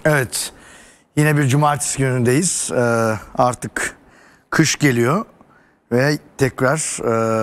Evet, yine bir cumartesi günündeyiz. Artık kış geliyor ve tekrar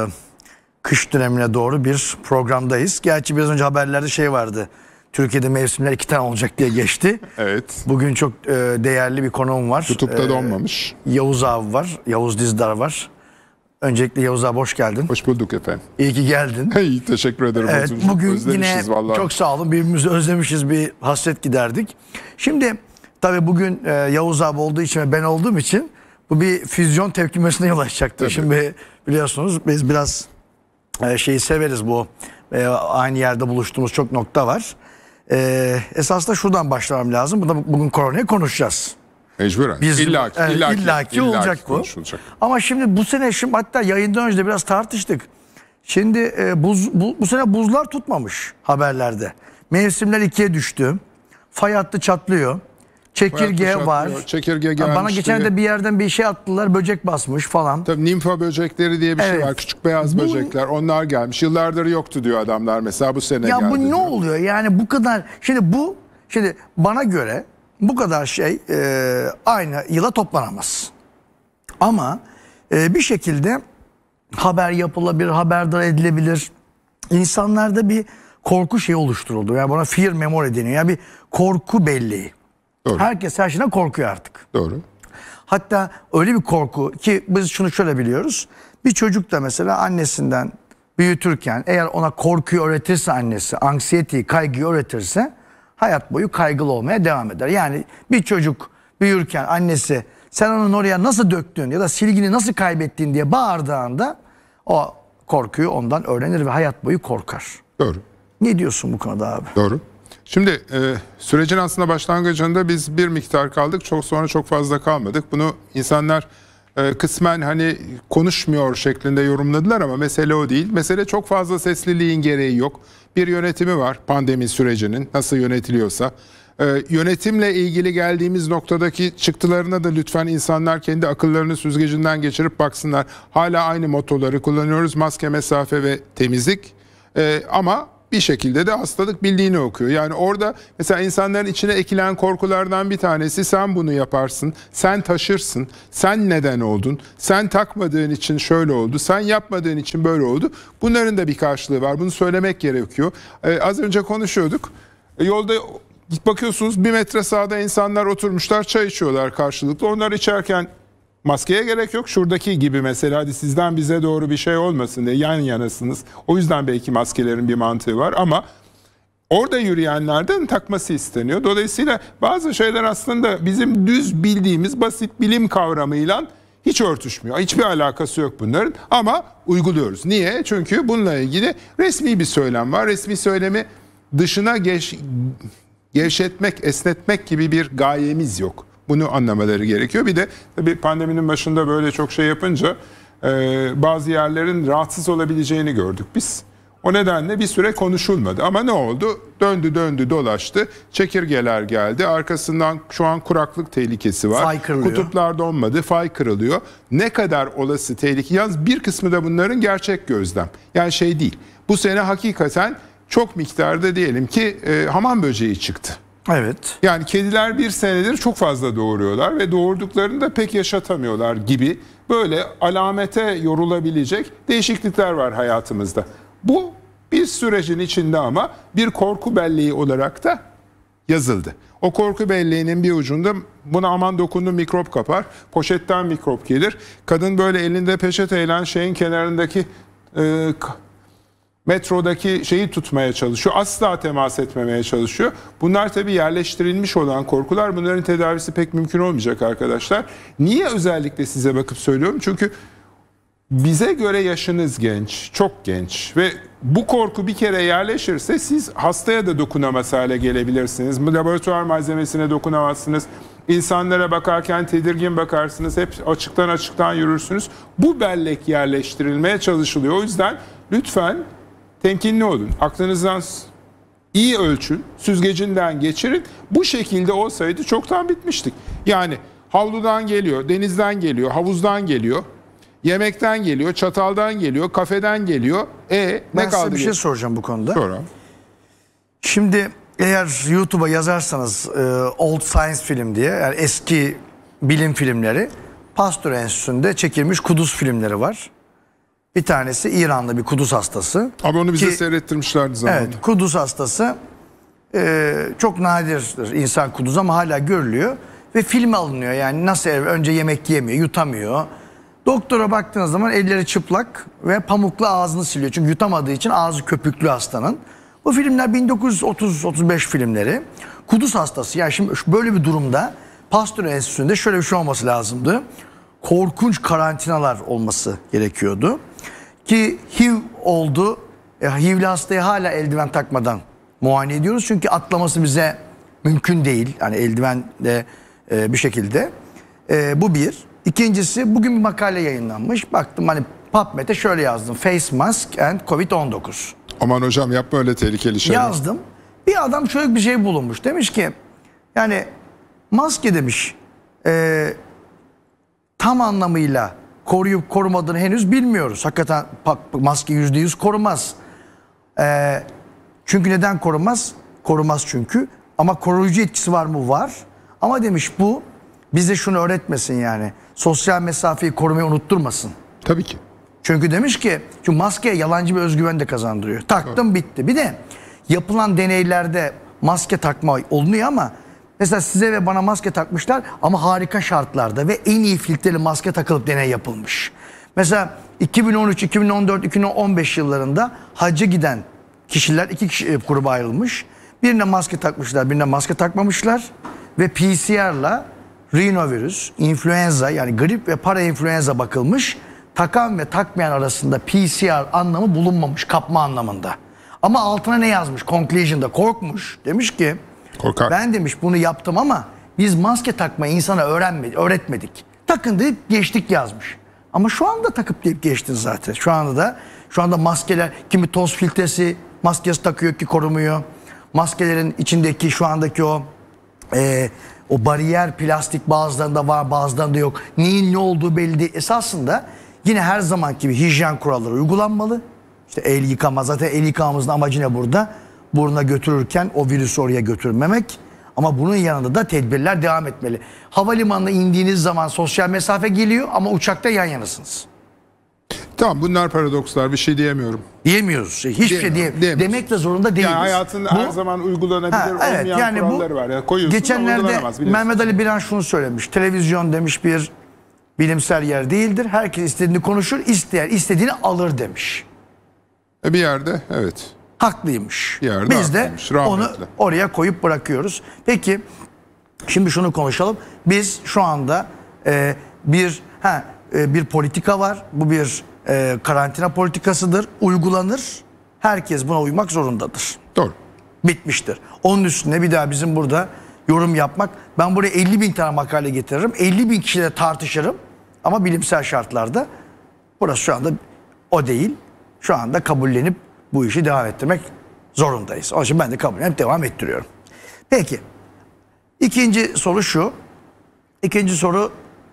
kış dönemine doğru bir programdayız. Gerçi biraz önce haberlerde şey vardı. Türkiye'de mevsimler 2 tane olacak diye geçti. Evet. Bugün çok değerli bir konuğum var. YouTube'da donmamış. Yavuz abi var. Yavuz Dizdar var. Öncelikle Yavuz abi hoş geldin. Hoş bulduk efendim. İyi ki geldin. İyi, teşekkür ederim. Evet, bugün yine vallahi. çok sağ olun. Birbirimizi özlemişiz, bir hasret giderdik. Şimdi tabii bugün Yavuz abi olduğu için ve ben olduğum için bu bir füzyon tepkimesine yol açacaktır. Tabii. Şimdi biliyorsunuz biz biraz şeyi severiz, bu aynı yerde buluştuğumuz çok nokta var. Esasında şuradan başlamam lazım. Bugün koronayı konuşacağız. Mecburen. İllaki olacak bu. Ama şimdi bu sene, hatta yayından önce de biraz tartıştık. Şimdi bu sene buzlar tutmamış haberlerde. Mevsimler 2'ye düştü. Fay hattı çatlıyor. Çekirge var. Çekirge gelmiş. Bana geçen de bir yerden bir şey attılar, böcek basmış falan. Tabii nimfa böcekleri diye bir şey var. Küçük beyaz böcekler. Onlar gelmiş. Yıllardır yoktu diyor adamlar mesela, bu sene geldi. Ya bu ne diyor. oluyor? Yani bu kadar. Şimdi bana göre bu kadar şey aynı yıla toplanamaz. Ama bir şekilde haber yapılabilir, haberdar edilebilir. İnsanlarda bir korku şeyi oluşturuldu. Yani buna fear memory deniyor. Yani bir korku belleği. Doğru. Herkes her şeyden korkuyor artık. Doğru. Hatta öyle bir korku ki biz şunu şöyle biliyoruz. Bir çocuk da mesela annesinden büyütürken eğer ona korkuyu öğretirse annesi, anksiyeteyi, kaygıyı öğretirse hayat boyu kaygılı olmaya devam eder. Yani bir çocuk büyürken annesi sen onun oraya nasıl döktün ya da silgini nasıl kaybettin diye bağırdığında o korkuyu ondan öğrenir ve hayat boyu korkar. Doğru. Ne diyorsun bu konuda abi? Doğru. Şimdi sürecin aslında başlangıcında biz bir miktar kaldık. Çok fazla kalmadık. Bunu insanlar kısmen hani konuşmuyor şeklinde yorumladılar ama mesele o değil. Mesele çok fazla sesliliğin gereği yok. Bir yönetimi var pandemi sürecinin, nasıl yönetiliyorsa. Yönetimle ilgili geldiğimiz noktadaki çıktılarına da lütfen insanlar kendi akıllarını süzgecinden geçirip baksınlar. Hala aynı motoları kullanıyoruz. Maske, mesafe ve temizlik. Ama bir şekilde de hastalık bildiğini okuyor. Yani orada mesela insanların içine ekilen korkulardan bir tanesi, sen bunu yaparsın, sen taşırsın, sen neden oldun, sen takmadığın için şöyle oldu, sen yapmadığın için böyle oldu. Bunların da bir karşılığı var. Bunu söylemek gerekiyor. Az önce konuşuyorduk. Yolda bakıyorsunuz 1 metre sağda insanlar oturmuşlar, çay içiyorlar karşılıklı. Onlar içerken maskeye gerek yok. Şuradaki gibi mesela, hadi sizden bize doğru bir şey olmasın diye yan yanasınız. O yüzden belki maskelerin bir mantığı var ama orada yürüyenlerden takması isteniyor. Dolayısıyla bazı şeyler aslında bizim düz bildiğimiz basit bilim kavramıyla hiç örtüşmüyor. Hiçbir alakası yok bunların ama uyguluyoruz. Niye? Çünkü bununla ilgili resmi bir söylem var. Resmi söylemi dışına gevşetmek, esnetmek gibi bir gayemiz yok. Bunu anlamaları gerekiyor. Bir de tabii pandeminin başında böyle çok şey yapınca bazı yerlerin rahatsız olabileceğini gördük biz. O nedenle bir süre konuşulmadı. Ama ne oldu? Döndü dolaştı. Çekirgeler geldi. Arkasından şu an kuraklık tehlikesi var. Fay kırılıyor. Kutuplar donmadı. Fay kırılıyor. Ne kadar olası tehlike? Yalnız bir kısmı da bunların gerçek gözlem. Yani şey değil. Bu sene hakikaten çok miktarda diyelim ki hamam böceği çıktı. Evet. Yani kediler bir senedir çok fazla doğuruyorlar ve doğurduklarını da pek yaşatamıyorlar gibi böyle alamete yorulabilecek değişiklikler var hayatımızda. Bu bir sürecin içinde ama bir korku belleği olarak da yazıldı. O korku belleğinin bir ucunda buna aman dokundu mikrop kapar, poşetten mikrop gelir. Kadın böyle elinde peçeteyle şeyin kenarındaki metrodaki şeyi tutmaya çalışıyor. Asla temas etmemeye çalışıyor. Bunlar tabii yerleştirilmiş olan korkular. Bunların tedavisi pek mümkün olmayacak arkadaşlar. Niye özellikle size bakıp söylüyorum? Çünkü bize göre yaşınız genç, çok genç ve bu korku bir kere yerleşirse siz hastaya da dokunamaz hale gelebilirsiniz. Laboratuvar malzemesine dokunamazsınız. İnsanlara bakarken tedirgin bakarsınız. Hep açıktan yürürsünüz. Bu bellek yerleştirilmeye çalışılıyor. O yüzden lütfen temkinli olun. Aklınızdan iyi ölçün. Süzgecinden geçirin. Bu şekilde olsaydı çoktan bitmiştik. Yani havludan geliyor, denizden geliyor, havuzdan geliyor, yemekten geliyor, çataldan geliyor, kafeden geliyor. Ne Ben kaldı? size bir şey soracağım bu konuda. Sonra. Şimdi eğer YouTube'a yazarsanız Old Science Film diye, yani eski bilim filmleri, Pasteur Enstitüsü'nde çekilmiş kuduz filmleri var. Bir tanesi İranlı bir kuduz hastası. Abi onu bize seyrettirmişlerdi zamanında. Evet, kuduz hastası çok nadirdir insan kuduzu ama hala görülüyor. Ve filme alınıyor, yani nasıl önce yemek yemiyor, yutamıyor. Doktora baktığınız zaman elleri çıplak ve pamukla ağzını siliyor. Çünkü yutamadığı için ağzı köpüklü hastanın. Bu filmler 1930-35 filmleri. Kuduz hastası, yani şimdi böyle bir durumda Pasteur Enstitüsü'nde şöyle bir şey olması lazımdı. Korkunç karantinalar olması gerekiyordu. Ki HIV oldu. HIV'li hastayı hala eldiven takmadan muayene ediyoruz. Çünkü atlaması bize mümkün değil. Yani eldiven de bir şekilde. Bu bir. İkincisi, bugün bir makale yayınlanmış. Baktım hani PubMed'e şöyle yazdım. Face Mask and Covid-19. Aman hocam yapma öyle tehlikeli şeyler. Yazdım. Bir adam şöyle bir şey bulunmuş. Demiş ki yani maske demiş tam anlamıyla koruyup korumadığını henüz bilmiyoruz. Hakikaten maske %100 korumaz. Çünkü neden korumaz? Korumaz çünkü. Ama koruyucu etkisi var mı? Var. Ama demiş bu bize şunu öğretmesin yani. Sosyal mesafeyi korumayı unutturmasın. Tabii ki. Çünkü demiş ki çünkü maskeye yalancı bir özgüven de kazandırıyor. Taktım bitti. Bir de yapılan deneylerde maske takma olunuyor ama mesela size ve bana maske takmışlar ama harika şartlarda ve en iyi filtreli maske takılıp deney yapılmış. Mesela 2013, 2014, 2015 yıllarında hacca giden kişiler iki kişi gruba ayrılmış. Birine maske takmışlar, birine maske takmamışlar ve PCR'la rinovirüs, influenza yani grip ve parainfluenza bakılmış. Takan ve takmayan arasında PCR anlamı bulunmamış, kapma anlamında. Ama altına ne yazmış? Conclusion'da korkmuş. Demiş ki Korkak. ben demiş bunu yaptım ama biz maske takmayı insana öğretmedik. Takın deyip geçtik yazmış. Ama şu anda takıp deyip geçtin zaten. Şu anda maskeler, kimi toz filtresi maskesi takıyor ki korumuyor. Maskelerin içindeki şu andaki o bariyer plastik bazılarında var, bazılarında yok. Neyin ne olduğu belli değil. Esasında yine her zaman gibi hijyen kuralları uygulanmalı. İşte el yıkama, zaten el yıkamamızın amacı ne burada? Buruna götürürken o virüsü oraya götürmemek. Ama bunun yanında da tedbirler devam etmeli. Havalimanına indiğiniz zaman sosyal mesafe geliyor ama uçakta yan yanasınız. Tamam, bunlar paradokslar, bir şey diyemiyorum. Diyemiyoruz. Hiçbir şey diyemiyoruz. Demek de zorunda değiliz. Yani hayatın her zaman uygulanabilir evet, olmayan yani kuralları var. Yani koyuyorsun, geçenlerde Mehmet Ali Biran şunu söylemiş. Televizyon demiş bir bilimsel yer değildir. Herkes istediğini konuşur, isteyen istediğini alır demiş. Bir yerde evet. Haklıymış. Bir yerde biz de onu oraya koyup bırakıyoruz. Peki şimdi şunu konuşalım. Biz şu anda bir politika var. Bu bir karantina politikasıdır. Uygulanır. Herkes buna uymak zorundadır. Doğru. Bitmiştir. Onun üstüne bir daha bizim burada yorum yapmak. Ben buraya 50.000 tane makale getiririm. 50.000 kişiyle tartışırım. Ama bilimsel şartlarda burası şu anda o değil. Şu anda kabullenip bu işi devam ettirmek zorundayız. Onun için ben de kabullenip devam ettiriyorum. Peki. İkinci soru şu. İkinci soru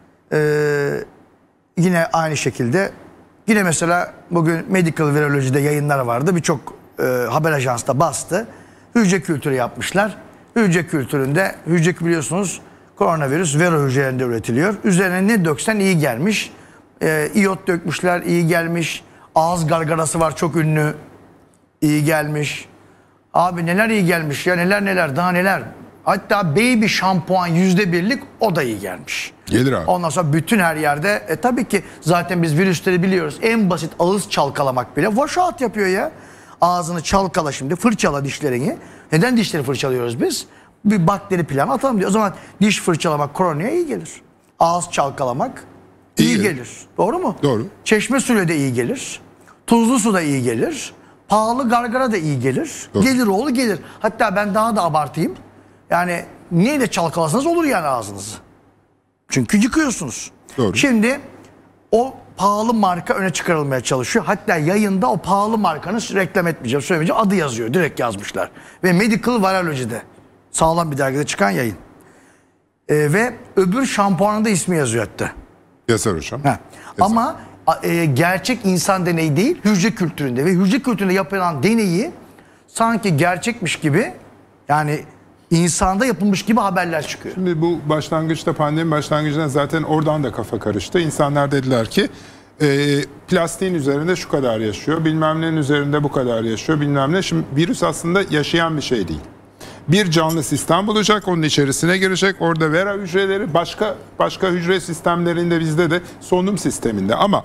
yine aynı şekilde. Yine mesela bugün Medical Virology'de yayınlar vardı. Birçok haber ajansı bastı. Hücre kültürü yapmışlar. Hücre kültüründe, biliyorsunuz koronavirüs vero hücrelerinde üretiliyor. Üzerine ne döksen iyi gelmiş. İyot dökmüşler, iyi gelmiş. Ağız gargarası var, çok ünlü. İyi gelmiş. Abi neler iyi gelmiş ya, neler daha neler. Hatta baby şampuan %1'lik o da iyi gelmiş. Gelir abi. Ondan sonra bütün her yerde tabii ki zaten biz virüsleri biliyoruz. En basit ağız çalkalamak bile washout yapıyor ya. Ağzını çalkala şimdi, fırçala dişlerini. Neden dişleri fırçalıyoruz biz? Bir bakteri planı atalım diyor. O zaman diş fırçalamak koronaya iyi gelir. Ağız çalkalamak iyi gelir. Doğru mu? Doğru. Çeşme suyu da iyi gelir. Tuzlu su da iyi gelir. Pahalı gargara da iyi gelir. Doğru. Gelir oğlu gelir. Hatta ben daha da abartayım. Yani neyle çalkalasanız olur yani ağzınızı. Çünkü yıkıyorsunuz. Doğru. Şimdi o pahalı marka öne çıkarılmaya çalışıyor. Hatta yayında o pahalı markanın reklam etmeyeceğim, söylemeyeceğim adı yazıyor. Direkt yazmışlar. Ve Medical Virology'de sağlam bir dergide çıkan yayın. Ve öbür şampuanında ismi yazıyor hatta. Yazar hocam. Yazar. Ama gerçek insan deneyi değil, hücre kültüründe ve hücre kültüründe yapılan deneyi sanki gerçekmiş gibi Yani insanda yapılmış gibi haberler çıkıyor. Şimdi bu başlangıçta, pandemi başlangıcında zaten oradan da kafa karıştı. İnsanlar dediler ki plastiğin üzerinde şu kadar yaşıyor, bilmem nenin üzerinde bu kadar yaşıyor, bilmem ne. Şimdi virüs aslında yaşayan bir şey değil. Bir canlı sistem bulacak, onun içerisine girecek. Orada vera hücreleri, başka hücre sistemlerinde, bizde de solunum sisteminde. Ama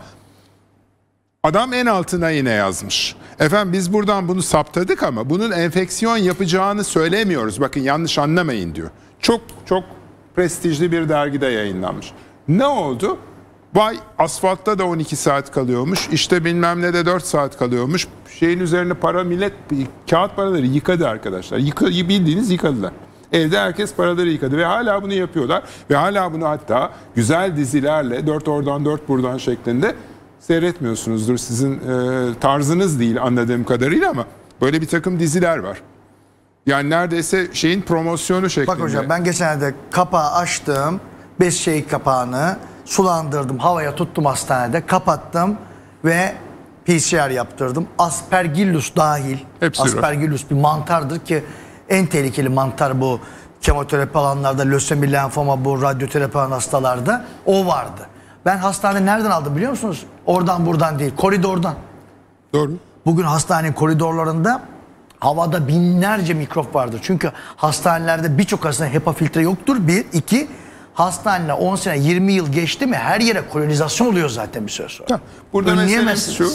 adam en altına yine yazmış. Efendim biz buradan bunu saptadık ama bunun enfeksiyon yapacağını söylemiyoruz. Bakın yanlış anlamayın diyor. Çok çok prestijli bir dergide yayınlanmış. Ne oldu? Vay asfaltta da 12 saat kalıyormuş. İşte bilmem ne de 4 saat kalıyormuş. Şeyin üzerine millet kağıt paraları yıkadı arkadaşlar. Bildiğiniz yıkadılar. Evde herkes paraları yıkadı ve hala bunu yapıyorlar. Ve hala bunu hatta güzel dizilerle 4 oradan 4 buradan şeklinde seyretmiyorsunuzdur. Sizin tarzınız değil anladığım kadarıyla ama böyle bir takım diziler var. Yani neredeyse şeyin promosyonu şeklinde. Bak hocam ben geçenlerde kapağı açtım. 5 şey kapağını sulandırdım. Havaya tuttum hastanede. Kapattım ve PCR yaptırdım. Aspergillus dahil. Hepsi Aspergillus bir mantardır ki en tehlikeli mantar bu. Kemoterapi alanlarda, lösemi, lenfoma, bu radyoterapi alan hastalarda o vardı. Ben hastanede nereden aldım biliyor musunuz? Oradan buradan değil, koridordan. Doğru. Bugün hastanenin koridorlarında havada binlerce mikrop vardır. Çünkü hastanelerde birçok hastanede HEPA filtre yoktur. Bir, iki, hastaneler 10 sene, 20 yıl geçti mi her yere kolonizasyon oluyor zaten bir süre sonra. Burada meselemiz şu,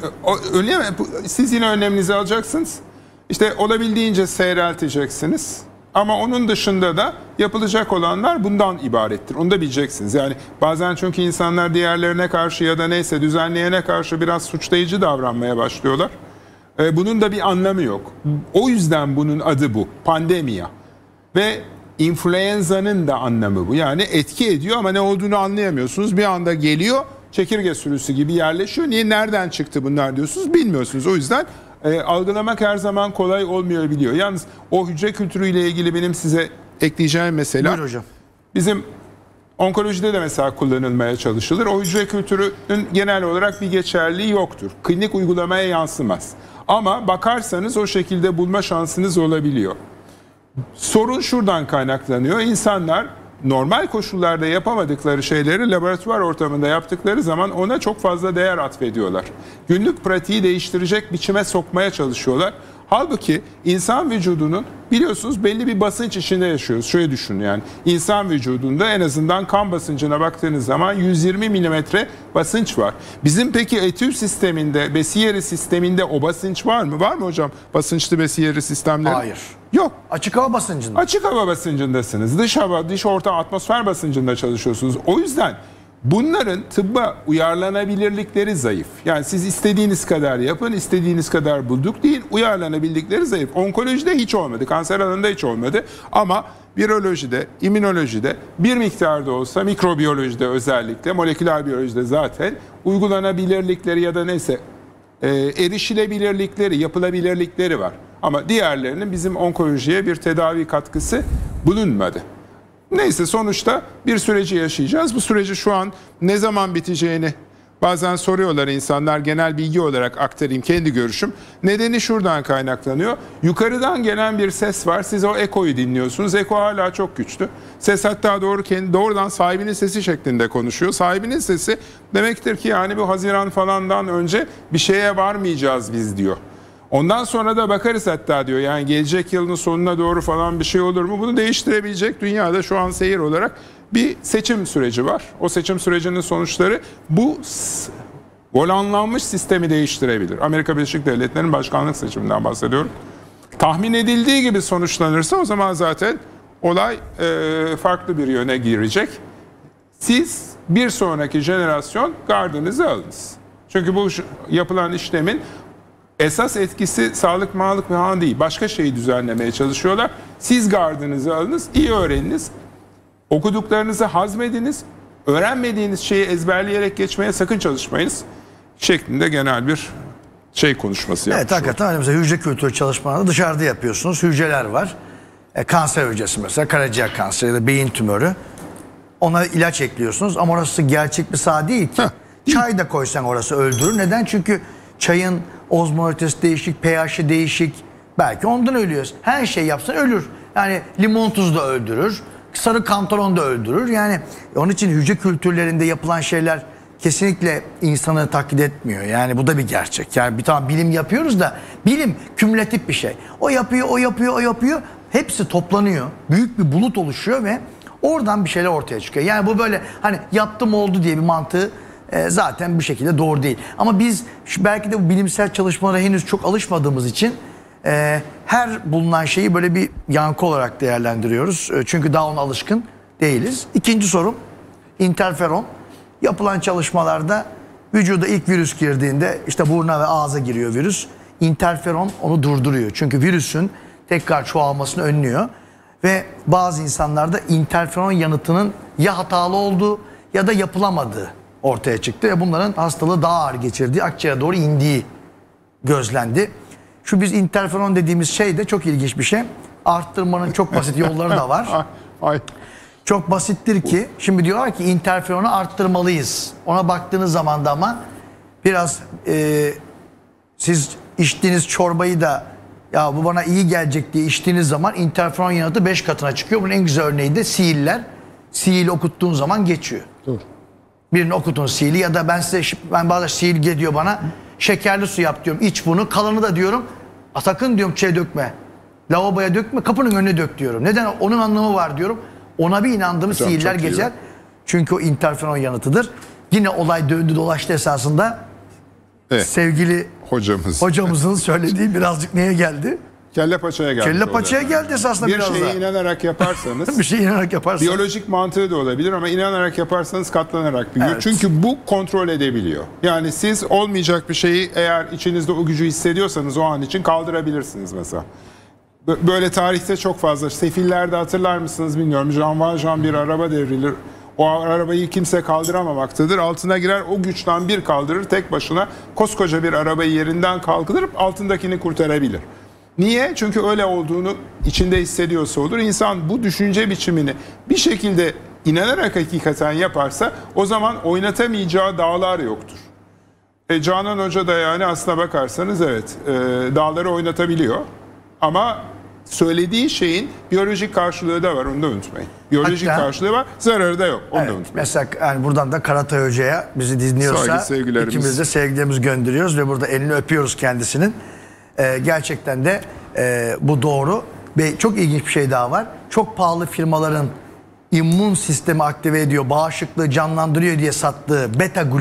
siz yine önleminizi alacaksınız. İşte olabildiğince seyrelteceksiniz. Ama onun dışında da yapılacak olanlar bundan ibarettir. Onu da bileceksiniz. Yani bazen çünkü insanlar diğerlerine karşı ya da neyse düzenleyene karşı biraz suçlayıcı davranmaya başlıyorlar. Bunun da bir anlamı yok. O yüzden bunun adı bu. Pandemiya. Ve influenza'nın da anlamı bu. Yani etki ediyor ama ne olduğunu anlayamıyorsunuz. Bir anda geliyor, çekirge sürüsü gibi yerleşiyor. Niye, nereden çıktı bunlar diyorsunuz, bilmiyorsunuz. O yüzden algılamak her zaman kolay olmayabiliyor. Yalnız o hücre kültürüyle ilgili benim size ekleyeceğim mesela. Buyur hocam. Bizim onkolojide de mesela kullanılmaya çalışılır. O hücre kültürünün genel olarak bir geçerliği yoktur. Klinik uygulamaya yansımaz. Ama bakarsanız o şekilde bulma şansınız olabiliyor. Sorun şuradan kaynaklanıyor. İnsanlar normal koşullarda yapamadıkları şeyleri laboratuvar ortamında yaptıkları zaman ona çok fazla değer atfediyorlar. Günlük pratiği değiştirecek biçime sokmaya çalışıyorlar. Halbuki insan vücudunun biliyorsunuz belli bir basınç içinde yaşıyoruz. Şöyle düşünün yani insan vücudunda en azından kan basıncına baktığınız zaman 120 milimetre basınç var. Bizim peki etü sisteminde, besiyeri sisteminde o basınç var mı? Var mı hocam basınçlı besiyeri sistemleri? Hayır. Yok. Açık hava basıncında. Açık hava basıncındasınız. Dış hava, dış ortam, atmosfer basıncında çalışıyorsunuz. O yüzden bunların tıbba uyarlanabilirlikleri zayıf. Yani siz istediğiniz kadar yapın, istediğiniz kadar bulduk değil, uyarlanabildikleri zayıf. Onkolojide hiç olmadı, kanser alanında hiç olmadı. Ama virolojide, immünolojide bir miktarda olsa, mikrobiyolojide özellikle, moleküler biyolojide zaten uygulanabilirlikleri ya da neyse erişilebilirlikleri, yapılabilirlikleri var. Ama diğerlerinin bizim onkolojiye bir tedavi katkısı bulunmadı. Neyse sonuçta bir süreci yaşayacağız. Bu süreci şu an ne zaman biteceğini bazen soruyorlar insanlar. Genel bilgi olarak aktarayım kendi görüşüm. Nedeni şuradan kaynaklanıyor. Yukarıdan gelen bir ses var. Siz o ekoyu dinliyorsunuz. Eko hala çok güçlü. Ses hatta doğrudan sahibinin sesi şeklinde konuşuyor. Sahibinin sesi demektir ki yani bu Haziran falandan önce bir şeye varmayacağız biz diyor. Ondan sonra da bakarız hatta diyor yani gelecek yılın sonuna doğru falan bir şey olur mu? Bunu değiştirebilecek dünyada şu an seyir olarak bir seçim süreci var. O seçim sürecinin sonuçları bu volanlanmış sistemi değiştirebilir. Amerika Birleşik Devletleri'nin başkanlık seçiminden bahsediyorum. Tahmin edildiği gibi sonuçlanırsa o zaman zaten olay farklı bir yöne girecek. Siz bir sonraki jenerasyon gardınızı alınız. Çünkü bu yapılan işlemin esas etkisi sağlık falan değil. Başka şeyi düzenlemeye çalışıyorlar. Siz gardınızı alınız, iyi öğreniniz. Okuduklarınızı hazmediniz. Öğrenmediğiniz şeyi ezberleyerek geçmeye sakın çalışmayınız. Şeklinde genel bir konuşması yapmış. Evet hakikaten öyle. Mesela hücre kültürü çalışmalarını dışarıda yapıyorsunuz. Hücreler var. Kanser hücresi mesela karaciğer kanseri ya da beyin tümörü. Ona ilaç ekliyorsunuz ama orası gerçek bir saha değil ki. Çay da koysan orası öldürür. Neden? Çünkü çayın ozmolitesi değişik, pH'i değişik. Belki ondan ölüyoruz. Her şey yapsan ölür. Yani limon tuzu da öldürür. Sarı kantaron da öldürür. Yani onun için hücre kültürlerinde yapılan şeyler kesinlikle insanı taklit etmiyor. Yani bu da bir gerçek. Yani bir tane bilim yapıyoruz da bilim kümülatif bir şey. O yapıyor, o yapıyor, o yapıyor. Hepsi toplanıyor. Büyük bir bulut oluşuyor ve oradan bir şeyler ortaya çıkıyor. Yani bu böyle hani yaptım oldu diye bir mantığı zaten bir şekilde doğru değil. Ama biz belki de bu bilimsel çalışmalara henüz çok alışmadığımız için her bulunan şeyi böyle bir yankı olarak değerlendiriyoruz. Çünkü daha ona alışkın değiliz. İkinci sorum, interferon. Yapılan çalışmalarda vücuda ilk virüs girdiğinde işte buruna ve ağza giriyor virüs. İnterferon onu durduruyor. Çünkü virüsün tekrar çoğalmasını önlüyor. Ve bazı insanlarda interferon yanıtının ya hatalı olduğu ya da yapılamadığı ortaya çıktı. Ve bunların hastalığı daha ağır geçirdiği, akciğere doğru indiği gözlendi. Şu biz interferon dediğimiz şey de çok ilginç bir şey. Arttırmanın çok basit yolları da var. Çok basittir ki şimdi diyorlar ki interferonu arttırmalıyız. Ona baktığınız zaman da ama biraz siz içtiğiniz çorbayı da ya bu bana iyi gelecek diye içtiğiniz zaman interferon yanıtı 5 katına çıkıyor. Bunun en güzel örneği de sihirler. Sihirli okuttuğun zaman geçiyor. Doğru. Birini okutun sihirli ya da ben bazen sihir geliyor bana. Şekerli su yap diyorum. İç bunu. Kalanı da diyorum. Sakın diyorum şey dökme. Lavaboya dökme. Kapının önüne dök diyorum. Neden? Onun anlamı var diyorum. Ona bir inandığım sihirler geçer. Çünkü o interferon yanıtıdır. Yine olay döndü dolaştı esasında. Evet. Sevgili hocamızın söylediği birazcık neye geldi? Kelle paçaya geldi. Kelle paçaya geldi esasında bir biraz da. Bir şeye inanarak yaparsanız. Bir şeye inanarak yaparsanız. Biyolojik mantığı da olabilir ama inanarak yaparsanız katlanarak büyür. Evet. Çünkü bu kontrol edebiliyor. Yani siz olmayacak bir şeyi eğer içinizde o gücü hissediyorsanız o an için kaldırabilirsiniz mesela. Böyle tarihte çok fazla. Sefillerde hatırlar mısınız bilmiyorum. Jean Valjean bir araba devrilir. O arabayı kimse kaldıramamaktadır. Altına girer o güçten bir kaldırır tek başına. Koskoca bir arabayı yerinden kaldırıp altındakini kurtarabilir. Niye? Çünkü öyle olduğunu içinde hissediyorsa olur. İnsan bu düşünce biçimini bir şekilde inanarak hakikaten yaparsa o zaman oynatamayacağı dağlar yoktur. Canan Hoca da yani aslına bakarsanız evet dağları oynatabiliyor. Ama söylediği şeyin biyolojik karşılığı da var, onu da unutmayın. Biyolojik karşılığı var, zararı da yok, onu da unutmayın. Mesela yani buradan da Karatay Hoca'ya bizi dinliyorsa ikimiz de sevgilerimizi gönderiyoruz ve burada elini öpüyoruz kendisinin. Gerçekten de bu doğru ve çok ilginç bir şey daha var. Çok pahalı firmaların immün sistemi aktive ediyor, bağışıklığı canlandırıyor diye sattığı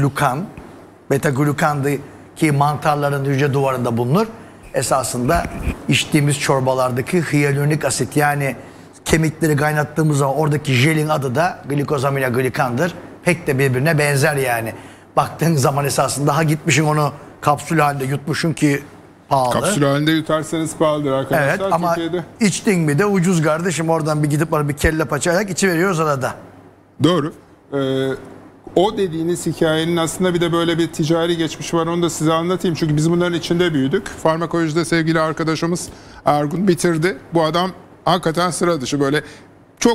beta-glukandı ki mantarların hücre duvarında bulunur. Esasında içtiğimiz çorbalardaki hyaluronik asit yani kemikleri kaynattığımız zaman oradaki jelin adı da glikosaminoglikandır. Pek de birbirine benzer yani. Baktığın zaman esasında ha gitmişsin onu kapsül halinde yutmuşsun ki pahalı. Kapsül halinde yutarsanız pahalıdır arkadaşlar. Evet ama Türkiye'de. içtin mi de ucuz kardeşim oradan bir gidip bir kelle paça ayak içiveriyoruz arada. Doğru. O dediğiniz hikayenin aslında bir de böyle bir ticari geçmişi var, onu da size anlatayım. Çünkü biz bunların içinde büyüdük. Farmakolojide sevgili arkadaşımız Ergun bitirdi. Bu adam hakikaten sıra dışı böyle çok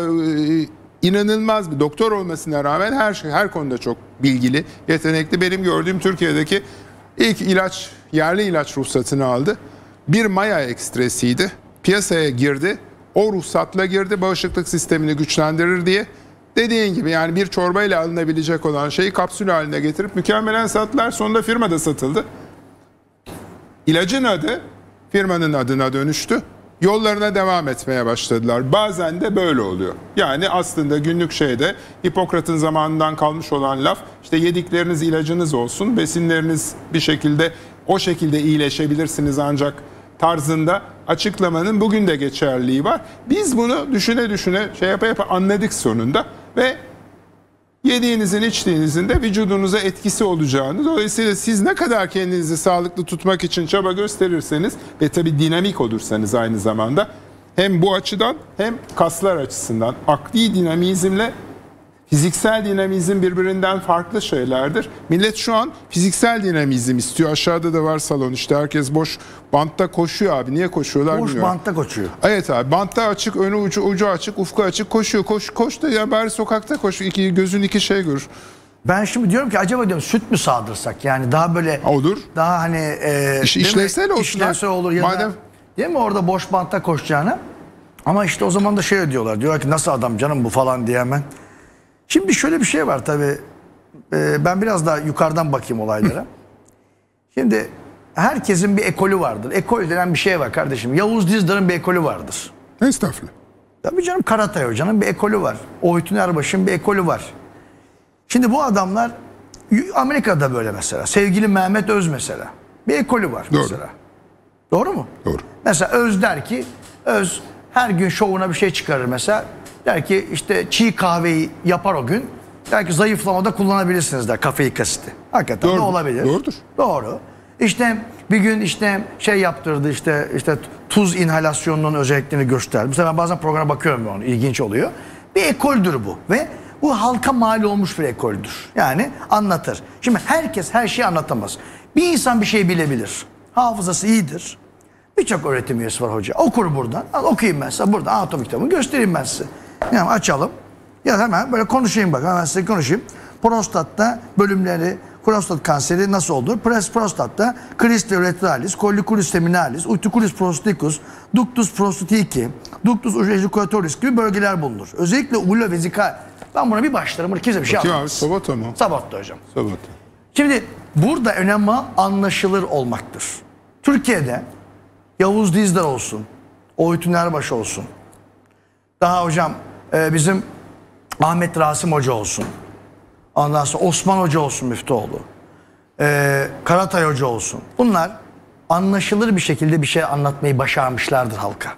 inanılmaz bir doktor olmasına rağmen her konuda çok bilgili, yetenekli. Benim gördüğüm Türkiye'deki ilk yerli ilaç ruhsatını aldı. Bir maya ekstresiydi. Piyasaya girdi. O ruhsatla girdi. Bağışıklık sistemini güçlendirir diye. Dediğin gibi yani bir çorbayla alınabilecek olan şeyi kapsül haline getirip mükemmelen sattılar. Sonunda firmada satıldı. İlacın adı firmanın adına dönüştü. Yollarına devam etmeye başladılar. Bazen de böyle oluyor. Yani aslında günlük şeyde Hipokrat'ın zamanından kalmış olan laf işte yedikleriniz ilacınız olsun, besinleriniz bir şekilde o şekilde iyileşebilirsiniz ancak tarzında açıklamanın bugün de geçerliliği var. Biz bunu düşüne yapa anladık sonunda ve yediğinizin içtiğinizin de vücudunuza etkisi olacağını, dolayısıyla siz ne kadar kendinizi sağlıklı tutmak için çaba gösterirseniz ve tabii dinamik olursanız aynı zamanda hem bu açıdan hem kaslar açısından akli dinamizmle fiziksel dinamizm birbirinden farklı şeylerdir. Millet şu an fiziksel dinamizm istiyor. Aşağıda da var salon işte herkes boş bantta koşuyor abi. Niye koşuyorlar bilmiyorum. Boş bantta koşuyor. Evet abi bantta açık, önü ucu açık, ufku açık koşuyor. Koş da ya bari sokakta koş. Gözün iki şey görür. Ben şimdi diyorum ki acaba diyorum süt mü sağdırsak? Yani daha böyle olur. Daha hani işlevsel olsun. İşlevsel olur ya madem... da Değil mi orada boş bantta koşacağına? Ama işte o zaman da şey diyorlar. Diyorlar ki nasıl adam canım bu falan diye hemen. Şimdi şöyle bir şey var tabii. Ben biraz daha yukarıdan bakayım olaylara. Şimdi herkesin bir ekolü vardır. Ekol denen bir şey var kardeşim. Yavuz Dizdar'ın bir ekolü vardır. Estağfurullah. Tabii canım Karatay Hoca'nın bir ekolü var. Oytun Erbaş'ın bir ekolü var. Şimdi bu adamlar Amerika'da böyle mesela. Sevgili Mehmet Öz mesela. Bir ekolü var Doğru. mesela. Doğru mu? Doğru. Mesela Öz der ki Öz her gün şovuna bir şey çıkarır mesela. Der ki işte çiğ kahveyi yapar o gün. Der ki zayıflamada kullanabilirsiniz der kafeik asiti. Hakikaten de olabilir. Doğrudur. Doğru. İşte bir gün işte şey yaptırdı işte tuz inhalasyonunun özelliklerini gösterdi. Mesela ben bazen programa bakıyorum onu ilginç oluyor. Bir ekoldür bu ve bu halka mal olmuş bir ekoldür. Yani anlatır. Şimdi herkes her şeyi anlatamaz. Bir insan bir şey bilebilir. Hafızası iyidir. Birçok öğretim üyesi var hoca. Okur buradan. Al okuyayım ben size. Burada anatomi kitabını göstereyim ben size. Yani açalım. Ya hemen böyle konuşayım bak. Hemen size konuşayım. Prostatta bölümleri, prostat kanseri nasıl olur? Prostatta Crisp ureteralis, Colliculus seminalis, Uticulus prostaticus, Ductus prostatici, Ductus ejaculatorius gibi bölgeler bulunur. Özellikle uvula vezikal. Ben buna bir başlarım. Kimse bir şey Bakayım abi, anlamaz. Sabota mı? Sabota hocam. Sabota. Şimdi burada önemli anlaşılır olmaktır. Türkiye'de Yavuz Dizdar olsun, Oytun Erbaş olsun, daha hocam bizim Ahmet Rasim Hoca olsun, ondan sonra Osman Hoca olsun Müftüoğlu, Karatay Hoca olsun. Bunlar anlaşılır bir şekilde bir şey anlatmayı başarmışlardır halka.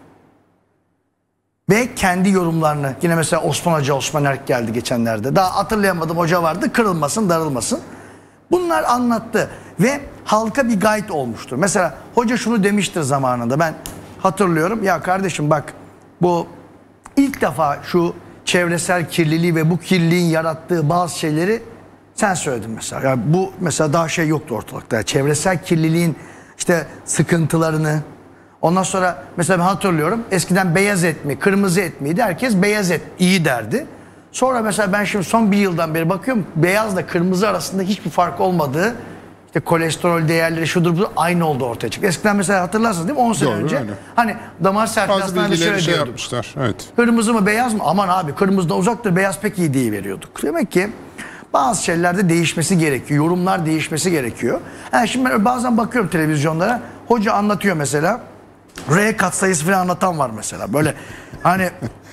Ve kendi yorumlarını, yine mesela Osman Hoca, Osman Erk geldi geçenlerde. Daha hatırlayamadım hoca vardı, kırılmasın, darılmasın. Bunlar anlattı ve halka bir guide olmuştur. Mesela hoca şunu demiştir zamanında, ben hatırlıyorum. Ya kardeşim bak, bu ilk defa şu çevresel kirliliği ve bu kirliliğin yarattığı bazı şeyleri sen söyledin mesela. Yani bu mesela daha şey yoktu ortalıkta. Yani çevresel kirliliğin işte sıkıntılarını. Ondan sonra mesela ben hatırlıyorum, eskiden beyaz et mi, kırmızı et miydi? Herkes beyaz et iyi derdi. Sonra mesela ben şimdi son bir yıldan beri bakıyorum, beyazla kırmızı arasında hiçbir fark olmadığı, işte kolesterol değerleri şudur budur aynı oldu ortaya çıktı. Eskiden mesela hatırlarsınız değil mi? 10 sene Doğru, önce öyle. hani damar sertliği Bazı hastaneleri şöyle bilgileri şey diyorduk. yapmışlar. Evet. Kırmızı mı beyaz mı? Aman abi kırmızıdan uzaktır, beyaz pek iyi diye veriyorduk. Demek ki bazı şeylerde değişmesi gerekiyor. Yorumlar değişmesi gerekiyor. Yani şimdi ben bazen bakıyorum televizyonlara. Hoca anlatıyor mesela. R katsayısı falan anlatan var mesela. Böyle hani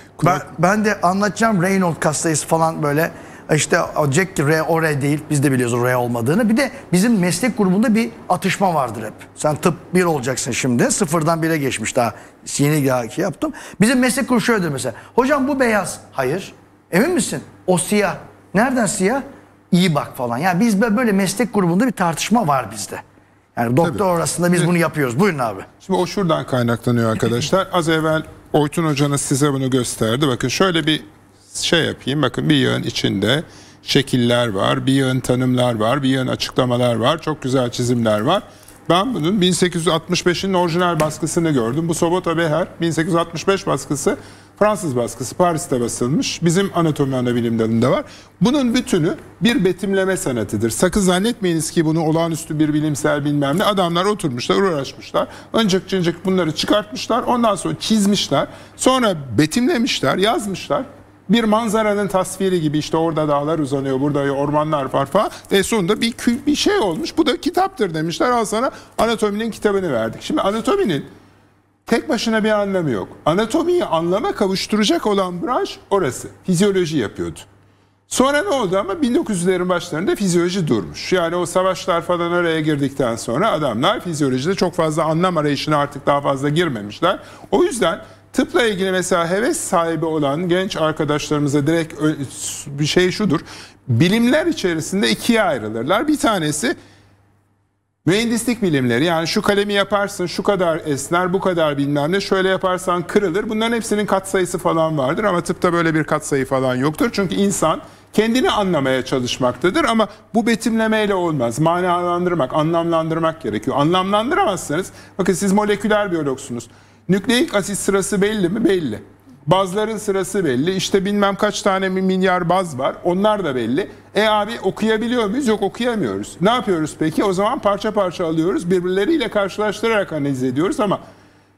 ben de anlatacağım Reynolds katsayısı falan böyle. İşte Jack ki R o R değil. Biz de biliyoruz o R olmadığını. Bir de bizim meslek grubunda bir atışma vardır hep. Sen tıp 1 olacaksın şimdi. Sıfırdan 1'e geçmiş daha. Yeni şey yaptım. Bizim meslek grubu şöyledir mesela. Hocam bu beyaz. Hayır. Emin misin? O siyah. Nereden siyah? İyi bak falan. Yani biz böyle meslek grubunda bir tartışma var bizde. Yani doktor arasında biz bunu yapıyoruz. Buyurun abi. Şimdi o şuradan kaynaklanıyor arkadaşlar. Az evvel Oytun Hoca'nız size bunu gösterdi. Bakın şöyle bir şey yapayım. Bakın bir yığın içinde şekiller var, bir yığın tanımlar var, bir yığın açıklamalar var. Çok güzel çizimler var. Ben bunun 1865'in orijinal baskısını gördüm. Bu Sobota Beher 1865 baskısı, Fransız baskısı, Paris'te basılmış. Bizim anatomi anabilim dalında var. Bunun bütünü bir betimleme sanatıdır. Sakın zannetmeyiniz ki bunu olağanüstü bir bilimsel bilmem ne. Adamlar oturmuşlar, uğraşmışlar. Öncık cıncık bunları çıkartmışlar. Ondan sonra çizmişler. Sonra betimlemişler, yazmışlar. Bir manzaranın tasviri gibi, işte orada dağlar uzanıyor, burada ormanlar var falan. Ve sonunda bir şey olmuş. Bu da kitaptır demişler. Al sana anatominin kitabını verdik. Şimdi anatominin tek başına bir anlamı yok. Anatomiyi anlama kavuşturacak olan branş orası. Fizyoloji yapıyordu. Sonra ne oldu ama 1900'lerin başlarında fizyoloji durmuş. Yani o savaşlar falan oraya girdikten sonra adamlar fizyolojide çok fazla anlam arayışına artık daha fazla girmemişler. O yüzden tıpla ilgili mesela heves sahibi olan genç arkadaşlarımıza direkt bir şey şudur. Bilimler içerisinde ikiye ayrılırlar. Bir tanesi mühendislik bilimleri, yani şu kalemi yaparsın şu kadar esner, bu kadar bilmem ne, şöyle yaparsan kırılır. Bunların hepsinin katsayısı falan vardır ama tıpta böyle bir katsayı falan yoktur. Çünkü insan kendini anlamaya çalışmaktadır ama bu betimlemeyle olmaz. Manalandırmak, anlamlandırmak gerekiyor. Anlamlandıramazsanız, bakın siz moleküler biyologsunuz. Nükleik asit sırası belli mi? Belli. Bazların sırası belli. İşte bilmem kaç tane milyar baz var. Onlar da belli. Abi okuyabiliyor muyuz? Yok, okuyamıyoruz. Ne yapıyoruz peki? O zaman parça parça alıyoruz. Birbirleriyle karşılaştırarak analiz ediyoruz ama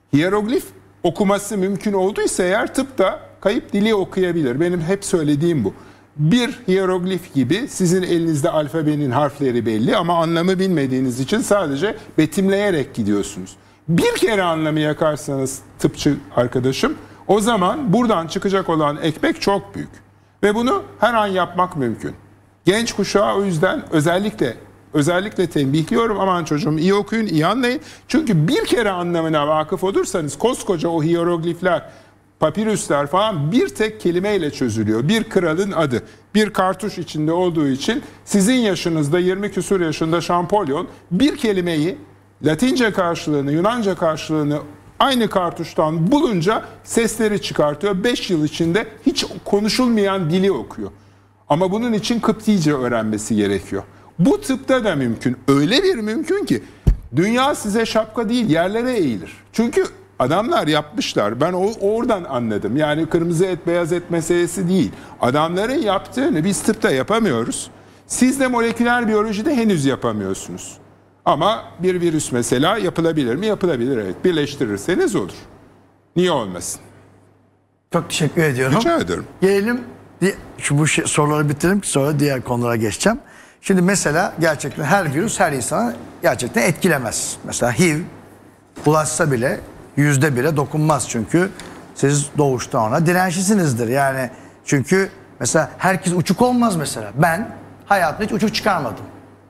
Hieroglif okuması mümkün olduysa eğer tıp da kayıp dili okuyabilir. Benim hep söylediğim bu. Bir hieroglif gibi sizin elinizde alfabenin harfleri belli ama anlamı bilmediğiniz için sadece betimleyerek gidiyorsunuz. Bir kere anlamı yakarsanız tıpçı arkadaşım, o zaman buradan çıkacak olan ekmek çok büyük. Ve bunu her an yapmak mümkün. Genç kuşağı o yüzden özellikle tembihliyorum. Aman çocuğum, iyi okuyun, iyi anlayın. Çünkü bir kere anlamına vakıf olursanız koskoca o hieroglifler, papirüsler falan bir tek kelimeyle çözülüyor. Bir kralın adı. Bir kartuş içinde olduğu için sizin yaşınızda 20 küsur yaşında Şampolyon bir kelimeyi Latince karşılığını, Yunanca karşılığını aynı kartuştan bulunca sesleri çıkartıyor. 5 yıl içinde hiç konuşulmayan dili okuyor. Ama bunun için Kıptice öğrenmesi gerekiyor. Bu tıpta da mümkün. Öyle bir mümkün ki dünya size şapka değil yerlere eğilir. Çünkü adamlar yapmışlar. Ben oradan anladım. Yani kırmızı et beyaz et meselesi değil. Adamların yaptığını biz tıpta yapamıyoruz. Siz de moleküler biyolojide henüz yapamıyorsunuz. Ama bir virüs mesela yapılabilir mi? Yapılabilir, evet. Birleştirirseniz olur. Niye olmasın? Çok teşekkür ediyorum. Rica ederim. Gelelim, bu soruları bitirelim ki sonra diğer konulara geçeceğim. Şimdi mesela gerçekten her virüs her insana gerçekten etkilemez. Mesela HIV bulaşsa bile %1'e dokunmaz çünkü siz doğuştan ona dirençlisinizdir. Yani çünkü mesela herkes uçuk olmaz mesela. Ben hayatımda hiç uçuk çıkarmadım.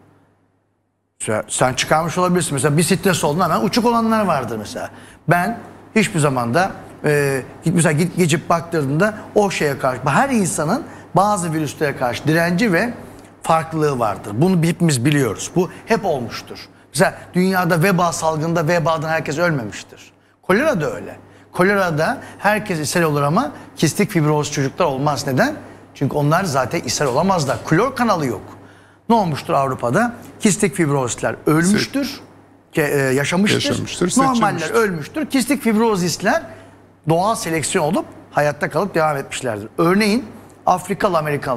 Sen çıkarmış olabilirsin. Mesela bir stres olduğunda hemen uçuk olanlar vardır mesela. Ben hiçbir zamanda mesela geçip baktığımda o şeye karşı, her insanın bazı virüslere karşı direnci ve farklılığı vardır. Bunu hepimiz biliyoruz. Bu hep olmuştur. Mesela dünyada veba salgında vebadan herkes ölmemiştir. Kolera da öyle. Kolerada herkes ishal olur ama kistik fibroz çocuklar olmaz. Neden? Çünkü onlar zaten ishal olamazlar. Klor kanalı yok. Ne olmuştur Avrupa'da? Kistik fibrozistler ölmüştür, yaşamıştır. Normaller ölmüştür. Kistik fibrozistler doğal seleksiyon olup hayatta kalıp devam etmişlerdir. Örneğin Afrikalı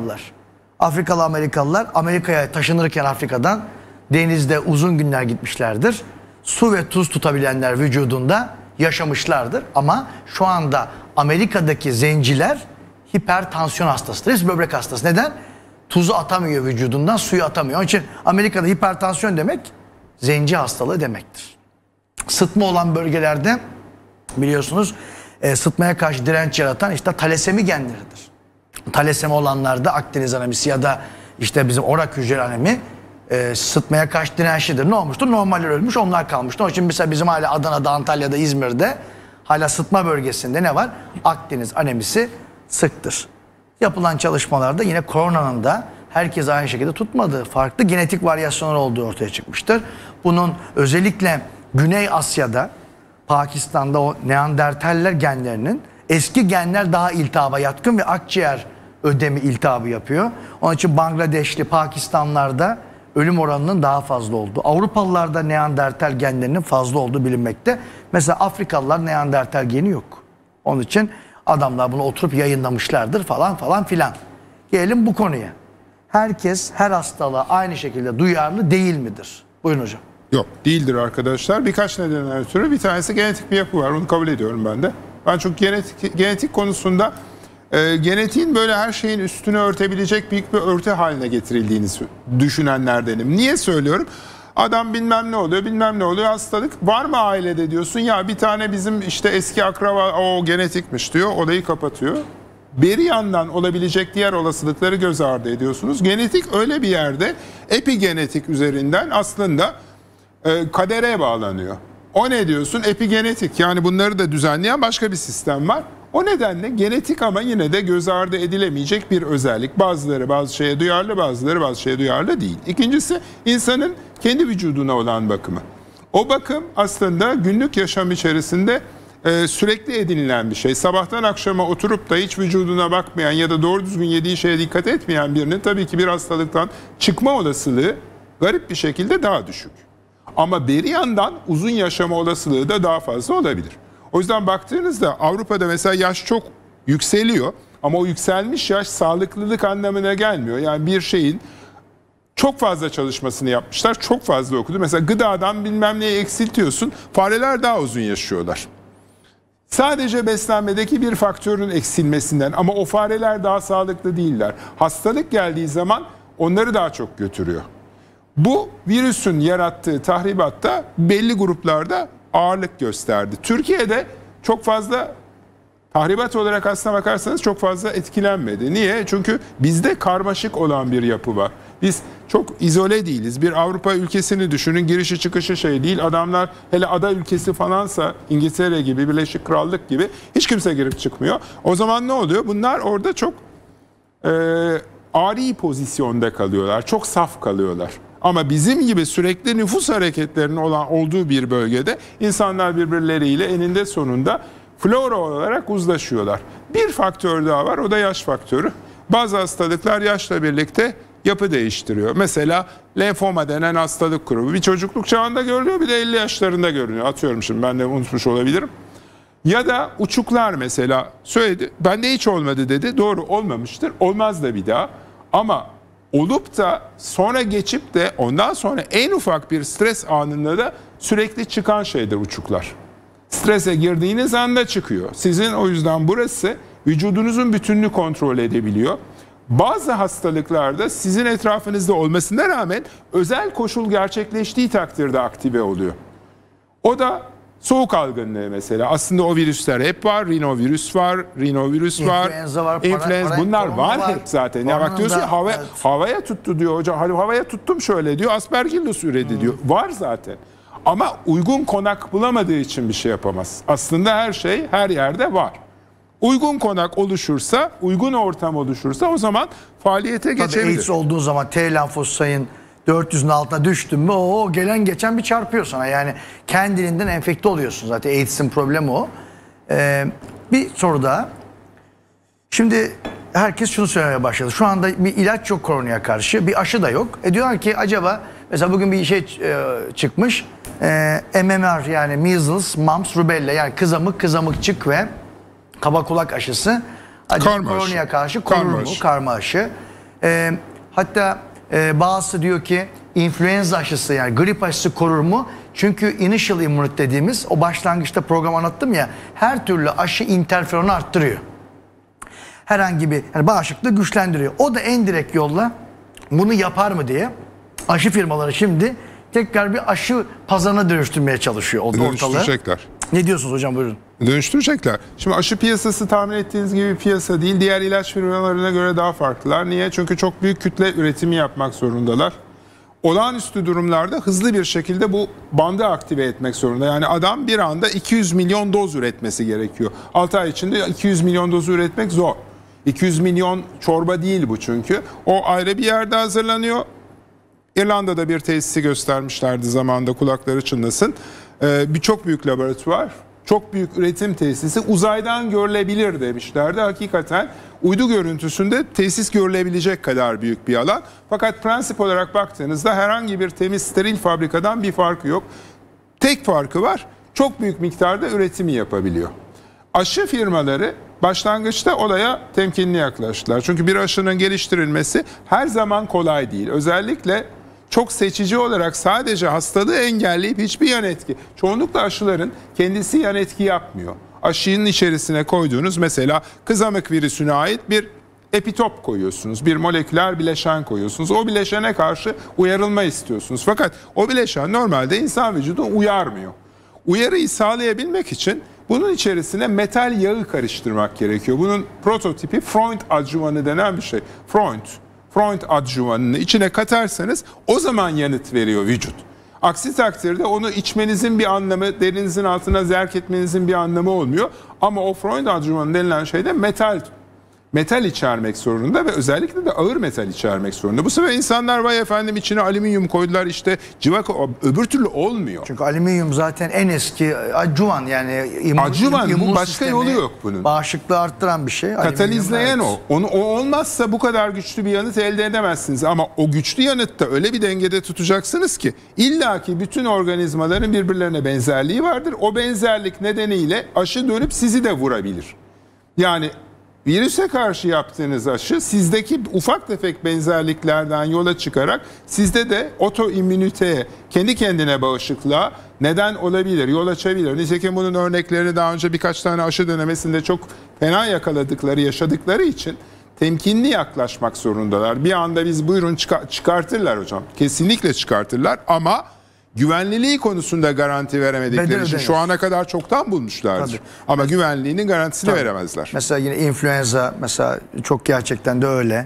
Amerikalılar Amerika'ya taşınırken Afrika'dan denizde uzun günler gitmişlerdir. Su ve tuz tutabilenler vücudunda yaşamışlardır. Ama şu anda Amerika'daki zenciler hipertansiyon hastasıdır. Böbrek hastası. Neden? Tuzu atamıyor vücudundan, suyu atamıyor. Onun için Amerika'da hipertansiyon demek zenci hastalığı demektir. Sıtma olan bölgelerde biliyorsunuz sıtmaya karşı direnç yaratan işte talasemi genleridir. Talasemi olanlarda Akdeniz anemisi ya da işte bizim orak hücreli anemi sıtmaya karşı dirençlidir. Ne olmuştur? Normaller ölmüş, onlar kalmıştır. Onun için mesela bizim hala Adana'da, Antalya'da, İzmir'de hala sıtma bölgesinde ne var? Akdeniz anemisi sıktır. Yapılan çalışmalarda yine koronanın da herkes aynı şekilde tutmadığı, farklı genetik varyasyonlar olduğu ortaya çıkmıştır. Bunun özellikle Güney Asya'da, Pakistan'da o Neandertaller genlerinin eski genler daha iltihaba yatkın ve akciğer ödemi iltihabı yapıyor. Onun için Bangladeşli, Pakistanlarda ölüm oranının daha fazla olduğu, Avrupalılarda Neandertal genlerinin fazla olduğu bilinmekte. Mesela Afrikalılar Neandertal geni yok. Onun için adamlar bunu oturup yayınlamışlardır falan filan. Gelelim bu konuya. Herkes her hastalığa aynı şekilde duyarlı değil midir? Buyurun hocam. Yok, değildir arkadaşlar. Birkaç nedenden ötürü. Bir tanesi genetik bir yapı var. Onu kabul ediyorum ben de. Ben çok genetik konusunda genetiğin böyle her şeyin üstünü örtebilecek büyük bir örtü haline getirildiğini düşünenlerdenim. Niye söylüyorum? Adam bilmem ne oluyor hastalık. Var mı ailede diyorsun, ya bir tane bizim işte eski akraba o genetikmiş diyor, olayı kapatıyor. Beri yandan olabilecek diğer olasılıkları göz ardı ediyorsunuz. Genetik öyle bir yerde epigenetik üzerinden aslında kadere bağlanıyor. O ne diyorsun? Epigenetik, yani bunları da düzenleyen başka bir sistem var. O nedenle genetik ama yine de göz ardı edilemeyecek bir özellik. Bazıları bazı şeye duyarlı, bazıları bazı şeye duyarlı değil. İkincisi insanın kendi vücuduna olan bakımı. O bakım aslında günlük yaşam içerisinde sürekli edinilen bir şey. Sabahtan akşama oturup da hiç vücuduna bakmayan ya da doğru düzgün yediği şeye dikkat etmeyen birinin tabii ki bir hastalıktan çıkma olasılığı garip bir şekilde daha düşük. Ama beri yandan uzun yaşama olasılığı da daha fazla olabilir. O yüzden baktığınızda Avrupa'da mesela yaş çok yükseliyor ama o yükselmiş yaş sağlıklılık anlamına gelmiyor. Yani bir şeyin çok fazla çalışmasını yapmışlar, çok fazla okudu. Mesela gıdadan bilmem neyi eksiltiyorsun, fareler daha uzun yaşıyorlar. Sadece beslenmedeki bir faktörün eksilmesinden, ama o fareler daha sağlıklı değiller. Hastalık geldiği zaman onları daha çok götürüyor. Bu virüsün yarattığı tahribatta belli gruplarda ağırlık gösterdi. Türkiye'de çok fazla tahribat olarak aslına bakarsanız çok fazla etkilenmedi. Niye? Çünkü bizde karmaşık olan bir yapı var. Biz çok izole değiliz. Bir Avrupa ülkesini düşünün, girişi çıkışı şey değil. Adamlar, hele ada ülkesi falansa, İngiltere gibi, Birleşik Krallık gibi hiç kimse girip çıkmıyor. O zaman ne oluyor? Bunlar orada çok ari pozisyonda kalıyorlar. Çok saf kalıyorlar. Ama bizim gibi sürekli nüfus hareketlerinin olduğu bir bölgede insanlar birbirleriyle eninde sonunda flora olarak uzlaşıyorlar. Bir faktör daha var, o da yaş faktörü. Bazı hastalıklar yaşla birlikte yapı değiştiriyor. Mesela lenfoma denen hastalık grubu bir çocukluk çağında görülüyor, bir de 50 yaşlarında görünüyor. Atıyorum şimdi, ben de unutmuş olabilirim. Ya da uçuklar mesela söyledi, bende hiç olmadı dedi. Doğru, olmamıştır, olmaz da bir daha. Ama olup da sonra geçip de ondan sonra en ufak bir stres anında da sürekli çıkan şeydir uçuklar. Strese girdiğiniz anda çıkıyor. Sizin o yüzden burası vücudunuzun bütününü kontrol edebiliyor. Bazı hastalıklarda sizin etrafınızda olmasına rağmen özel koşul gerçekleştiği takdirde aktive oluyor. O da soğuk algınlığı mesela. Aslında o virüsler hep var. Rinovirüs var, İnfluenza var, influenza, bunlar var hep zaten. Ya bak diyorsun evet. havaya tuttu diyor hocam. Hani havaya tuttum şöyle diyor. Aspergillus üredi diyor. Var zaten. Ama uygun konak bulamadığı için bir şey yapamaz. Aslında her şey her yerde var. Uygun konak oluşursa, uygun ortam oluşursa o zaman faaliyete geçebilir. Tabii AIDS olduğu zaman T lenfoz sayın 400'ün altına düştün mü o gelen geçen bir çarpıyor sana. Yani kendiliğinden enfekte oluyorsun zaten. AIDS'in problemi o. Bir soru daha. Şimdi herkes şunu söylemeye başladı. Şu anda bir ilaç yok koronaya karşı. Bir aşı da yok. Diyorlar ki acaba mesela bugün bir şey çıkmış. MMR yani Measles, Mumps, Rubella yani kızamıkçık ve kaba kulak aşısı. Acaba koronaya karşı korur mu? Karma aşı. Hatta bazısı diyor ki influenza aşısı yani grip aşısı korur mu? Çünkü initial immunity dediğimiz o başlangıçta program anlattım ya, her türlü aşı interferonu arttırıyor. Herhangi bir yani bağışıklığı güçlendiriyor. O da en direkt yolla bunu yapar mı diye aşı firmaları şimdi tekrar bir aşı pazarına dönüştürmeye çalışıyor ortalığı. Dönüştürecekler. Ne diyorsunuz hocam, buyurun. Dönüştürecekler. Şimdi aşı piyasası tahmin ettiğiniz gibi bir piyasa değil. Diğer ilaç firmalarına göre daha farklılar. Niye? Çünkü çok büyük kütle üretimi yapmak zorundalar. Olağanüstü durumlarda hızlı bir şekilde bu bandı aktive etmek zorunda. Yani adam bir anda 200 milyon doz üretmesi gerekiyor. 6 ay içinde 200 milyon dozu üretmek zor. 200 milyon çorba değil bu çünkü. O ayrı bir yerde hazırlanıyor. İrlanda'da bir tesisi göstermişlerdi zamanında, kulakları çınlasın. Çok büyük laboratuvar, çok büyük üretim tesisi, uzaydan görülebilir demişlerdi. Hakikaten uydu görüntüsünde tesis görülebilecek kadar büyük bir alan. Fakat prensip olarak baktığınızda herhangi bir temiz steril fabrikadan bir farkı yok. Tek farkı var, çok büyük miktarda üretimi yapabiliyor. Aşı firmaları başlangıçta olaya temkinli yaklaştılar. Çünkü bir aşının geliştirilmesi her zaman kolay değil. Özellikle çok seçici olarak sadece hastalığı engelleyip hiçbir yan etki. Çoğunlukla aşıların kendisi yan etki yapmıyor. Aşının içerisine koyduğunuz mesela kızamık virüsüne ait bir epitop koyuyorsunuz. Bir moleküler bileşen koyuyorsunuz. O bileşene karşı uyarılma istiyorsunuz. Fakat o bileşen normalde insan vücudunu uyarmıyor. Uyarıyı sağlayabilmek için bunun içerisine metal yağı karıştırmak gerekiyor. Bunun prototipi Freund adjuvanı denen bir şey. Freund adjuvanını içine katarsanız o zaman yanıt veriyor vücut. Aksi takdirde onu içmenizin bir anlamı, derinizin altına zerk etmenizin bir anlamı olmuyor. Ama o Freund adjuvanı denilen şey de metal içermek zorunda ve özellikle de ağır metal içermek zorunda. Bu sefer insanlar vay efendim içine alüminyum koydular işte cıvaka, öbür türlü olmuyor. Çünkü alüminyum zaten en eski adjuvan yani bu başka yolu yok bunun. Bağışıklığı arttıran bir şey. Katalizleyen evet. O olmazsa bu kadar güçlü bir yanıt elde edemezsiniz. Ama o güçlü yanıtta öyle bir dengede tutacaksınız ki illaki bütün organizmaların birbirlerine benzerliği vardır. O benzerlik nedeniyle aşı dönüp sizi de vurabilir. Yani virüse karşı yaptığınız aşı sizdeki ufak tefek benzerliklerden yola çıkarak sizde de otoimmüniteye, kendi kendine bağışıklığa neden olabilir, yol açabilir. Nitekim bunun örneklerini daha önce birkaç tane aşı denemesinde çok fena yakaladıkları, yaşadıkları için temkinli yaklaşmak zorundalar. Bir anda biz buyurun çıkartırlar hocam. Kesinlikle çıkartırlar ama güvenliliği konusunda garanti veremedikleri için şu ana kadar çoktan bulmuşlardır. Tabii. Ama güvenliğinin garantisini veremezler. Mesela yine influenza mesela çok gerçekten de öyle.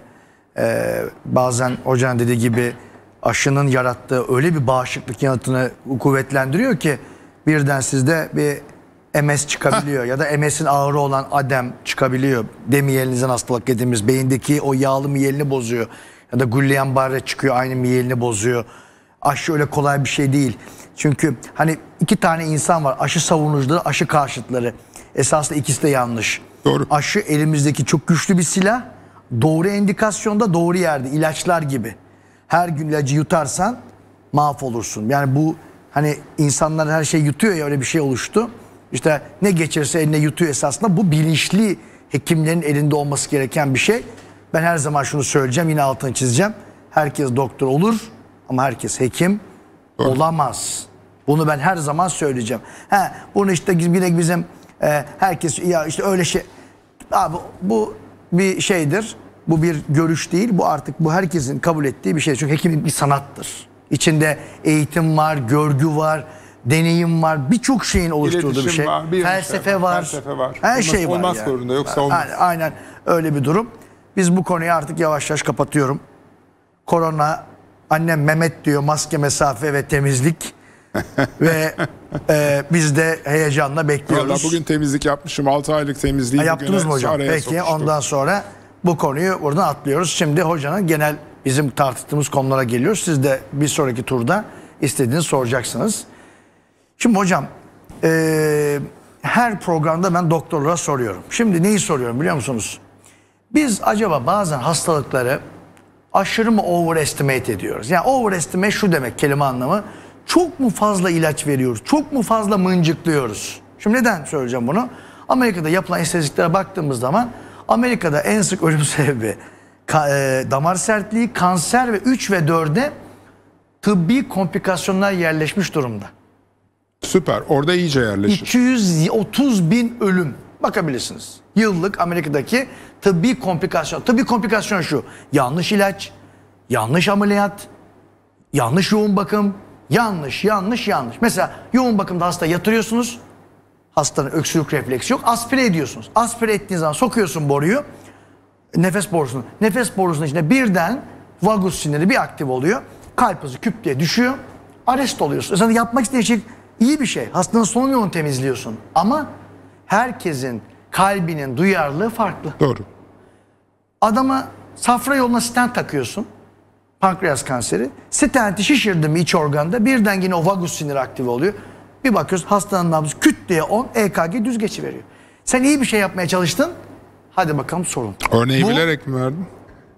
Bazen hocanın dediği gibi aşının yarattığı öyle bir bağışıklık yanıtını kuvvetlendiriyor ki birden sizde bir MS çıkabiliyor ya da MS'in ağrı olan adem çıkabiliyor. Demiyelinizin hastalık dediğimiz beyindeki o yağlı miyelini bozuyor. Ya da Guillain-Barré çıkıyor, aynı miyelini bozuyor. Aşı öyle kolay bir şey değil. Çünkü hani iki tane insan var. Aşı savunucuları, aşı karşıtları. Esasında ikisi de yanlış. Doğru. Aşı elimizdeki çok güçlü bir silah. Doğru endikasyonda, doğru yerde. İlaçlar gibi. Her gün ilacı yutarsan mahvolursun. Yani bu hani insanlar her şeyi yutuyor ya, öyle bir şey oluştu. İşte ne geçirse eline yutuyor esasında. Bu bilinçli hekimlerin elinde olması gereken bir şey. Ben her zaman şunu söyleyeceğim, yine altını çizeceğim. Herkes doktor olur ama herkes hekim olamaz. Bunu ben her zaman söyleyeceğim. Bunu işte yine bizim herkes ya işte öyle şey. Abi bu bir şeydir. Bu bir görüş değil. Bu artık bu herkesin kabul ettiği bir şey. Çünkü hekimlik bir sanattır. İçinde eğitim var, görgü var, deneyim var. Birçok şeyin oluşturduğu bir şey. Var, felsefe var. Felsefe var. Her şey var. Olmaz yani. zorunda, yoksa olmaz. Aynen öyle bir durum. Biz bu konuyu artık yavaş yavaş kapatıyorum. Korona, annem Mehmet diyor, maske, mesafe ve temizlik. Ve biz de heyecanla bekliyoruz. Vallahi bugün temizlik yapmışım. 6 aylık temizliği. Yaptınız mı hocam? Peki sokmuştum. Ondan sonra bu konuyu buradan atlıyoruz. Şimdi hocanın genel bizim tartıştığımız konulara geliyoruz. Siz de bir sonraki turda istediğinizi soracaksınız. Şimdi hocam her programda ben doktorlara soruyorum. Şimdi neyi soruyorum biliyor musunuz? Biz acaba bazen hastalıkları aşırı mı overestimate ediyoruz? Yani overestimate şu demek, kelime anlamı. Çok mu fazla ilaç veriyoruz? Çok mu fazla mıncıklıyoruz? Şimdi neden söyleyeceğim bunu? Amerika'da yapılan istatistiklere baktığımız zaman Amerika'da en sık ölüm sebebi damar sertliği, kanser ve 3 ve 4'e tıbbi komplikasyonlar yerleşmiş durumda. Süper. Orada iyice yerleşir. 230 bin ölüm. Bakabilirsiniz. Yıllık Amerika'daki tıbbi komplikasyon. Tıbbi komplikasyon şu: yanlış ilaç, yanlış ameliyat, yanlış yoğun bakım, yanlış. Mesela yoğun bakımda hasta yatırıyorsunuz. Hastanın öksürük refleksi yok. Aspire ediyorsunuz. Aspire ettiğiniz zaman sokuyorsun boruyu. Nefes borusunu. Nefes borusunun içinde birden vagus siniri bir aktif oluyor. Kalp hızı küp diye düşüyor. Arrest oluyorsun. Zaten yapmak istediğin şey iyi bir şey. Hastanın solunum yolunu temizliyorsun. Ama herkesin kalbinin duyarlılığı farklı. Doğru. Adama safra yoluna stent takıyorsun. Pankreas kanseri. Stenti şişirdi mi iç organda birden yine o vagus siniri aktive oluyor. Bir bakıyorsun hastanın nabzı küt diye 10, EKG düz geçiveriyor. Sen iyi bir şey yapmaya çalıştın. Hadi bakalım sorun. Örneği bilerek mi verdin?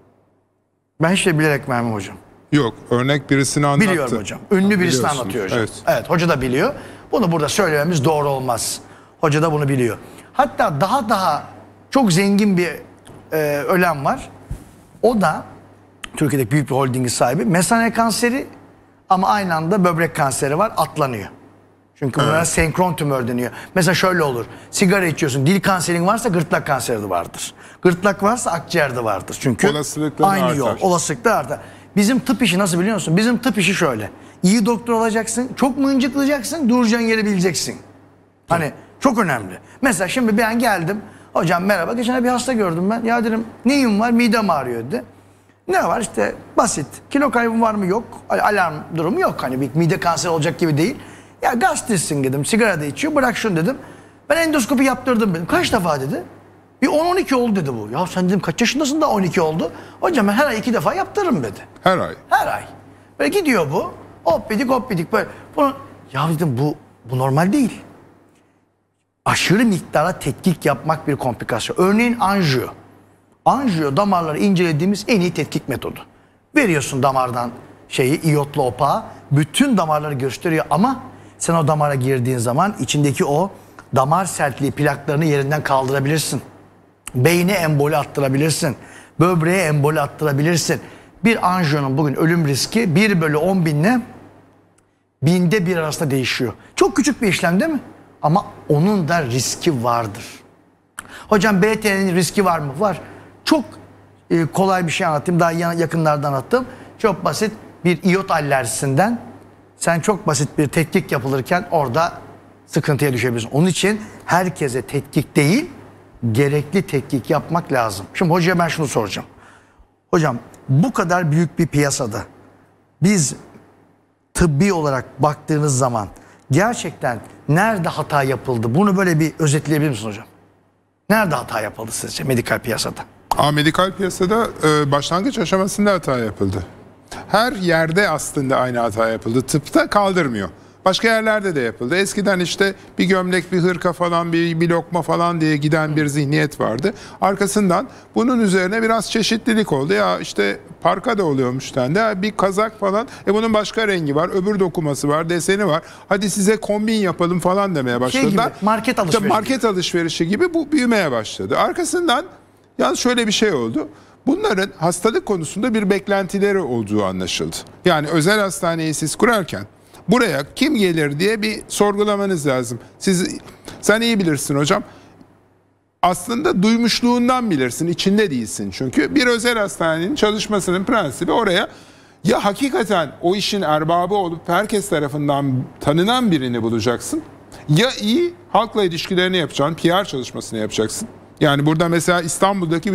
Ben hiç de bilerek vermem hocam. Yok. Örnek birisini anlattı. Biliyorum hocam. Ünlü birisini anlatıyor hocam. Evet, hoca da biliyor. Bunu burada söylememiz doğru olmaz. Hoca da bunu biliyor. Hatta daha çok zengin bir ölen var. O da Türkiye'deki büyük bir holdingin sahibi. Mesane kanseri ama aynı anda böbrek kanseri var, atlanıyor. Çünkü bunlara senkron tümör deniyor. Mesela şöyle olur. Sigara içiyorsun, dil kanserin varsa gırtlak kanseri de vardır. Gırtlak varsa akciğer de vardır. Çünkü aynı artar. yol. Olasılıklar artar. Bizim tıp işi nasıl biliyor musun? Bizim tıp işi şöyle. İyi doktor olacaksın, çok mıncıklayacaksın, duracağın yeri bileceksin. Hani çok önemli. Mesela şimdi ben geldim. Hocam merhaba, geçen bir hasta gördüm ben. Ya dedim neyim var? Midem ağrıyor dedi. Ne var işte basit. Kilo kaybım var mı? Yok. Alarm durumu yok. Hani bir mide kanseri olacak gibi değil. Ya gastritsin dedim. Sigara da içiyor. Bırak şunu dedim. Ben endoskopi yaptırdım dedim. Kaç defa dedi. Bir 10-12 oldu dedi bu. Ya sen dedim kaç yaşındasın da 12 oldu. Hocam ben her ay 2 defa yaptırırım dedi. Her ay. Her ay. Böyle gidiyor bu. Hop bidik böyle. Bunu, ya dedim bu normal değil. Aşırı miktara tetkik yapmak bir komplikasyon. Örneğin anjiyo. Anjiyo damarları incelediğimiz en iyi tetkik metodu. Veriyorsun damardan iyotlu opağı. Bütün damarları gösteriyor ama sen o damara girdiğin zaman içindeki o damar sertliği plaklarını yerinden kaldırabilirsin. Beyne emboli attırabilirsin. Böbreğe emboli attırabilirsin. Bir anjiyonun bugün ölüm riski 1 bölü 10 binle 1000'de 1 arasında değişiyor. Çok küçük bir işlem değil mi? Ama onun da riski vardır. Hocam BT'nin riski var mı? Var. Çok kolay bir şey anlatayım. Daha yakınlarda anlattım. Çok basit bir iyot alerjisinden sen çok basit bir tetkik yapılırken orada sıkıntıya düşebilirsin. Onun için herkese tetkik değil, gerekli tetkik yapmak lazım. Şimdi hocaya ben şunu soracağım. Hocam bu kadar büyük bir piyasada biz tıbbi olarak baktığınız zaman gerçekten nerede hata yapıldı? Bunu böyle bir özetleyebilir misiniz hocam? Nerede hata yapıldı sizce medikal piyasada? Medikal piyasada başlangıç aşamasında hata yapıldı. Her yerde aslında aynı hata yapıldı. Tıpta kaldırmıyor. Başka yerlerde de yapıldı. Eskiden işte bir gömlek, bir hırka falan, bir lokma falan diye giden bir zihniyet vardı. Arkasından bunun üzerine biraz çeşitlilik oldu. Ya işte parka da oluyormuş dendi. Bir kazak falan. Bunun başka rengi var, öbür dokuması var, deseni var. Hadi size kombin yapalım falan demeye başladılar. Şey gibi, market alışverişi. Market alışverişi gibi bu büyümeye başladı. Arkasından yalnız şöyle bir şey oldu. Bunların hastalık konusunda bir beklentileri olduğu anlaşıldı. Yani özel hastaneyi siz kurarken buraya kim gelir diye bir sorgulamanız lazım. Sen iyi bilirsin hocam. Aslında duymuşluğundan bilirsin, içinde değilsin çünkü. Bir özel hastanenin çalışmasının prensibi oraya ya hakikaten o işin erbabı olup herkes tarafından tanınan birini bulacaksın. Ya iyi halkla ilişkilerini yapacaksın, PR çalışmasını yapacaksın. Yani burada mesela İstanbul'daki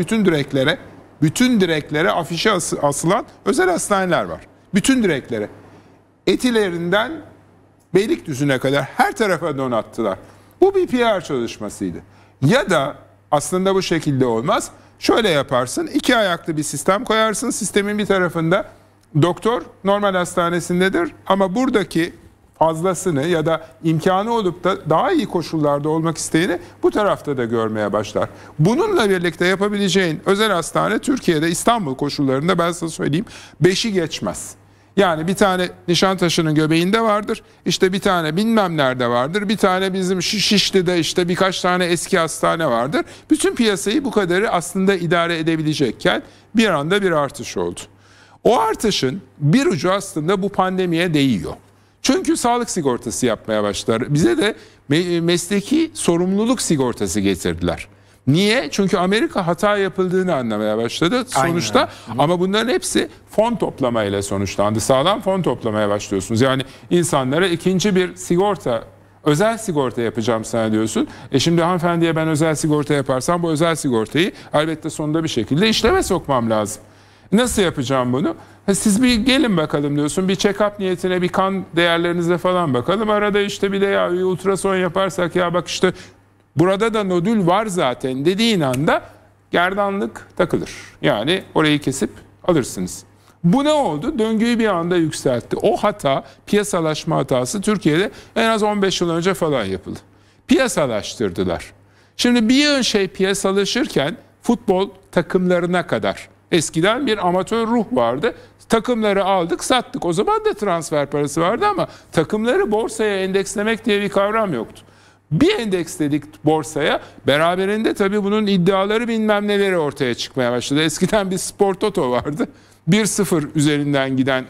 bütün direklere afişe asılan özel hastaneler var. Bütün direklere. Etilerinden Beylikdüzü'ne kadar her tarafa donattılar. Bu bir PR çalışmasıydı. Ya da aslında bu şekilde olmaz. Şöyle yaparsın, 2 ayaklı bir sistem koyarsın. Sistemin bir tarafında doktor normal hastanesindedir ama buradaki fazlasını ya da imkanı olup da daha iyi koşullarda olmak isteyeni bu tarafta da görmeye başlar. Bununla birlikte yapabileceğin özel hastane Türkiye'de İstanbul koşullarında ben sana söyleyeyim 5'i geçmez. Yani bir tane Nişantaşı'nın göbeğinde vardır, işte bir tane bilmem nerede vardır, bir tane bizim Şişli'de işte birkaç tane eski hastane vardır. Bütün piyasayı bu kadarı aslında idare edebilecekken bir anda bir artış oldu. O artışın bir ucu aslında bu pandemiye değiyor. Çünkü sağlık sigortası yapmaya başlar. Bize de mesleki sorumluluk sigortası getirdiler. Niye? Çünkü Amerika hata yapıldığını anlamaya başladı sonuçta. Aynen. Ama bunların hepsi fon toplamayla sonuçlandı. Sağlam fon toplamaya başlıyorsunuz. Yani insanlara ikinci bir sigorta, özel sigorta yapacağım sana diyorsun. Şimdi hanımefendiye ben özel sigorta yaparsam bu özel sigortayı elbette sonunda bir şekilde işleme sokmam lazım. Nasıl yapacağım bunu? Siz bir gelin bakalım diyorsun. Bir check-up niyetine bir kan değerlerinize falan bakalım. Arada işte bir de ya bir ultrason yaparsak ya bak işte burada da nodül var zaten dediğin anda gerdanlık takılır. Yani orayı kesip alırsınız. Bu ne oldu? Döngüyü bir anda yükseltti. O hata, piyasalaşma hatası Türkiye'de en az 15 yıl önce falan yapıldı. Piyasalaştırdılar. Şimdi bir yığın şey piyasalaşırken futbol takımlarına kadar eskiden bir amatör ruh vardı. Takımları aldık, sattık. O zaman da transfer parası vardı ama takımları borsaya endekslemek diye bir kavram yoktu. Bir endeksledik borsaya, beraberinde tabii bunun iddiaları bilmem neleri ortaya çıkmaya başladı. Eskiden bir spor toto vardı. 1-0 üzerinden giden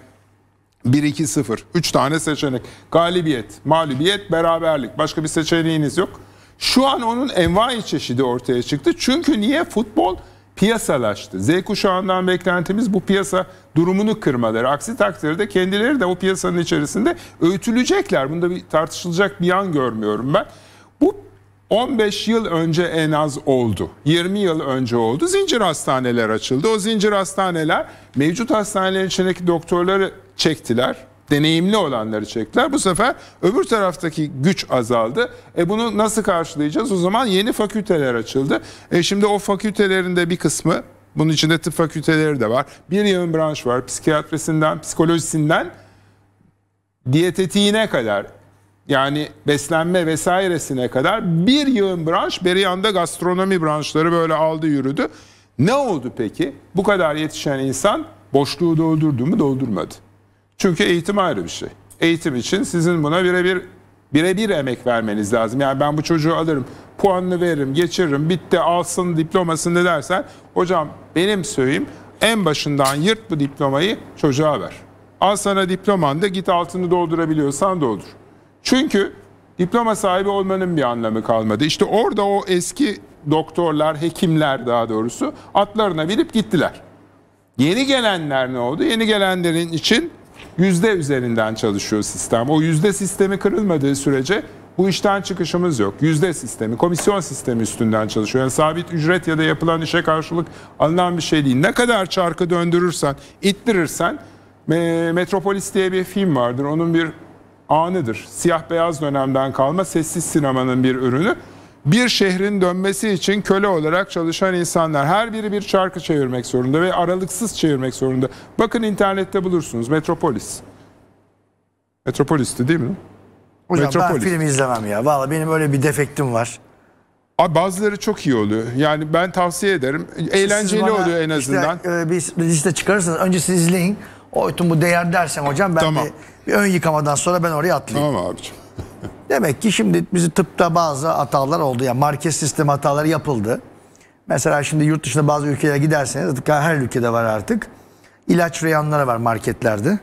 1-2-0. 3 tane seçenek. Galibiyet, mağlubiyet, beraberlik. Başka bir seçeneğiniz yok. Şu an onun envai çeşidi ortaya çıktı. Çünkü niye? Futbol piyasalaştı. Z kuşağından beklentimiz bu piyasa durumunu kırmaları. Aksi takdirde kendileri de o piyasanın içerisinde öğütülecekler. Bunda bir tartışılacak bir yan görmüyorum ben. Bu 15 yıl önce en az oldu. 20 yıl önce oldu. Zincir hastaneler açıldı. O zincir hastaneler mevcut hastanelerin içindeki doktorları çektiler. Deneyimli olanları çektiler. Bu sefer öbür taraftaki güç azaldı. Bunu nasıl karşılayacağız? O zaman yeni fakülteler açıldı. Şimdi o fakültelerin de bir kısmı, bunun içinde tıp fakülteleri de var. Bir yığın branş var. Psikiyatrisinden, psikolojisinden diyetetiğine kadar, yani beslenme vesairesine kadar bir yığın branş, bir yanda gastronomi branşları böyle aldı yürüdü. Ne oldu peki? Bu kadar yetişen insan boşluğu doldurdu mu? Doldurmadı. Çünkü eğitim ayrı bir şey. Eğitim için sizin buna birebir Birebir emek vermeniz lazım. Yani ben bu çocuğu alırım, puanını veririm, geçiririm, bitti, alsın diplomasını dersen, hocam benim söyleyeyim, en başından yırt bu diplomayı, çocuğa ver. Al sana diploman da, git altını doldurabiliyorsan doldur. Çünkü diploma sahibi olmanın bir anlamı kalmadı. İşte orada o eski doktorlar, hekimler daha doğrusu atlarına binip gittiler. Yeni gelenler ne oldu? Yeni gelenlerin için yüzde üzerinden çalışıyor sistem. O yüzde sistemi kırılmadığı sürece bu işten çıkışımız yok. Yüzde sistemi, komisyon sistemi üstünden çalışıyor. Yani sabit ücret ya da yapılan işe karşılık alınan bir şey değil. Ne kadar çarkı döndürürsen, ittirirsen, Metropolis diye bir film vardır. Onun bir anıdır. Siyah beyaz dönemden kalma sessiz sinemanın bir ürünü. Bir şehrin dönmesi için köle olarak çalışan insanlar. Her biri bir çarkı çevirmek zorunda ve aralıksız çevirmek zorunda. Bakın internette bulursunuz. Metropolis. Metropolis'ti değil mi? Hocam Metropolis. ben film izlemem ya. Vallahi benim öyle bir defektim var. Abi bazıları çok iyi oluyor. Yani ben tavsiye ederim. Eğlenceli oluyor en azından. İşte, bir liste çıkarırsanız önce siz izleyin. O bütün bu değer dersen hocam ben Tamam. bir ön yıkamadan sonra ben oraya atlayayım. Tamam abiciğim. Demek ki şimdi bizi tıpta bazı hatalar oldu. Yani market sistemi hataları yapıldı. Mesela şimdi yurt dışında bazı ülkelere giderseniz, her ülkede var artık. İlaç reyanları var marketlerde.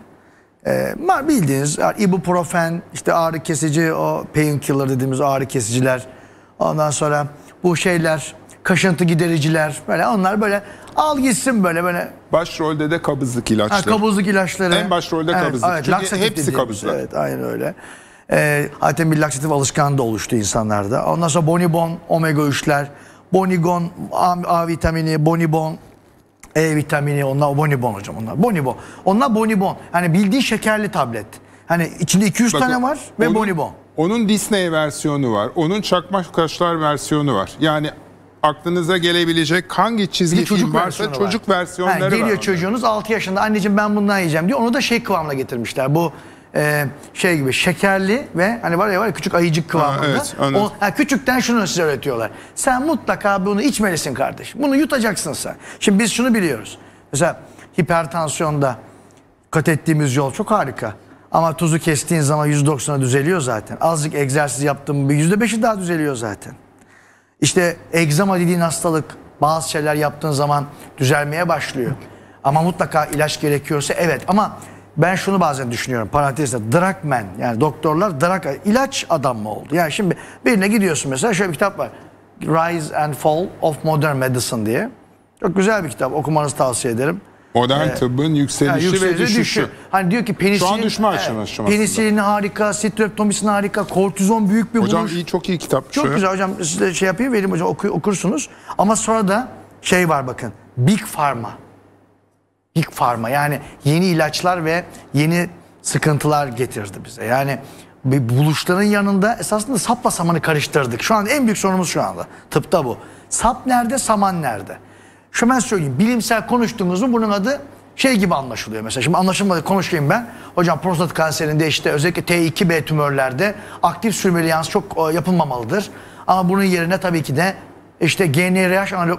Bildiğiniz ibuprofen, işte ağrı kesici, o painkiller dediğimiz ağrı kesiciler. Ondan sonra bu şeyler, kaşıntı gidericiler, böyle onlar böyle al gitsin böyle. Başrolde de kabızlık ilaçları. Kabızlık ilaçları. En başrolde kabızlık. Evet, çünkü laksatif hepsi dediğimiz, kabızlık. Evet, aynen öyle. Zaten bir laksatif alışkanlığı da oluştu insanlarda. Ondan sonra Bonibon, omega 3'ler, Bonigon, A vitamini, Bonibon, E vitamini, onlar Bonibon hocam onlar. Bonibon. Onlar Bonibon. Hani bildiğin şekerli tablet. Hani içinde 200 tane var ve Bonibon. Onun Disney versiyonu var. Onun çakmak kaşlar versiyonu var. Yani aklınıza gelebilecek hangi çizgi film varsa çocuk versiyonları var. Geliyor çocuğunuz 6 yaşında, anneciğim ben bundan yiyeceğim diyor. Onu da şey kıvamına getirmişler. Bu şey gibi şekerli ve hani var ya küçük ayıcık kıvamında. Evet, küçükten şunu size öğretiyorlar. Sen mutlaka bunu içmelisin kardeşim. Bunu yutacaksın sen. Şimdi biz şunu biliyoruz. Mesela hipertansiyonda kat ettiğimiz yol çok harika. Ama tuzu kestiğin zaman %90'a düzeliyor zaten. Azıcık egzersiz yaptığım bir %5'i daha düzeliyor zaten. İşte egzama dediğin hastalık bazı şeyler yaptığın zaman düzelmeye başlıyor. Ama mutlaka ilaç gerekiyorsa evet. Ama ben şunu bazen düşünüyorum parantezde, drug man, yani doktorlar ilaç adam mı oldu? Yani şimdi birine gidiyorsun mesela, şöyle bir kitap var. Rise and Fall of Modern Medicine diye. Çok güzel bir kitap, okumanızı tavsiye ederim. Modern tıbbın yükselişi ve düşüşü. Hani diyor ki penisilin, şu an düşme aşamasında. Penisilin harika, streptomisin harika, kortizon büyük bir buluş. Hocam çok iyi kitap. Çok güzel hocam, size şey yapayım, vereyim hocam, okursunuz. Ama sonra da şey var bakın, Big Pharma. Big Pharma yani yeni ilaçlar ve yeni sıkıntılar getirdi bize. Yani buluşların yanında esasında sapla samanı karıştırdık. Şu an en büyük sorunumuz şu anda tıpta bu. Sap nerede, saman nerede? Şu ben söyleyeyim, bilimsel konuştuğunuzun bunun adı şey gibi anlaşılıyor mesela. Şimdi anlaşılmadı, konuşayım ben. Hocam prostat kanserinde işte özellikle T2B tümörlerde aktif sürveillans çok yapılmamalıdır. Ama bunun yerine tabii ki de işte GnRH analog...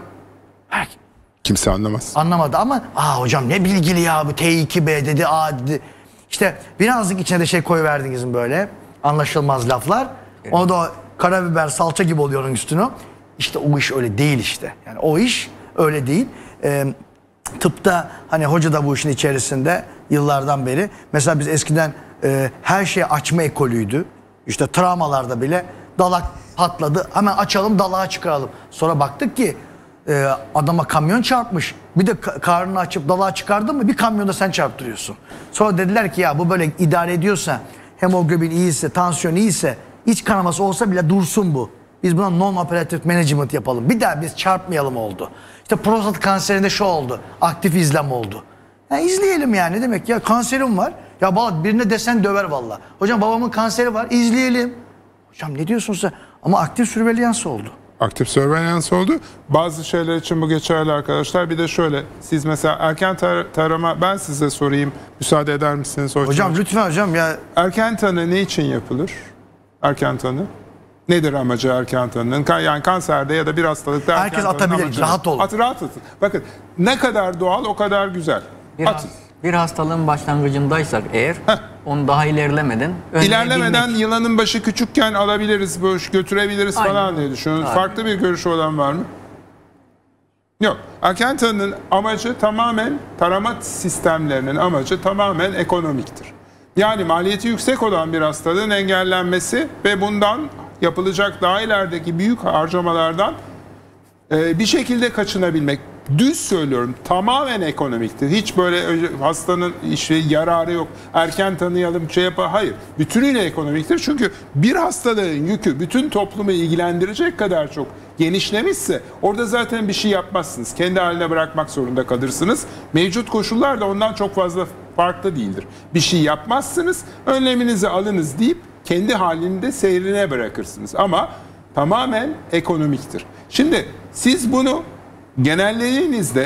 Kimse anlamaz. Anlamadı ama hocam ne bilgili ya bu T2B dedi, dedi. İşte birazcık içine de şey koyuverdiniz böyle anlaşılmaz laflar. Evet. Onu da karabiber salça gibi oluyor onun üstüne. İşte o iş öyle değil işte. Yani o iş öyle değil. Tıpta hani hoca da bu işin içerisinde yıllardan beri. Mesela biz eskiden her şeyi açma ekolüydü. İşte travmalarda bile dalak patladı. Hemen açalım, dalağı çıkaralım. Sonra baktık ki adama kamyon çarpmış. Bir de karnını açıp dalağı çıkardın mı bir kamyonda sen çarptırıyorsun. Sonra dediler ki ya bu böyle idare ediyorsa, hemoglobin iyiyse, tansiyon iyiyse, iç kanaması olsa bile dursun bu. Biz buna non-operative management yapalım. Bir daha biz çarpmayalım oldu. İşte prostat kanserinde şu oldu. Aktif izlem oldu. Ya izleyelim yani, ne demek ya, kanserim var. Ya birine desen döver valla. Hocam babamın kanseri var, izleyelim. Hocam ne diyorsun sen? Ama aktif sürveillans oldu. Aktif sürveillans oldu. Bazı şeyler için bu geçerli arkadaşlar. Bir de şöyle, siz mesela erken tarama, ben size sorayım. Müsaade eder misiniz? Hocam lütfen hocam ya. Erken tanı ne için yapılır? Erken tanı. Nedir amacı erken tanının? Yani kanserde ya da bir hastalıkta erken herkes atabilir, rahat olun. Rahat atın. Bakın ne kadar doğal o kadar güzel. Bir hastalığın başlangıcındaysak eğer Onu daha ilerlemeden İlerlemeden yılanın başı küçükken alabiliriz, götürebiliriz falan diye düşünüyorum. Farklı bir görüşü olan var mı? Yok. Erken tanının amacı tamamen, tarama sistemlerinin amacı tamamen ekonomiktir. Yani maliyeti yüksek olan bir hastalığın engellenmesi ve bundan yapılacak daha ilerideki büyük harcamalardan bir şekilde kaçınabilmek. Düz söylüyorum, tamamen ekonomiktir. Hiç böyle hastanın yararı yok. Erken tanıyalım, hayır. Bütünüyle ekonomiktir. Çünkü bir hastalığın yükü bütün toplumu ilgilendirecek kadar çok genişlemişse orada zaten bir şey yapmazsınız. Kendi haline bırakmak zorunda kalırsınız. Mevcut koşullar da ondan çok fazla farklı değildir. Bir şey yapmazsınız, önleminizi alınız deyip kendi halinde seyrine bırakırsınız. Ama tamamen ekonomiktir. Şimdi siz bunu genellediğinizde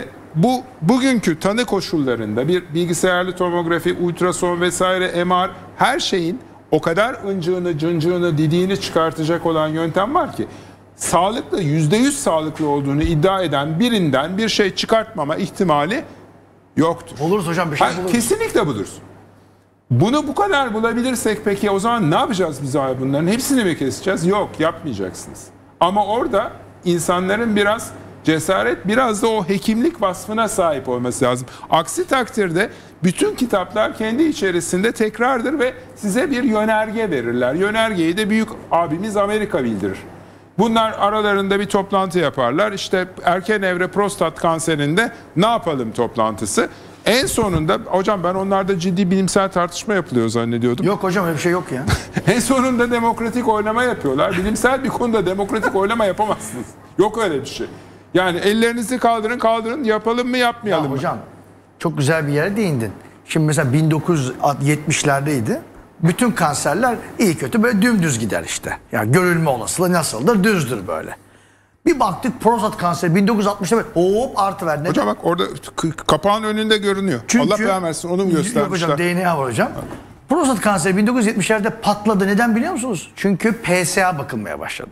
bugünkü tanı koşullarında bir bilgisayarlı tomografi, ultrason vesaire, MR, her şeyin o kadar ıncığını, cıncığını, didiğini çıkartacak olan yöntem var ki sağlıklı, %100 sağlıklı olduğunu iddia eden birinden bir şey çıkartmama ihtimali yoktur. Buluruz hocam, bir şey buluruz. Kesinlikle buluruz. Bunu bu kadar bulabilirsek peki o zaman ne yapacağız biz abi, bunların hepsini mi keseceğiz? Yok, yapmayacaksınız. Ama orada insanların biraz cesaret, biraz da o hekimlik vasfına sahip olması lazım. Aksi takdirde bütün kitaplar kendi içerisinde tekrardır ve size bir yönerge verirler. Yönergeyi de büyük abimiz Amerika bildirir. Bunlar aralarında bir toplantı yaparlar. İşte erken evre prostat kanserinde ne yapalım toplantısı. En sonunda, hocam ben onlarda ciddi bilimsel tartışma yapılıyor zannediyordum. Yok hocam, öyle bir şey yok ya. En sonunda demokratik oylama yapıyorlar. Bilimsel bir konuda demokratik oylama yapamazsınız. Yok öyle bir şey. Yani ellerinizi kaldırın, yapalım mı yapmayalım mı? Hocam çok güzel bir yere değindin. Şimdi mesela 1970'lerdeydi. Bütün kanserler iyi kötü böyle dümdüz gider işte. Yani görülme olasılığı nasıldır? Düzdür böyle. Bir baktık prostat kanseri 1960'da böyle hop artıver. Neden? Hocam bak orada kapağın önünde görünüyor. Çünkü, Allah belanı versin, onu mu göstermişler? Yok hocam, DNA var hocam. Prostat kanseri 1970'lerde patladı. Neden biliyor musunuz? Çünkü PSA bakılmaya başladı.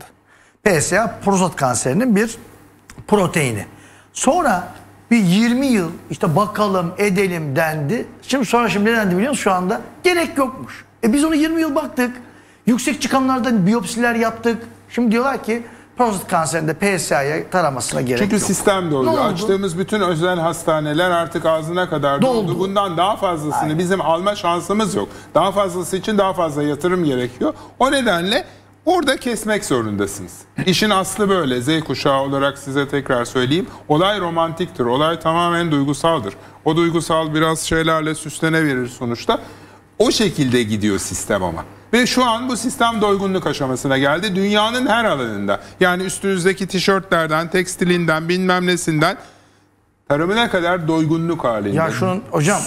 PSA prostat kanserinin bir proteini. Sonra bir 20 yıl işte bakalım edelim dendi. Şimdi ne dendi biliyor musunuz şu anda? Gerek yokmuş. Biz onu 20 yıl baktık. Yüksek çıkanlardan biyopsiler yaptık. Şimdi diyorlar ki prostat kanserinde PSA'ya taramasına gerek yok. Çünkü sistem doldu. Açtığımız bütün özel hastaneler artık ağzına kadar doldu. Bundan daha fazlasını bizim alma şansımız yok. Daha fazlası için daha fazla yatırım gerekiyor. O nedenle orada kesmek zorundasınız. İşin aslı böyle. Z kuşağı olarak size tekrar söyleyeyim. Olay romantiktir. Olay tamamen duygusaldır. O duygusal biraz şeylerle süslenebilir sonuçta. O şekilde gidiyor sistem ama. Ve şu an bu sistem doygunluk aşamasına geldi. Dünyanın her alanında. Yani üstünüzdeki tişörtlerden, tekstilinden, bilmem nesinden tarımına kadar doygunluk halinde. Ya şunun hocam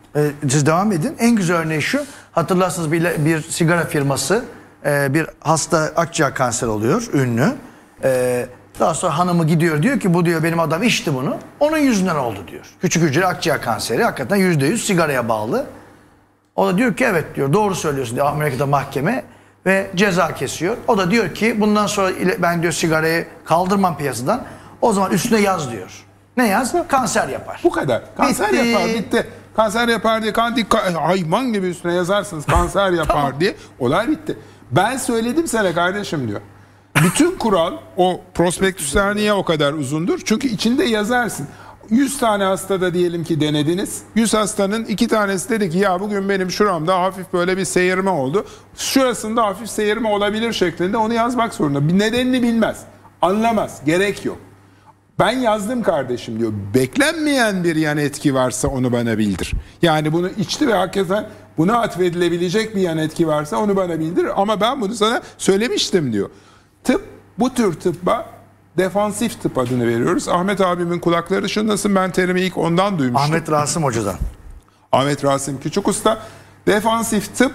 siz devam edin. En güzel örneği şu. Hatırlarsınız bir sigara firması bir hasta akciğer kanseri oluyor, ünlü. Daha sonra hanımı gidiyor, diyor ki bu diyor benim adam içti bunu. Onun yüzünden oldu diyor. Küçük hücre akciğer kanseri hakikaten %100 sigaraya bağlı. O da diyor ki evet diyor, doğru söylüyorsun diyor Amerika'da mahkeme ve ceza kesiyor. O da diyor ki bundan sonra ben diyor sigarayı kaldırmam piyasadan. O zaman üstüne yaz diyor. Ne yaz? Kanser yapar. Bu kadar. Kanser bitti. Yapar, bitti. Kanser yapar diye hayvan gibi üstüne yazarsınız kanser yapar tamam. diye. Olay bitti. Ben söyledim sana kardeşim diyor. Bütün kural o prospektüsler niye o kadar uzundur? Çünkü içinde yazarsın. 100 tane hastada diyelim ki denediniz. 100 hastanın 2 tanesi dedi ki ya bugün benim şuramda hafif böyle bir seyirme oldu. Şurasında hafif seyirme olabilir şeklinde onu yazmak zorunda. Bir nedenini bilmez. Anlamaz. Gerek yok. Ben yazdım kardeşim diyor. Beklenmeyen bir yan etki varsa onu bana bildir. Yani bunu içti ve hakikaten buna atfedilebilecek bir yan etki varsa onu bana bildir. Ama ben bunu sana söylemiştim diyor. Tıp, bu tür tıbba defansif tıp adını veriyoruz. Ahmet abimin kulakları çınlasın, ben terimi ilk ondan duymuştum. Ahmet Rasim Hoca'dan. Ahmet Rasim Küçük Usta. Defansif tıp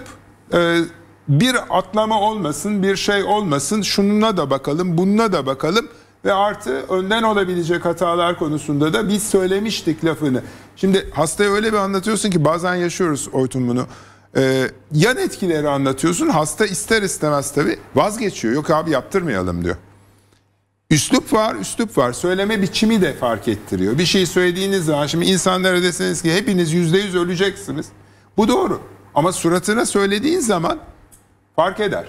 bir atlama olmasın, bir şey olmasın, şununla da bakalım, bununla da bakalım ve artı önden olabilecek hatalar konusunda da biz söylemiştik lafını. Şimdi hastaya öyle bir anlatıyorsun ki bazen yaşıyoruz Oytun bunu. Yan etkileri anlatıyorsun, hasta ister istemez tabii vazgeçiyor. Yok abi yaptırmayalım diyor. Üslup var. Söyleme biçimi de fark ettiriyor. Bir şey söylediğiniz zaman şimdi insanlara deseniz ki hepiniz %100 öleceksiniz. Bu doğru. Ama suratına söylediğin zaman fark eder.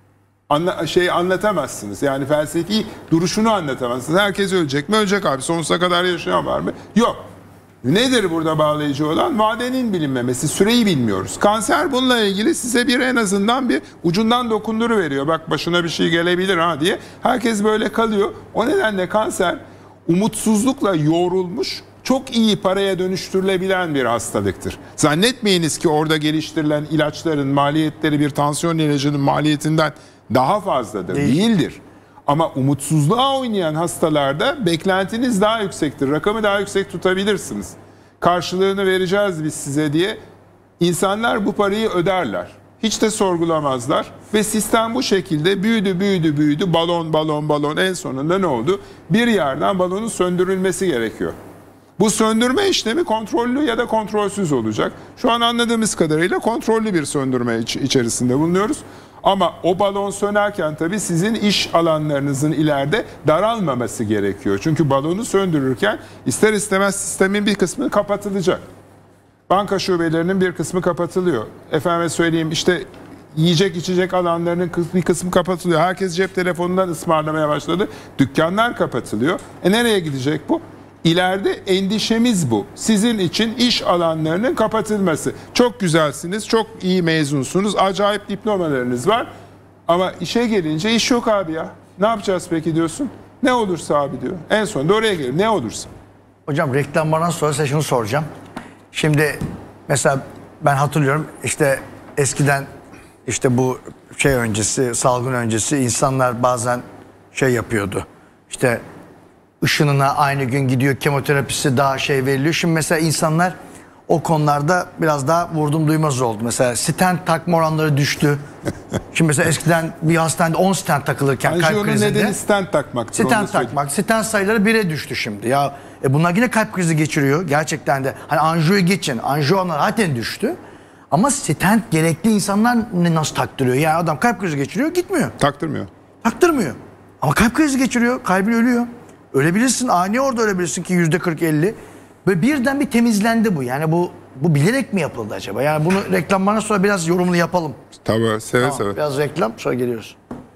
Anlatamazsınız. Yani felsefi duruşunu anlatamazsınız. Herkes ölecek mi? Ölecek abi. Sonsuza kadar yaşayan var mı? Yok. Nedir burada bağlayıcı olan? Vadenin bilinmemesi. Süreyi bilmiyoruz. Kanser bununla ilgili size en azından bir ucundan dokunduruveriyor. Bak başına bir şey gelebilir ha diye. Herkes böyle kalıyor. O nedenle kanser umutsuzlukla yoğrulmuş, çok iyi paraya dönüştürülebilen bir hastalıktır. Zannetmeyiniz ki orada geliştirilen ilaçların maliyetleri bir tansiyon ilacının maliyetinden daha fazladır. Değildir. Ama umutsuzluğa oynayan hastalarda beklentiniz daha yüksektir. Rakamı daha yüksek tutabilirsiniz. Karşılığını vereceğiz biz size diye insanlar bu parayı öderler. Hiç de sorgulamazlar. Ve sistem bu şekilde büyüdü. Balon. En sonunda ne oldu? Bir yerden balonun söndürülmesi gerekiyor. Bu söndürme işlemi kontrollü ya da kontrolsüz olacak. Şu an anladığımız kadarıyla kontrollü bir söndürme içerisinde bulunuyoruz. Ama o balon sönerken tabii sizin iş alanlarınızın ileride daralmaması gerekiyor. Çünkü balonu söndürürken ister istemez sistemin bir kısmı kapatılacak. Banka şubelerinin bir kısmı kapatılıyor. Efendime söyleyeyim işte yiyecek içecek alanlarının bir kısmı kapatılıyor. Herkes cep telefonundan ısmarlamaya başladı. Dükkanlar kapatılıyor. Nereye gidecek bu? İleride endişemiz bu. Sizin için iş alanlarının kapatılması. Çok güzelsiniz, çok iyi mezunsunuz, acayip diplomalarınız var. Ama işe gelince iş yok abi ya. Ne yapacağız peki diyorsun? Ne olursa abi diyor. En sonunda oraya gelir. Ne olursa. Hocam reklamlardan sonra size şunu soracağım. Şimdi mesela ben hatırlıyorum işte eskiden işte bu şey öncesi, salgın öncesi insanlar bazen şey yapıyordu. İşte ışınına aynı gün gidiyor, kemoterapisi daha şey veriliyor. Şimdi mesela insanlar o konularda biraz daha vurdum duymaz oldu. Mesela stent takma oranları düştü. Şimdi mesela eskiden bir hastanede 10 stent takılırken kalp krizinde. Nedeni stent takmaktır. Stent takmak. Stent sayıları 1'e düştü şimdi. Ya bunlar yine kalp krizi geçiriyor. Gerçekten de hani anjiyoyu geçin. Anjiyo zaten düştü. Ama stent gerekli insanlar nasıl taktırıyor? Yani adam kalp krizi geçiriyor, gitmiyor. Taktırmıyor. Ama kalp krizi geçiriyor, kalbin ölüyor. Ölebilirsin, ani orada ölebilirsin ki %40-50. Böyle birden bir temizlendi bu. Yani bu bilerek mi yapıldı acaba? Yani bunu reklamlardan sonra biraz yorumunu yapalım. Tabii, seve. Biraz reklam, sonra geliyoruz.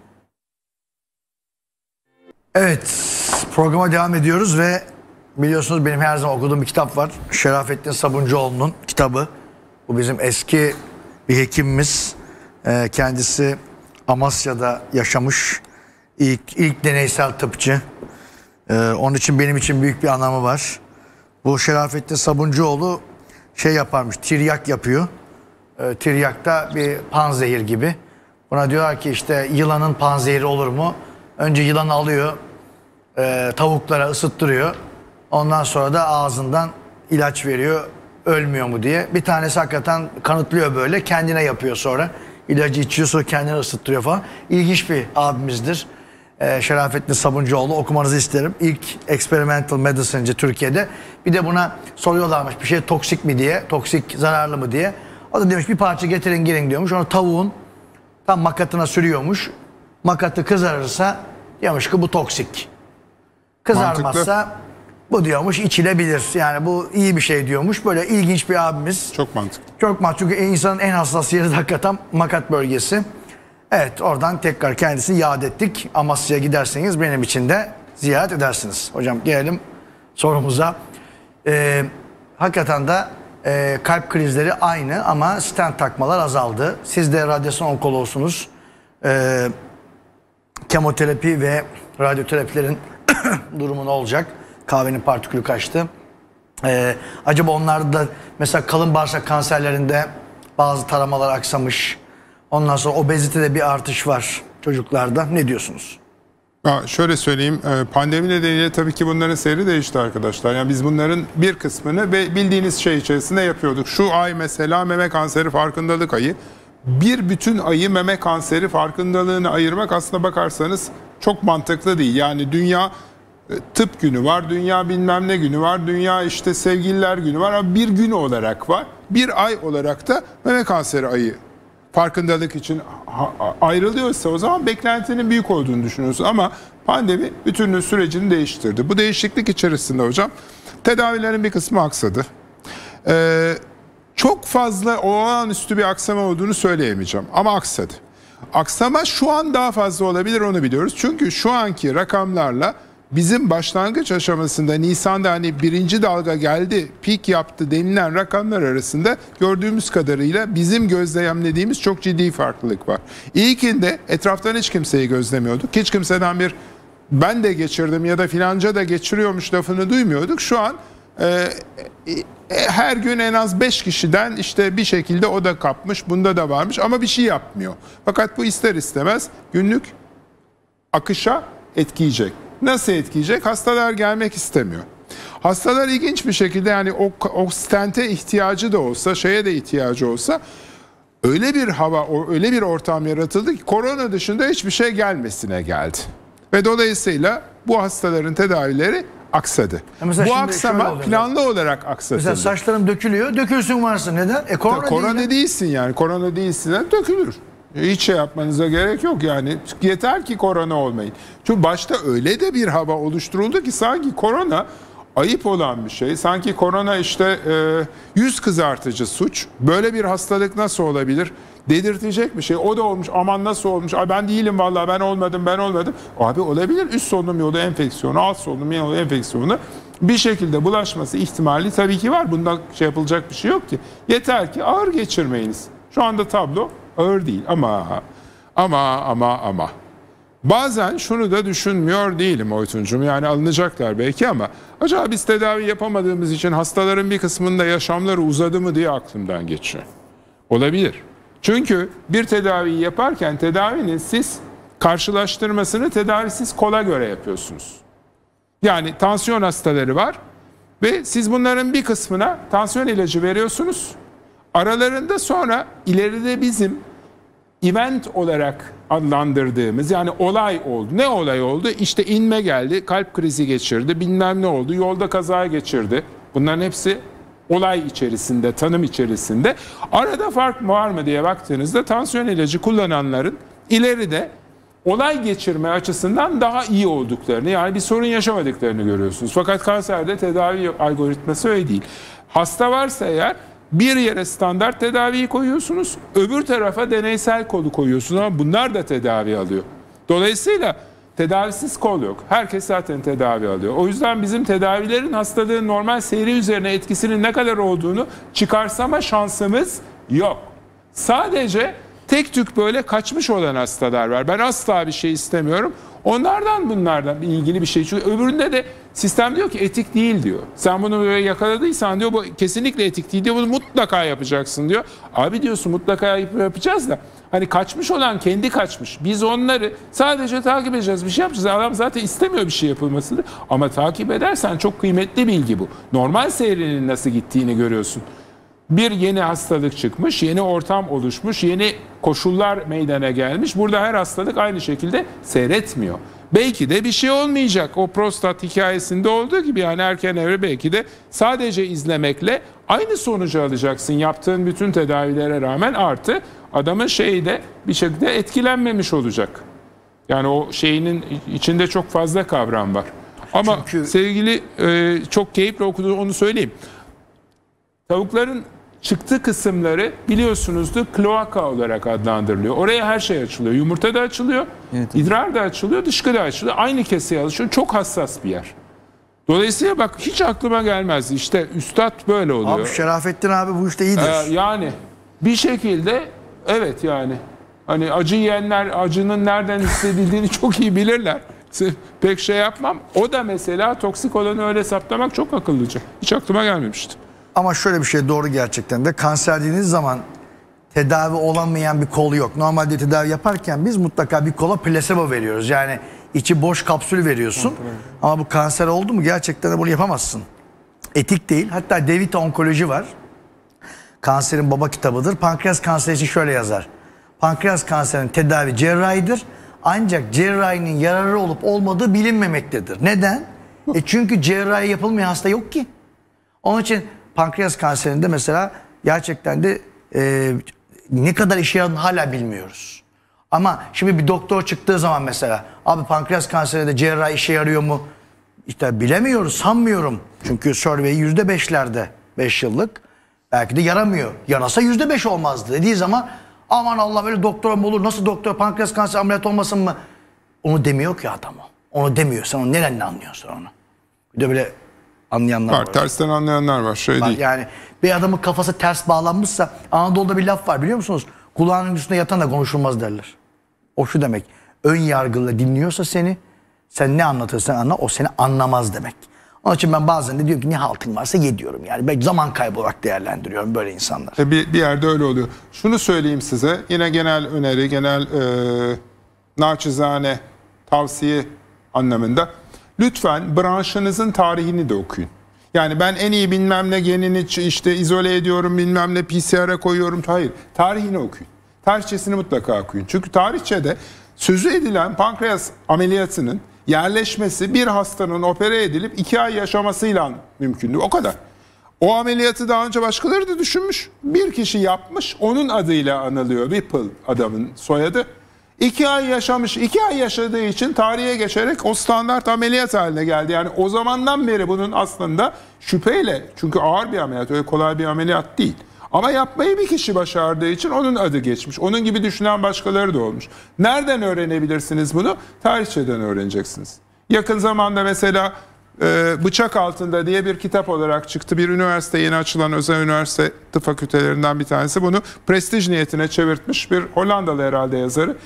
Evet, programa devam ediyoruz ve biliyorsunuz benim her zaman okuduğum bir kitap var. Şerafettin Sabuncuoğlu'nun kitabı. Bu bizim eski bir hekimimiz. Kendisi Amasya'da yaşamış. İlk deneysel tıpçı. Onun için benim için büyük bir anlamı var. Bu Şerafettin Sabuncuoğlu şey yaparmış, tiryak yapıyor. Tiryakta bir panzehir gibi. Buna diyorlar ki işte yılanın panzehiri olur mu? Önce yılanı alıyor, tavuklara ısıttırıyor. Ondan sonra da ağzından ilaç veriyor, ölmüyor mu diye. Bir tanesi hakikaten kanıtlıyor böyle, kendine yapıyor sonra. İlacı içiyor, sonra kendine ısıttırıyor falan. İlginç bir abimizdir. Şerafettin Sabuncuoğlu, okumanızı isterim. İlk experimental medicine'ci Türkiye'de. Bir de buna soruyorlarmış bir şey toksik mi diye, toksik zararlı mı diye. O da demiş bir parça getirin gelin diyormuş. Onu tavuğun tam makatına sürüyormuş. Makatı kızarırsa diyormuş ki bu toksik. Kızarmazsa mantıklı. Bu diyormuş içilebilir. Yani bu iyi bir şey diyormuş. Böyle ilginç bir abimiz. Çok mantıklı. Çok mantıklı. Çünkü insanın en hassas yeri de hakikaten makat bölgesi. Evet, oradan tekrar kendisini yad ettik. Amasya'ya giderseniz benim için de ziyaret edersiniz. Hocam gelelim sorumuza. Hakikaten de kalp krizleri aynı ama stent takmalar azaldı. Siz de radyasyon onkoloğusunuz. Kemoterapi ve radyoterapilerin durumu ne olacak? Kahvenin partikülü kaçtı. Acaba onlarda mesela kalın bağırsak kanserlerinde bazı taramalar aksamış. Ondan sonra obezitede bir artış var çocuklarda. Ne diyorsunuz? Şöyle söyleyeyim, pandemi nedeniyle tabii ki bunların seyri değişti arkadaşlar. Yani biz bunların bir kısmını bildiğiniz şey içerisinde yapıyorduk. Şu ay mesela meme kanseri farkındalık ayı. Bir bütün ayı meme kanseri farkındalığını ayırmak aslına bakarsanız çok mantıklı değil. Yani dünya tıp günü var, dünya bilmem ne günü var, dünya işte sevgililer günü var ama bir gün olarak var. Bir ay olarak da meme kanseri ayı farkındalık için ayrılıyorsa o zaman beklentinin büyük olduğunu düşünüyorsun. Ama pandemi bütün sürecini değiştirdi. Bu değişiklik içerisinde hocam tedavilerin bir kısmı aksadı. çok fazla olağanüstü bir aksama olduğunu söyleyemeyeceğim ama aksadı. Aksama şu an daha fazla olabilir, onu biliyoruz. Çünkü şu anki rakamlarla bizim başlangıç aşamasında Nisan'da hani birinci dalga geldi, pik yaptı denilen rakamlar arasında gördüğümüz kadarıyla bizim gözlemlediğimiz çok ciddi farklılık var. İlkinde etraftan hiç kimseyi gözlemiyorduk. Hiç kimseden bir ben de geçirdim ya da filanca da geçiriyormuş lafını duymuyorduk. Şu an her gün en az 5 kişiden işte bir şekilde o da kapmış, bunda da varmış ama bir şey yapmıyor. Fakat bu ister istemez günlük akışa etkileyecek. Nasıl etkileyecek? Hastalar gelmek istemiyor. Hastalar ilginç bir şekilde yani o stente ihtiyacı da olsa, şeye de ihtiyacı olsa öyle bir hava, öyle bir ortam yaratıldı ki korona dışında hiçbir şey gelmesine geldi. Ve dolayısıyla bu hastaların tedavileri aksadı. Bu aksama planlı olarak aksatıldı. Mesela saçlarım dökülüyor, dökülsün varsın. Neden? Korona değilsin yani. Korona değilsin. Dökülür. Hiç şey yapmanıza gerek yok yani. Yeter ki korona olmayın. Çünkü başta öyle de bir hava oluşturuldu ki sanki korona ayıp olan bir şey. Sanki korona işte yüz kızartıcı suç. Böyle bir hastalık nasıl olabilir? Dedirtecek bir şey. O da olmuş. Aman nasıl olmuş? Ay ben değilim vallahi, ben olmadım. Abi olabilir. Üst solunum yolu enfeksiyonu, alt solunum yolu enfeksiyonu bir şekilde bulaşması ihtimali tabii ki var. Bunda şey yapılacak bir şey yok ki. Yeter ki ağır geçirmeyiniz. Şu anda tablo ağır değil ama. Bazen şunu da düşünmüyor değilim Oytuncuğum. Yani alınacaklar belki ama acaba biz tedavi yapamadığımız için hastaların bir kısmında yaşamları uzadı mı diye aklımdan geçiyor. Olabilir. Çünkü bir tedaviyi yaparken tedavinin siz karşılaştırmasını tedavisiz kola göre yapıyorsunuz. Yani tansiyon hastaları var ve siz bunların bir kısmına tansiyon ilacı veriyorsunuz. Aralarında sonra ileride bizim event olarak adlandırdığımız yani olay oldu. Ne olay oldu? İşte inme geldi, kalp krizi geçirdi, bilmem ne oldu, yolda kaza geçirdi. Bunların hepsi olay içerisinde, tanım içerisinde. Arada fark var mı diye baktığınızda tansiyon ilacı kullananların ileride olay geçirme açısından daha iyi olduklarını, yani bir sorun yaşamadıklarını görüyorsunuz. Fakat kanserde tedavi algoritması öyle değil. Hasta varsa eğer bir yere standart tedaviyi koyuyorsunuz, öbür tarafa deneysel kolu koyuyorsunuz ama bunlar da tedavi alıyor. Dolayısıyla tedavisiz kol yok. Herkes zaten tedavi alıyor. O yüzden bizim tedavilerin hastalığın normal seyri üzerine etkisinin ne kadar olduğunu çıkarsama şansımız yok. Sadece tek tük böyle kaçmış olan hastalar var. Ben asla bir şey istemiyorum. Onlardan bunlardan ilgili bir şey. Çünkü öbüründe de sistem diyor ki etik değil diyor. Sen bunu böyle yakaladıysan diyor bu kesinlikle etik değil diyor. Bunu mutlaka yapacaksın diyor. Abi diyorsun mutlaka yapacağız da hani kaçmış olan kendi kaçmış. Biz onları sadece takip edeceğiz. Bir şey yapacağız. Adam zaten istemiyor bir şey yapılmasını. Ama takip edersen çok kıymetli bilgi bu. Normal seyrinin nasıl gittiğini görüyorsun. Bir yeni hastalık çıkmış, yeni ortam oluşmuş, yeni koşullar meydana gelmiş. Burada her hastalık aynı şekilde seyretmiyor. Belki de bir şey olmayacak. O prostat hikayesinde olduğu gibi yani erken evre belki de sadece izlemekle aynı sonucu alacaksın. Yaptığın bütün tedavilere rağmen artı adamın şeyi de bir şekilde etkilenmemiş olacak. Yani o şeyinin içinde çok fazla kavram var. Ama çünkü sevgili çok keyifle okuduğum onu söyleyeyim. Tavukların çıktı kısımları biliyorsunuzdur kloaka olarak adlandırılıyor. Oraya her şey açılıyor. Yumurta da açılıyor, evet. İdrar da açılıyor, dışkı da açılıyor. Aynı keseye alışıyor. Çok hassas bir yer. Dolayısıyla bak hiç aklıma gelmezdi. İşte üstad böyle oluyor. Abi Şerafettin abi bu işte iyidir. Yani bir şekilde evet yani. Hani acı yiyenler acının nereden hissedildiğini çok iyi bilirler. Pek şey yapmam. O da mesela toksik olanı öyle saptamak çok akıllıca. Hiç aklıma gelmemişti. Ama şöyle bir şey doğru gerçekten de kanser dediğiniz zaman tedavi olamayan bir kol yok. Normalde tedavi yaparken biz mutlaka bir kola plasebo veriyoruz. Yani içi boş kapsül veriyorsun. Ama bu kanser oldu mu gerçekten de bunu yapamazsın. Etik değil. Hatta Devita Onkoloji var. Kanserin baba kitabıdır. Pankreas kanseri için şöyle yazar. Pankreas kanserinin tedavi cerrahidir. Ancak cerrahinin yararı olup olmadığı bilinmemektedir. Neden? Çünkü cerrahi yapılmayan hasta yok ki. Onun için pankreas kanserinde mesela gerçekten de ne kadar işe yaradığını hala bilmiyoruz. Ama şimdi bir doktor çıktığı zaman mesela abi pankreas kanserinde cerrahi işe yarıyor mu? İşte bilemiyoruz, sanmıyorum. Çünkü survey %5'lerde 5 yıllık. Belki de yaramıyor. Yarasa %5 olmazdı dediği zaman aman Allah böyle doktor mu olur? Nasıl doktor? Pankreas kanseri ameliyat olmasın mı? Onu demiyor ki adam o. Onu demiyor. Sen onu nereden anlıyorsun onu? Bir de böyle anlayanlar var. Tersten anlayanlar var. Değil. Yani bir adamın kafası ters bağlanmışsa Anadolu'da bir laf var biliyor musunuz? Kulağının üstünde yatan da konuşulmaz derler. O şu demek. Ön yargıyla dinliyorsa seni, sen ne anlatırsan anla, o seni anlamaz demek. Onun için ben bazen de diyorum ki ne haltın varsa ye diyorum yani. Ben zaman kaybı olarak değerlendiriyorum böyle insanlar. Bir yerde öyle oluyor. Şunu söyleyeyim size. Yine genel öneri, genel naçizane tavsiye anlamında. Lütfen branşınızın tarihini de okuyun. Yani ben en iyi bilmem ne genini işte izole ediyorum, bilmem ne PCR'e koyuyorum. Hayır. Tarihini okuyun. Tarihçesini mutlaka okuyun. Çünkü tarihçede sözü edilen pankreas ameliyatının yerleşmesi bir hastanın opere edilip 2 ay yaşamasıyla mümkündü. O kadar. O ameliyatı daha önce başkaları da düşünmüş. Bir kişi yapmış, onun adıyla anılıyor. Whipple adamın soyadı. 2 ay yaşamış. 2 ay yaşadığı için tarihe geçerek o standart ameliyat haline geldi. Yani o zamandan beri bunun aslında şüpheyle, çünkü ağır bir ameliyat, öyle kolay bir ameliyat değil. Ama yapmayı bir kişi başardığı için onun adı geçmiş. Onun gibi düşünen başkaları da olmuş. Nereden öğrenebilirsiniz bunu? Tarihçeden öğreneceksiniz. Yakın zamanda mesela Bıçak Altında diye bir kitap olarak çıktı. Bir üniversite, yeni açılan özel üniversite tıp fakültelerinden bir tanesi bunu prestij niyetine çevirtmiş bir Hollandalı herhalde yazarı.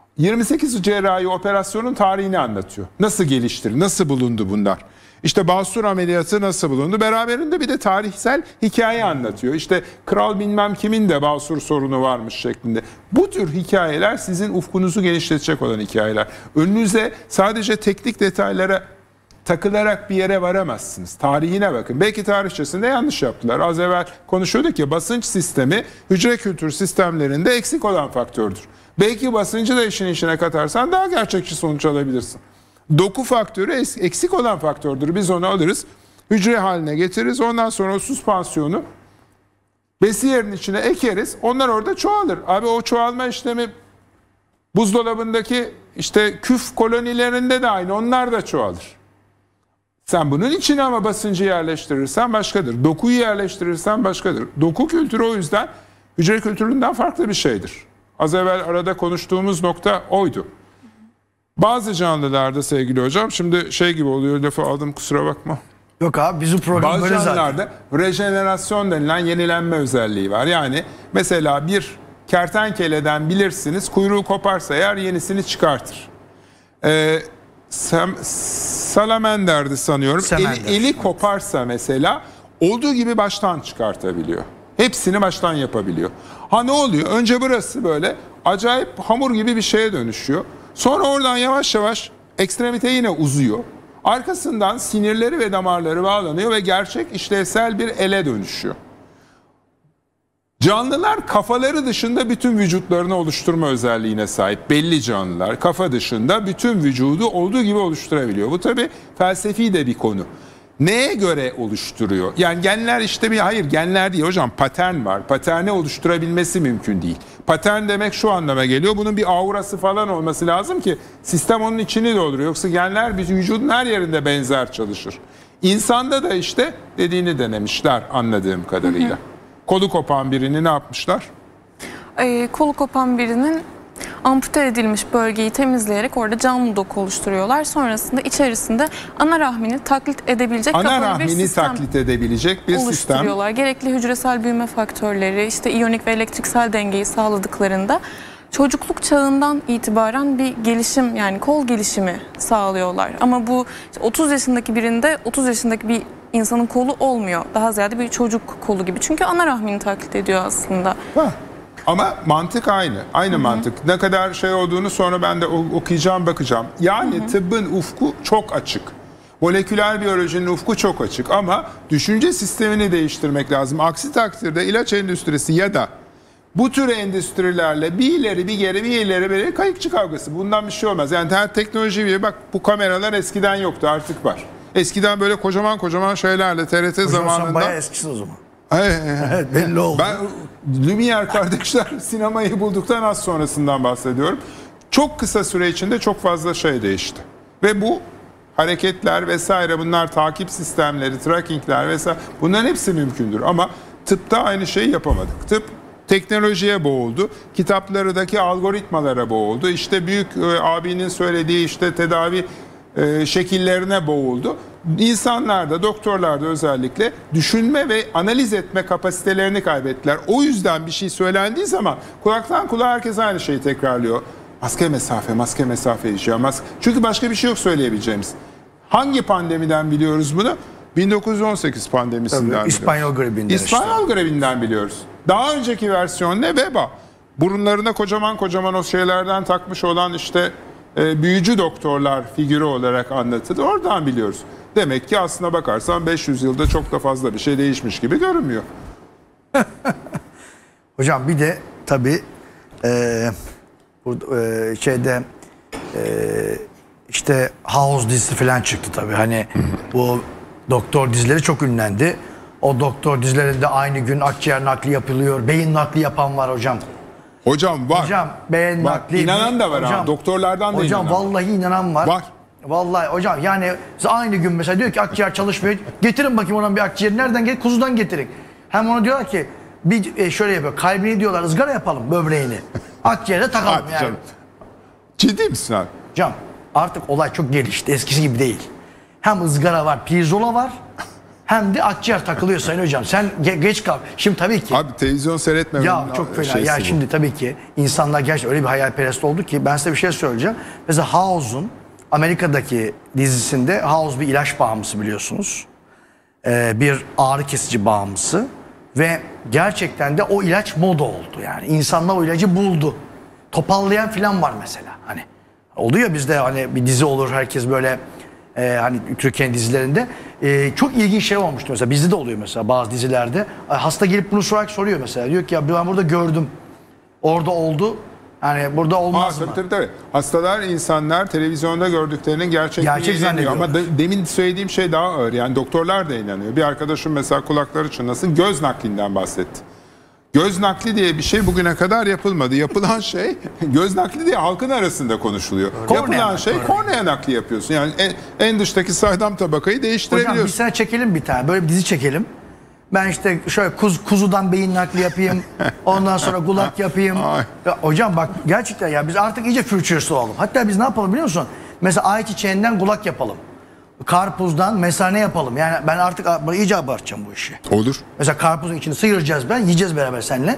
28 cerrahi operasyonun tarihini anlatıyor. Nasıl geliştir, nasıl bulundu bunlar? İşte basur ameliyatı nasıl bulundu? Beraberinde bir de tarihsel hikaye anlatıyor. İşte kral bilmem kimin de basur sorunu varmış şeklinde. Bu tür hikayeler sizin ufkunuzu genişletecek olan hikayeler. Önünüze sadece teknik detaylara takılarak bir yere varamazsınız. Tarihine bakın. Belki tarihçesinde yanlış yaptılar. Az evvel konuşuyorduk ya, basınç sistemi hücre kültür sistemlerinde eksik olan faktördür. Belki basıncı da işin içine katarsan daha gerçekçi sonuç alabilirsin. Doku faktörü eksik olan faktördür. Biz onu alırız, hücre haline getiririz. Ondan sonra o süspansiyonu besiyerin içine ekeriz. Onlar orada çoğalır. Abi o çoğalma işlemi buzdolabındaki işte küf kolonilerinde de aynı. Onlar da çoğalır. Sen bunun içine ama basıncı yerleştirirsen başkadır. Dokuyu yerleştirirsen başkadır. Doku kültürü o yüzden hücre kültüründen farklı bir şeydir. Az evvel arada konuştuğumuz nokta oydu. Bazı canlılarda sevgili hocam, şimdi şey gibi oluyor, lafı aldım kusura bakma. Yok abi bizim program bazı böyle zaten. Bazı canlılarda rejenerasyon denilen yenilenme özelliği var. Yani mesela bir kertenkeleden bilirsiniz, kuyruğu koparsa eğer yenisini çıkartır. Salamander'di sanıyorum. Eli koparsa mesela olduğu gibi baştan çıkartabiliyor. Hepsini baştan yapabiliyor. Ha ne oluyor? Önce burası böyle acayip hamur gibi bir şeye dönüşüyor. Sonra oradan yavaş yavaş ekstremite yine uzuyor. Arkasından sinirleri ve damarları bağlanıyor ve gerçek işlevsel bir ele dönüşüyor. Canlılar kafaları dışında bütün vücutlarını oluşturma özelliğine sahip. Belli canlılar kafa dışında bütün vücudu olduğu gibi oluşturabiliyor. Bu tabii felsefi de bir konu. Neye göre oluşturuyor? Yani genler işte hayır genler değil hocam, patern var. Paterni oluşturabilmesi mümkün değil. Patern demek şu anlama geliyor. Bunun bir aurası falan olması lazım ki sistem onun içini dolduruyor. Yoksa genler vücudun her yerinde benzer çalışır. İnsanda da işte dediğini denemişler anladığım kadarıyla. Kolu kopan birini ne yapmışlar? Kolu kopan birinin ampute edilmiş bölgeyi temizleyerek orada canlı doku oluşturuyorlar. Sonrasında içerisinde ana rahmini taklit edebilecek bir sistem taklit edebilecek bir oluşturuyorlar. Sistem. Gerekli hücresel büyüme faktörleri, işte iyonik ve elektriksel dengeyi sağladıklarında çocukluk çağından itibaren bir gelişim, yani kol gelişimi sağlıyorlar. Ama bu 30 yaşındaki birinde 30 yaşındaki bir insanın kolu olmuyor. Daha ziyade bir çocuk kolu gibi. Çünkü ana rahmini taklit ediyor aslında. Ama mantık aynı. Aynı mantık. Ne kadar şey olduğunu sonra ben de okuyacağım, bakacağım. Yani tıbbın ufku çok açık. Moleküler biyolojinin ufku çok açık ama düşünce sistemini değiştirmek lazım. Aksi takdirde ilaç endüstrisi ya da bu tür endüstrilerle bir ileri bir geri bir ileri bir kayıkçı kavgası. Bundan bir şey olmaz. Yani her teknoloji bir bak, bu kameralar eskiden yoktu, artık var. Eskiden böyle kocaman kocaman şeylerle TRT hocam zamanında. Sen bayağı eskisin o zaman. Evet, belli oldu. Ben Lumière kardeşler sinemayı bulduktan az sonrasından bahsediyorum. Çok kısa süre içinde çok fazla şey değişti. Ve bu hareketler vesaire, bunlar takip sistemleri, trackingler vesaire, bunların hepsi mümkündür. Ama tıpta aynı şeyi yapamadık. Tıp teknolojiye boğuldu. Kitaplardaki algoritmalara boğuldu. İşte büyük abinin söylediği işte tedavi şekillerine boğuldu. İnsanlar da, doktorlar da özellikle düşünme ve analiz etme kapasitelerini kaybettiler. O yüzden bir şey söylendiği zaman kulaktan kulağa herkes aynı şeyi tekrarlıyor. Maske mesafe, maske mesafe işiyor. Çünkü başka bir şey yok söyleyebileceğimiz. Hangi pandemiden biliyoruz bunu? 1918 pandemisinden biliyoruz. İspanyol gribinden İspanyol gribinden biliyoruz. Daha önceki versiyon ne? Veba. Burunlarına kocaman kocaman o şeylerden takmış olan işte büyücü doktorlar figürü olarak anlatıldı. Oradan biliyoruz. Demek ki aslına bakarsan 500 yılda çok da fazla bir şey değişmiş gibi görünmüyor. Hocam bir de tabii işte House dizisi falan çıktı tabii. Hani bu doktor dizileri çok ünlendi. O doktor dizilerinde aynı gün akciğer nakli yapılıyor. Beyin nakli yapan var hocam. Hocam var. Hocam beyin Bak, nakli. inanan da var hocam, ha. Doktorlardan da hocam, inanan. vallahi inanan var. Var. Vallahi hocam yani aynı gün mesela diyor ki akciğer çalışmıyor. Getirin bakayım ona bir akciğer. Nereden getir? Kuzudan getirin. Hem ona diyorlar ki bir şöyle yapıyor. Kalbini diyorlar ızgara yapalım, böbreğini. Akciğere takalım yani. Canım. Ciddi misin abi? Hocam artık olay çok gelişti. Eskisi gibi değil. Hem ızgara var, pirzola var. Hem de akciğer takılıyor sayın hocam. Sen geç kal. Şimdi tabii ki. Abi televizyon seyretmemenin Ya çok fena. Ya bu. şimdi tabii ki insanlar gerçekten öyle bir hayalperest oldu ki ben size bir şey söyleyeceğim. Mesela House'un Amerika'daki dizisinde House bir ilaç bağımlısı biliyorsunuz. Bir ağrı kesici bağımlısı. Ve gerçekten de o ilaç moda oldu yani. İnsanlar o ilacı buldu. Topallayan filan var mesela. Hani oluyor bizde hani bir dizi olur herkes böyle hani Türkiye'nin dizilerinde çok ilginç şey olmuştu mesela bizde de oluyor mesela bazı dizilerde hasta gelip bunu soruyor mesela diyor ki ya ben burada gördüm orada oldu hani burada olmaz mı? Tabii. Hastalar insanlar televizyonda gördüklerinin gerçek zannediyor ama demin söylediğim şey daha ağır yani doktorlar da inanıyor. Bir arkadaşım mesela kulakları çınlasın göz naklinden bahsetti. Göz nakli diye bir şey bugüne kadar yapılmadı. Yapılan şey göz nakli diye halkın arasında konuşuluyor. Yapılan şey kornea nakli yapıyorsun. Yani en dıştaki saydam tabakayı değiştirebiliyorsun. Hocam bir sene çekelim bir tane. Böyle bir dizi çekelim. Ben işte şöyle kuzudan beyin nakli yapayım. Ondan sonra kulak yapayım. Ya hocam bak gerçekten ya biz artık iyice futurist olalım. Hatta biz ne yapalım biliyor musun? Mesela ayçiçeğinden kulak yapalım. Karpuzdan mesane yapalım. Yani ben artık iyice abartacağım bu işi. Olur. Mesela karpuzun içini sıyıracağız yiyeceğiz beraber seninle.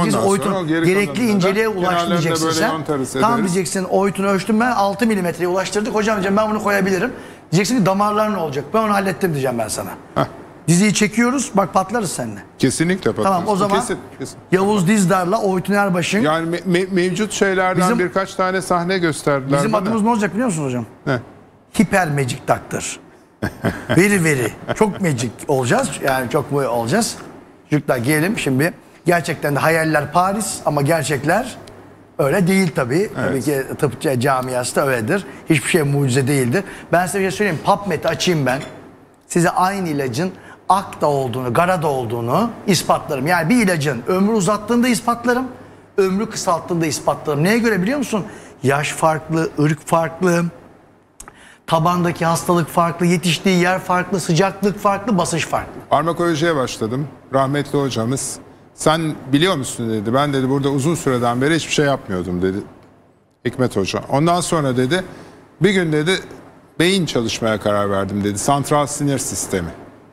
Gerekli inceliğe ulaştı diyeceksin sen. Tamam diyeceksin oytunu ölçtüm ben 6 milimetreye ulaştırdık. Hocam diyeceğim ben bunu koyabilirim. Diyeceksin ki damarlar ne olacak? Ben onu hallettim diyeceğim ben sana. Heh. Diziyi çekiyoruz bak patlarız seninle. Kesinlikle patlarız. Tamam o zaman kesin. Yavuz Dizdar'la Oytun Erbaş'ın. Yani mevcut şeylerden birkaç tane sahne gösterdiler bizim bana. adımız ne olacak biliyor musun hocam? Ne? Hiper Magic Doctor. Veri. Çok magic olacağız. Yani çok mu olacağız? Çocuklar gelelim şimdi. Gerçekten de hayaller Paris ama gerçekler öyle değil tabii. Evet. Tabii ki tıp camiası da öyledir. Hiçbir şey mucize değildir. Ben size bir şey söyleyeyim. PubMed'i açayım ben. Size aynı ilacın Ak'ta olduğunu, Gara'da olduğunu ispatlarım. Yani bir ilacın ömrü uzattığında ispatlarım. Ömrü kısalttığında ispatlarım. Neye göre biliyor musun? Yaş farklı, ırk farklı. Tabandaki hastalık farklı, yetiştiği yer farklı, sıcaklık farklı, basınç farklı. Farmakolojiye başladım. Rahmetli hocamız sen biliyor musun dedi. Ben dedi burada uzun süreden beri hiçbir şey yapmıyordum dedi. Hikmet Hoca. Ondan sonra dedi bir gün dedi beyin çalışmaya karar verdim dedi. Santral sinir sistemi.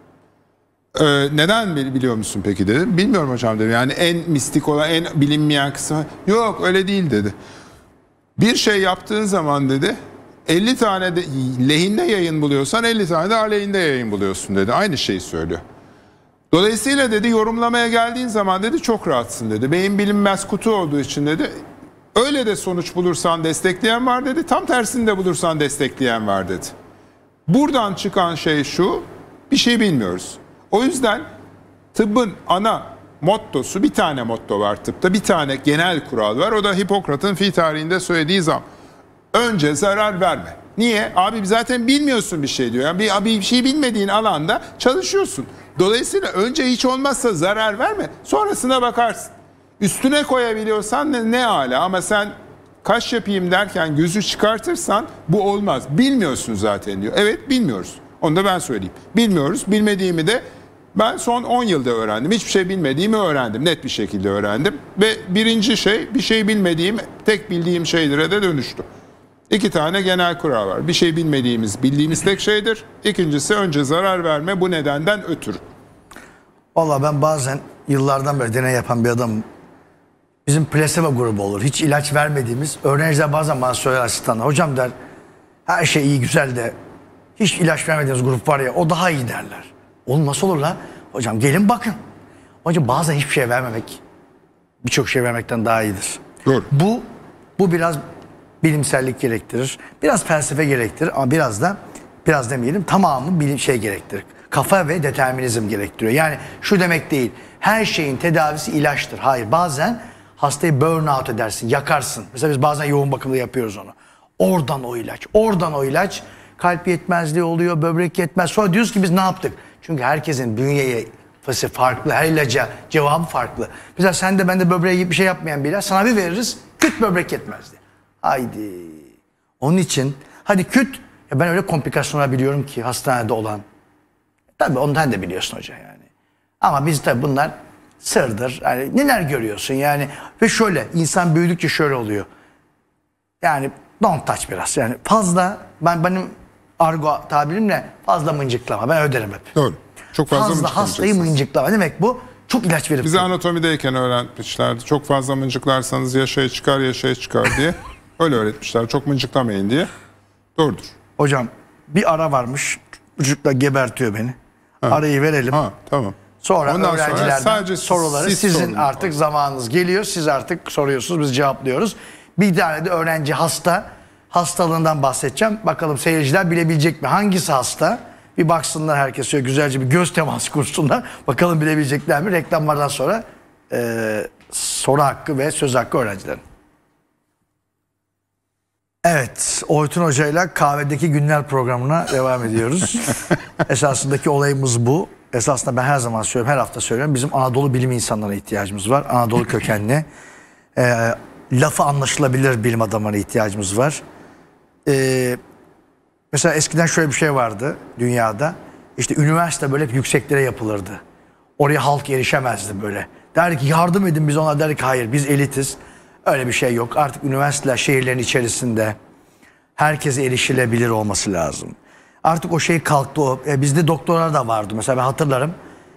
Neden biliyor musun peki dedi. Bilmiyorum hocam dedi. Yani en mistik olan en bilinmeyen kısmı. Yok öyle değil dedi. Bir şey yaptığın zaman dedi 50 tane de lehinde yayın buluyorsan 50 tane de aleyhinde yayın buluyorsun dedi. Aynı şeyi söylüyor. Dolayısıyla dedi yorumlamaya geldiğin zaman dedi çok rahatsın dedi. Beyin bilinmez kutu olduğu için dedi. Öyle de sonuç bulursan destekleyen var dedi. Tam tersini de bulursan destekleyen var dedi. Buradan çıkan şey şu. Bir şey bilmiyoruz. O yüzden tıbbın ana mottosu bir tane motto var tıpta. Bir tane genel kural var. O da Hipokrat'ın fi tarihinde söylediği zaman. Önce zarar verme. Niye? Abi zaten bilmiyorsun bir şey diyor. Yani bir şey bilmediğin alanda çalışıyorsun. Dolayısıyla önce hiç olmazsa zarar verme. Sonrasına bakarsın. Üstüne koyabiliyorsan ne âlâ ama sen kaş yapayım derken gözü çıkartırsan bu olmaz. Bilmiyorsun zaten diyor. Evet bilmiyoruz. Onu da ben söyleyeyim. Bilmiyoruz. Bilmediğimi de Ben son 10 yılda öğrendim. Hiçbir şey bilmediğimi öğrendim. Net bir şekilde öğrendim. Ve birinci şey, bir şey bilmediğim, tek bildiğim şeylere de dönüştü. 2 tane genel kural var. Bir şey bildiğimiz tek şeydir. İkincisi, önce zarar verme, bu nedenden ötürü. Vallahi ben bazen yıllardan beri deney yapan bir adamım. Bizim plasebo grubu olur. Hiç ilaç vermediğimiz öğrenciler bazen bana söyler asistanlar. Hocam der, her şey iyi güzel de hiç ilaç vermediğimiz grup var ya, o daha iyi derler. Oğlum nasıl olur lan? Hocam gelin bakın. Hocam bazen hiçbir şey vermemek birçok şey vermekten daha iyidir. Doğru. Bu biraz bilimsellik gerektirir. Biraz felsefe gerektirir ama biraz demeyelim, tamamı bilim gerektirir. Kafa ve determinizm gerektiriyor. Yani şu demek değil. Her şeyin tedavisi ilaçtır. Hayır, bazen hastayı burnout edersin, yakarsın. Mesela biz bazen yoğun bakımda yapıyoruz onu. Oradan o ilaç. Kalp yetmezliği oluyor, böbrek yetmez. Sonra diyoruz ki biz ne yaptık? Çünkü herkesin bünyeye farklı, her ilaca cevabı farklı. Mesela sen de ben de böbreğe bir şey yapmayan bir ilaç sana bir veririz, küt böbrek yetmezliği. Haydi. Onun için hadi küt, ya ben öyle komplikasyonlar biliyorum ki hastanede olan. Tabii ondan da biliyorsun hoca yani. Ama biz tabii bunlar sırdır. Yani neler görüyorsun yani. Ve şöyle, insan büyüdükçe şöyle oluyor. Yani don't touch biraz. Yani fazla, benim argo tabirimle fazla mıncıklama. Ben öderim hep. Doğru. Çok fazla hastayı mıncıklama. Demek bu çok ilaç verip. Bize anatomideyken öğretmişlerdi. Çok fazla mıncıklarsanız ya şey çıkar diye. Öyle öğretmişler. Çok mıncıklamayın diye. Doğrudur. Hocam bir ara varmış. Çocuklar gebertiyor beni. Ha. Arayı verelim. Ha, tamam. Sonra ondan öğrencilerden sadece soruları sizin artık zamanınız geliyor. Siz artık soruyorsunuz, biz cevaplıyoruz. Bir tane de öğrenci hastalığından bahsedeceğim. Bakalım seyirciler bilebilecek mi? Hangisi hasta? Bir baksınlar, herkes şöyle güzelce bir göz teması kursunlar. Bakalım bilebilecekler mi? Reklamlardan sonra soru hakkı ve söz hakkı öğrencilerin. Evet, Oytun Hoca ile Kahvedeki Günler programına devam ediyoruz. Esasındaki olayımız bu. Esasında ben her zaman söylüyorum, her hafta söylüyorum. Bizim Anadolu bilim insanlarına ihtiyacımız var. Anadolu kökenli. Lafı anlaşılabilir bilim adamlarına ihtiyacımız var. Mesela eskiden şöyle bir şey vardı dünyada. İşte üniversite böyle hep yükseklere yapılırdı. Oraya halk erişemezdi böyle. Derdi ki yardım edin, biz ona derdik hayır biz elitiz. Öyle bir şey yok. Artık üniversiteler şehirlerin içerisinde herkese erişilebilir olması lazım. Artık o şey kalktı. Bizde doktorlar da vardı. Mesela ben hatırlarım.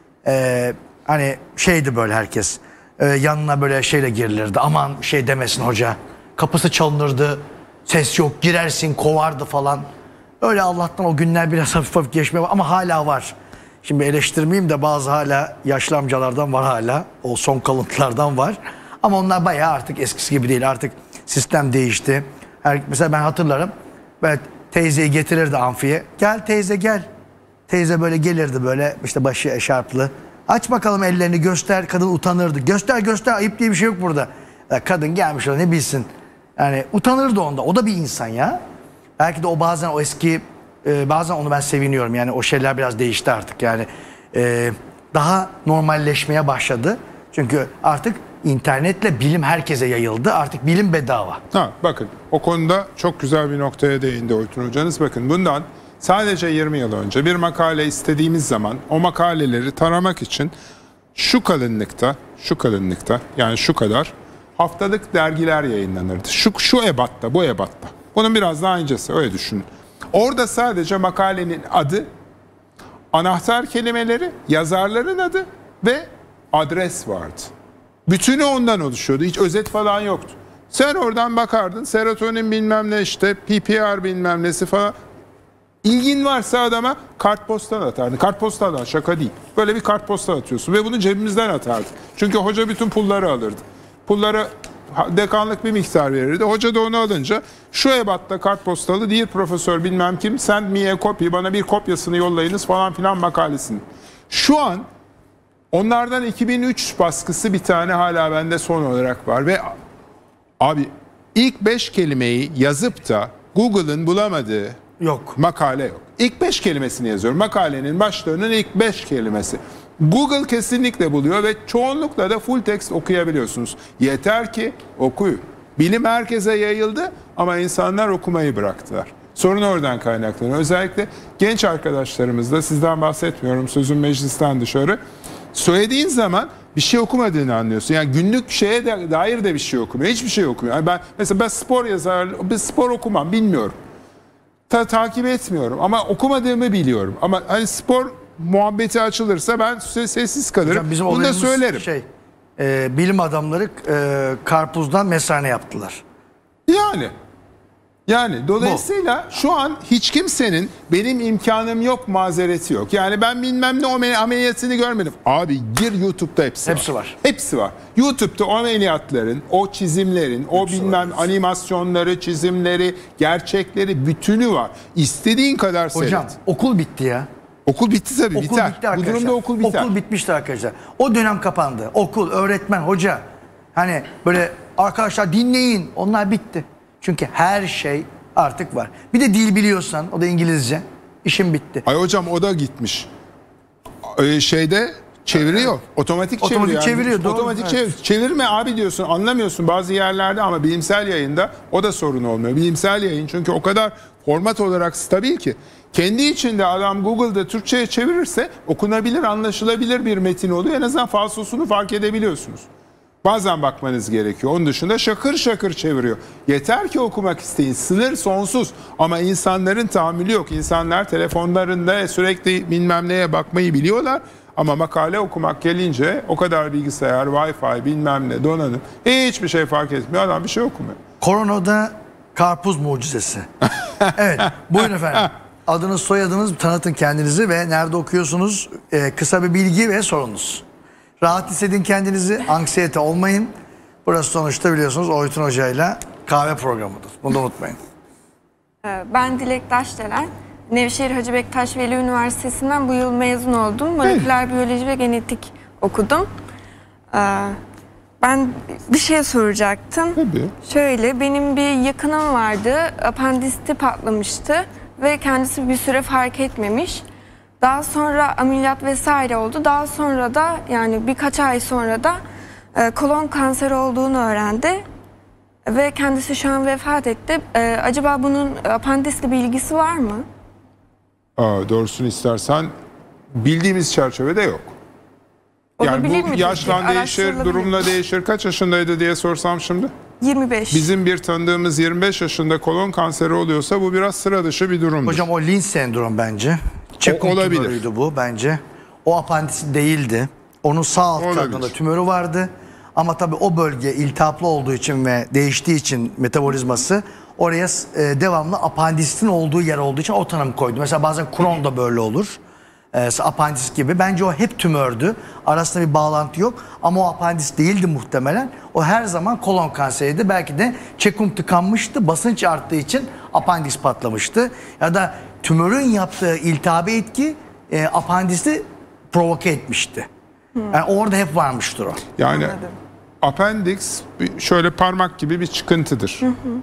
Hani şeydi böyle herkes. Yanına böyle şeyle girilirdi. Aman şey demesin hoca. Kapısı çalınırdı. Ses yok. Girersin, kovardı falan. Öyle Allah'tan o günler biraz hafif hafif geçmeye var. Ama hala var. Şimdi eleştirmeyeyim de bazı hala yaşlı amcalardan var hala. O son kalıntılardan var. Ama onlar bayağı artık eskisi gibi değil. Artık sistem değişti. Mesela ben hatırlarım. Evet, teyzeyi getirirdi amfiye. Gel teyze gel. Teyze böyle gelirdi böyle işte başı eşarplı. Aç bakalım ellerini göster. Kadın utanırdı. Göster ayıp diye bir şey yok burada. Ya kadın gelmiş o ne bilsin. Yani utanırdı onda. O da bir insan ya. Belki de o bazen o eski bazen onu ben seviniyorum. Yani o şeyler biraz değişti artık. Yani daha normalleşmeye başladı. Çünkü artık İnternetle bilim herkese yayıldı. Artık bilim bedava. Bakın o konuda çok güzel bir noktaya değindi Oytun Hocanız. Bakın bundan sadece 20 yıl önce bir makale istediğimiz zaman o makaleleri taramak için şu kalınlıkta yani şu kadar haftalık dergiler yayınlanırdı. Şu ebatta, bu ebatta. Bunun biraz daha incesi, öyle düşünün. Orada sadece makalenin adı, anahtar kelimeleri, yazarların adı ve adres vardı. Bütünü ondan oluşuyordu. Hiç özet falan yoktu. Sen oradan bakardın. Serotonin bilmem ne işte. PPR bilmem nesi falan. İlgin varsa adama kartpostal atardın. Kartpostaldan şaka değil. Böyle bir kartpostal atıyorsun. Ve bunu cebimizden atardık. Çünkü hoca bütün pulları alırdı. Pullara dekanlık bir miktar verirdi. Hoca da onu alınca şu ebatta kartpostalı değil profesör bilmem kim. Send me a copy. Bana bir kopyasını yollayınız falan filan makalesini. Şu an onlardan 2003 baskısı bir tane hala bende son olarak var ve abi ilk 5 kelimeyi yazıp da Google'ın bulamadığı makale yok. İlk 5 kelimesini yazıyorum. Makalenin başlarının ilk 5 kelimesi. Google kesinlikle buluyor ve çoğunlukla da full text okuyabiliyorsunuz. Yeter ki okuyun. Bilim herkese yayıldı ama insanlar okumayı bıraktılar. Sorun oradan kaynaklanıyor. Özellikle genç arkadaşlarımızda, sizden bahsetmiyorum, sözüm meclisten dışarı, söylediğin zaman bir şey okumadığını anlıyorsun. Yani günlük şeye dair de bir şey okumuyor. Hiçbir şey okumuyor. Yani ben spor yazar, bir spor okumam, bilmiyorum. Takip etmiyorum ama okumadığımı biliyorum. Ama hani spor muhabbeti açılırsa ben sessiz kalırım. Hocam bizim bunu da söylerim. Bilim adamları karpuzdan mesane yaptılar. Yani dolayısıyla şu an hiç kimsenin benim imkanım yok mazereti yok. Yani ben bilmem ne ameliyatını görmedim. Abi gir YouTube'da hepsi var. Hepsi var. YouTube'da o ameliyatların, o çizimlerin, o hepsi bilmem var. Animasyonları, çizimleri, gerçekleri, bütünü var. İstediğin kadar seyret. Hocam okul bitti ya. Okul bitti tabii, okul biter. Bitti arkadaşlar. Bu durumda okul biter. Okul bitmişti arkadaşlar. O dönem kapandı. Okul, öğretmen, hoca. Hani böyle arkadaşlar dinleyin. Onlar bitti. Çünkü her şey artık var. Bir de dil biliyorsan, o da İngilizce. İşin bitti. Ay hocam o da gitmiş. Çeviriyor. Otomatik çeviriyor. Çevirme abi diyorsun, anlamıyorsun bazı yerlerde ama bilimsel yayında o da sorun olmuyor. Bilimsel yayın çünkü o kadar format olarak stabil ki. Kendi içinde adam Google'da Türkçe'ye çevirirse okunabilir, anlaşılabilir bir metin oluyor. En azından falsosunu fark edebiliyorsunuz. Bazen bakmanız gerekiyor. Onun dışında şakır şakır çeviriyor. Yeter ki okumak isteyin. Sınır sonsuz. Ama insanların tahammülü yok. İnsanlar telefonlarında sürekli bilmem neye bakmayı biliyorlar. Ama makale okumak gelince o kadar bilgisayar, Wi-Fi, bilmem ne, donanım. Hiçbir şey fark etmiyor. Adam bir şey okumuyor. Koronada karpuz mucizesi. Evet. Buyurun efendim. Adınız, soyadınız, tanıtın kendinizi ve nerede okuyorsunuz? Kısa bir bilgi ve sorunuz. Rahat hissedin kendinizi, anksiyete olmayın. Burası sonuçta biliyorsunuz Oytun Hoca'yla kahve programıdır. Bunu da unutmayın. Ben Dilek Taşdelen. Nevşehir Hacı Bektaş Veli Üniversitesi'nden bu yıl mezun oldum. Moleküler biyoloji ve genetik okudum. Ben bir şey soracaktım. Tabii. Şöyle, benim bir yakınım vardı. Apandisti patlamıştı ve kendisi bir süre fark etmemiş. Daha sonra ameliyat vesaire oldu. Daha sonra da yani birkaç ay sonra da kolon kanseri olduğunu öğrendi. Ve kendisi şu an vefat etti. Acaba bunun apandisle bir ilgisi var mı? Doğrusunu istersen bildiğimiz çerçevede yok. Yani bu yaşla değişir, durumla değişir. Kaç yaşındaydı diye sorsam şimdi? 25. Bizim bir tanıdığımız 25 yaşında kolon kanseri oluyorsa bu biraz sıra dışı bir durumdur. Hocam o Lynch sendrom bence. Çekum tümörüydü bu bence. O apandis değildi. Onun sağ alt tarafında tümörü vardı. Ama tabii o bölge iltihaplı olduğu için ve değiştiği için metabolizması oraya devamlı apandistin olduğu yer olduğu için o tanım koydu. Mesela bazen Crohn da böyle olur. Apandis gibi. Bence o hep tümördü. Arasında bir bağlantı yok. Ama o apandis değildi muhtemelen. O her zaman kolon kanseriydi. Belki de çekum tıkanmıştı. Basınç arttığı için apandis patlamıştı. Ya da tümörün yaptığı iltihabi etki apandisi provoke etmişti. Yani orada hep varmıştır o. Yani apendix şöyle parmak gibi bir çıkıntıdır.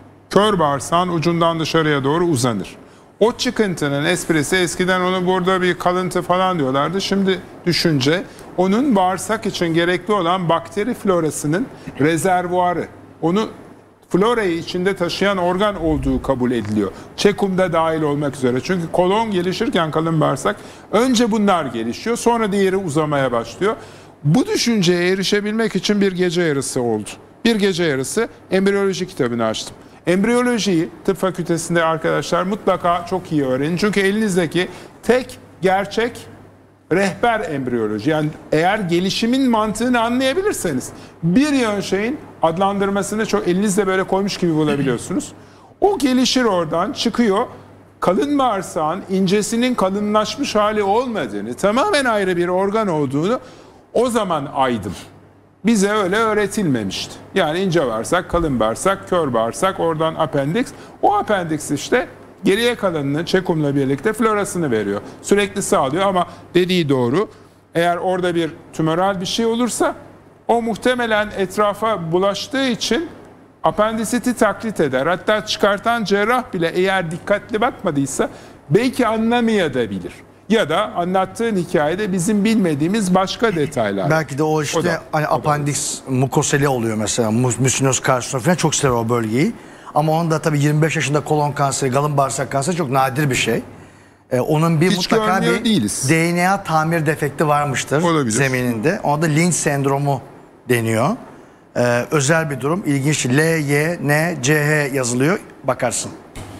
Kör bağırsağın ucundan dışarıya doğru uzanır. O çıkıntının esprisi, eskiden onu burada bir kalıntı falan diyorlardı. Şimdi düşünce onun bağırsak için gerekli olan bakteri florasının rezervuarı. Onu florayı içinde taşıyan organ olduğu kabul ediliyor. Çekumda dahil olmak üzere. Çünkü kolon gelişirken kalın bağırsak önce bunlar gelişiyor, sonra diğeri uzamaya başlıyor. Bu düşünceye erişebilmek için bir gece yarısı oldu. Bir gece yarısı embriyoloji kitabını açtım. Embriyolojiyi tıp fakültesinde arkadaşlar mutlaka çok iyi öğrenin. Çünkü elinizdeki tek gerçek rehber embriyoloji. Yani eğer gelişimin mantığını anlayabilirseniz bir yön şeyin adlandırmasını çok elinizde böyle koymuş gibi bulabiliyorsunuz. O gelişir, oradan çıkıyor. Kalın bağırsağın incesinin kalınlaşmış hali olmadığını, tamamen ayrı bir organ olduğunu o zaman aydım. Bize öyle öğretilmemişti. Yani ince bağırsak, kalın bağırsak, kör bağırsak, oradan apendix. O apendix işte geriye kalanını çekumla birlikte florasını veriyor. Sürekli sağlıyor ama dediği doğru. Eğer orada bir tümöral bir şey olursa o muhtemelen etrafa bulaştığı için apendisiti taklit eder. Hatta çıkartan cerrah bile eğer dikkatli bakmadıysa belki anlamayabilir. Ya da anlattığın hikayede bizim bilmediğimiz başka detaylar. Belki de o işte hani apandis mukoseli oluyor mesela. Musinöz karsinoz falan çok sever o bölgeyi. Ama onun da tabii 25 yaşında kolon kanseri, galın bağırsak kanseri çok nadir bir şey. Onun bir Hiç mutlaka görmüyor bir değiliz. DNA tamir defekti varmıştır Olabilir. zemininde. Ona da Lynch sendromu deniyor. Özel bir durum. İlginç. L-Y-N-C-H yazılıyor. Bakarsın.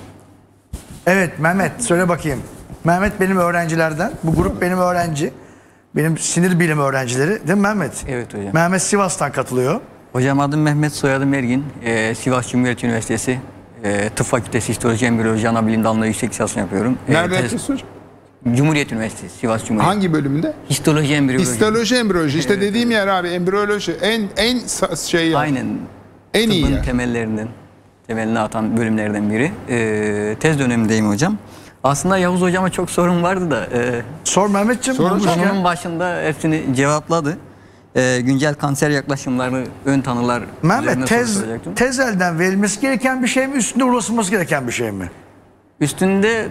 Evet Mehmet söyle bakayım. Mehmet benim öğrencilerden. Bu grup benim öğrenci. Benim sinir bilimi öğrencileri. Değil mi Mehmet? Evet hocam. Mehmet Sivas'tan katılıyor. Hocam adım Mehmet, soyadım Ergin. Sivas Cumhuriyet Üniversitesi Tıp Fakültesi Histoloji Embriyoloji Anabilim Dalında yüksek lisansını yapıyorum. Nerede yapıyorsun hocam? Cumhuriyet Üniversitesi, Sivas Cumhuriyet. Hangi bölümünde? Histoloji Embriyoloji. Histoloji embriyoloji. İşte dediğim yer abi, embriyoloji en şey ya. Aynen. En iyi Tıbbın yer. temelini atan bölümlerden biri. Tez dönemindeyim hocam. Aslında Yavuz hocama çok sorun vardı da Sor Mehmetciğim. Sor hocam. konunun başında hepsini cevapladı. Güncel kanser yaklaşımlarını, ön tanılar üzerine Mehmet soru soracaktım. tez elden verilmesi gereken bir şey mi? Üstünde uğraşılması gereken bir şey mi? Üstünde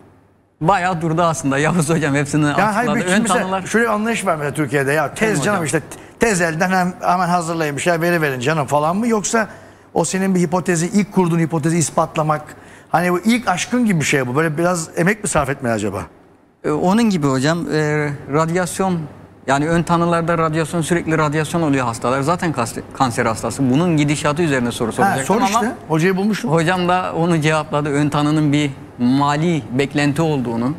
bayağı durdu aslında Yavuz hocam, hepsini Yani hayır, açıkladı. bir Ön mesela tanılar. şöyle bir anlayış var mesela Türkiye'de ya tez Tamam canım hocam. işte tez elden hemen hazırlayın bir şey verin canım falan mı, yoksa o senin bir hipotezi, ilk kurduğun hipotezi ispatlamak, hani bu ilk aşkın gibi bir şey bu, böyle biraz emek mi sarf etmeli acaba? Onun gibi hocam, radyasyon, yani ön tanılarda radyasyon, sürekli radyasyon oluyor hastalar. Zaten kanser hastası. Bunun gidişatı üzerine soru soracaktım Sor ama işte, hocayı bulmuşum. hocam da onu cevapladı. Ön tanının bir mali beklenti olduğunu,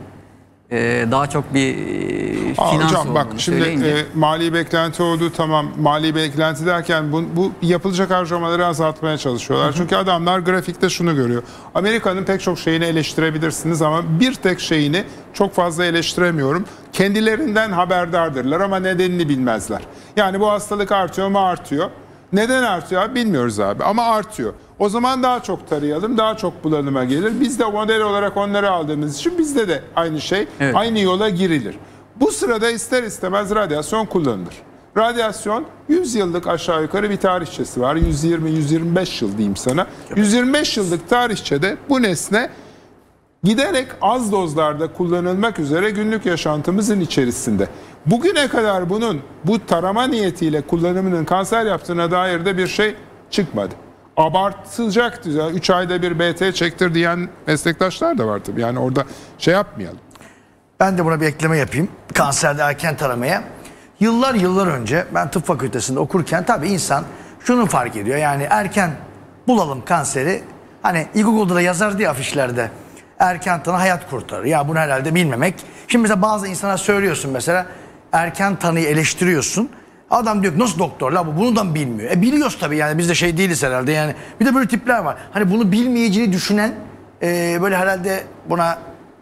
daha çok bir finans Hocam bak olduğunu şimdi söyleyince. mali beklenti olduğu tamam, mali beklenti derken bu yapılacak harcamaları azaltmaya çalışıyorlar. Çünkü adamlar grafikte şunu görüyor. Amerika'nın pek çok şeyini eleştirebilirsiniz ama bir tek şeyini çok fazla eleştiremiyorum. Kendilerinden haberdardırlar ama nedenini bilmezler. Yani bu hastalık artıyor mu? Artıyor. Neden artıyor abi? Bilmiyoruz abi ama artıyor. O zaman daha çok tarayalım, daha çok bulanıma gelir. Biz de model olarak onları aldığımız için bizde de aynı şey, Evet. aynı yola girilir. Bu sırada ister istemez radyasyon kullanılır. Radyasyon 100 yıllık aşağı yukarı bir tarihçesi var. 120-125 yıl diyeyim sana. 125 yıllık tarihçede bu nesne giderek az dozlarda kullanılmak üzere günlük yaşantımızın içerisinde. Bugüne kadar bunun bu tarama niyetiyle kullanımının kanser yaptığına dair de bir şey çıkmadı. Abartılacaktı. 3 ayda bir BT çektir diyen meslektaşlar da var tabii. Yani orada şey yapmayalım. Ben de buna bir ekleme yapayım. Kanserde erken taramaya. Yıllar önce ben tıp fakültesinde okurken tabii insan şunu fark ediyor. Yani erken bulalım kanseri. Hani ilkokulda da yazar diye afişlerde. Erken tanı hayat kurtarır. Ya bunu herhalde bilmemek. Şimdi mesela bazı insana söylüyorsun mesela, erken tanıyı eleştiriyorsun. Adam diyor ki nasıl doktor la bu, bunu da mı bilmiyor? Biliyoruz tabii, yani biz de şey değiliz herhalde yani. Bir de böyle tipler var. Hani bunu bilmeyeceğini düşünen böyle herhalde buna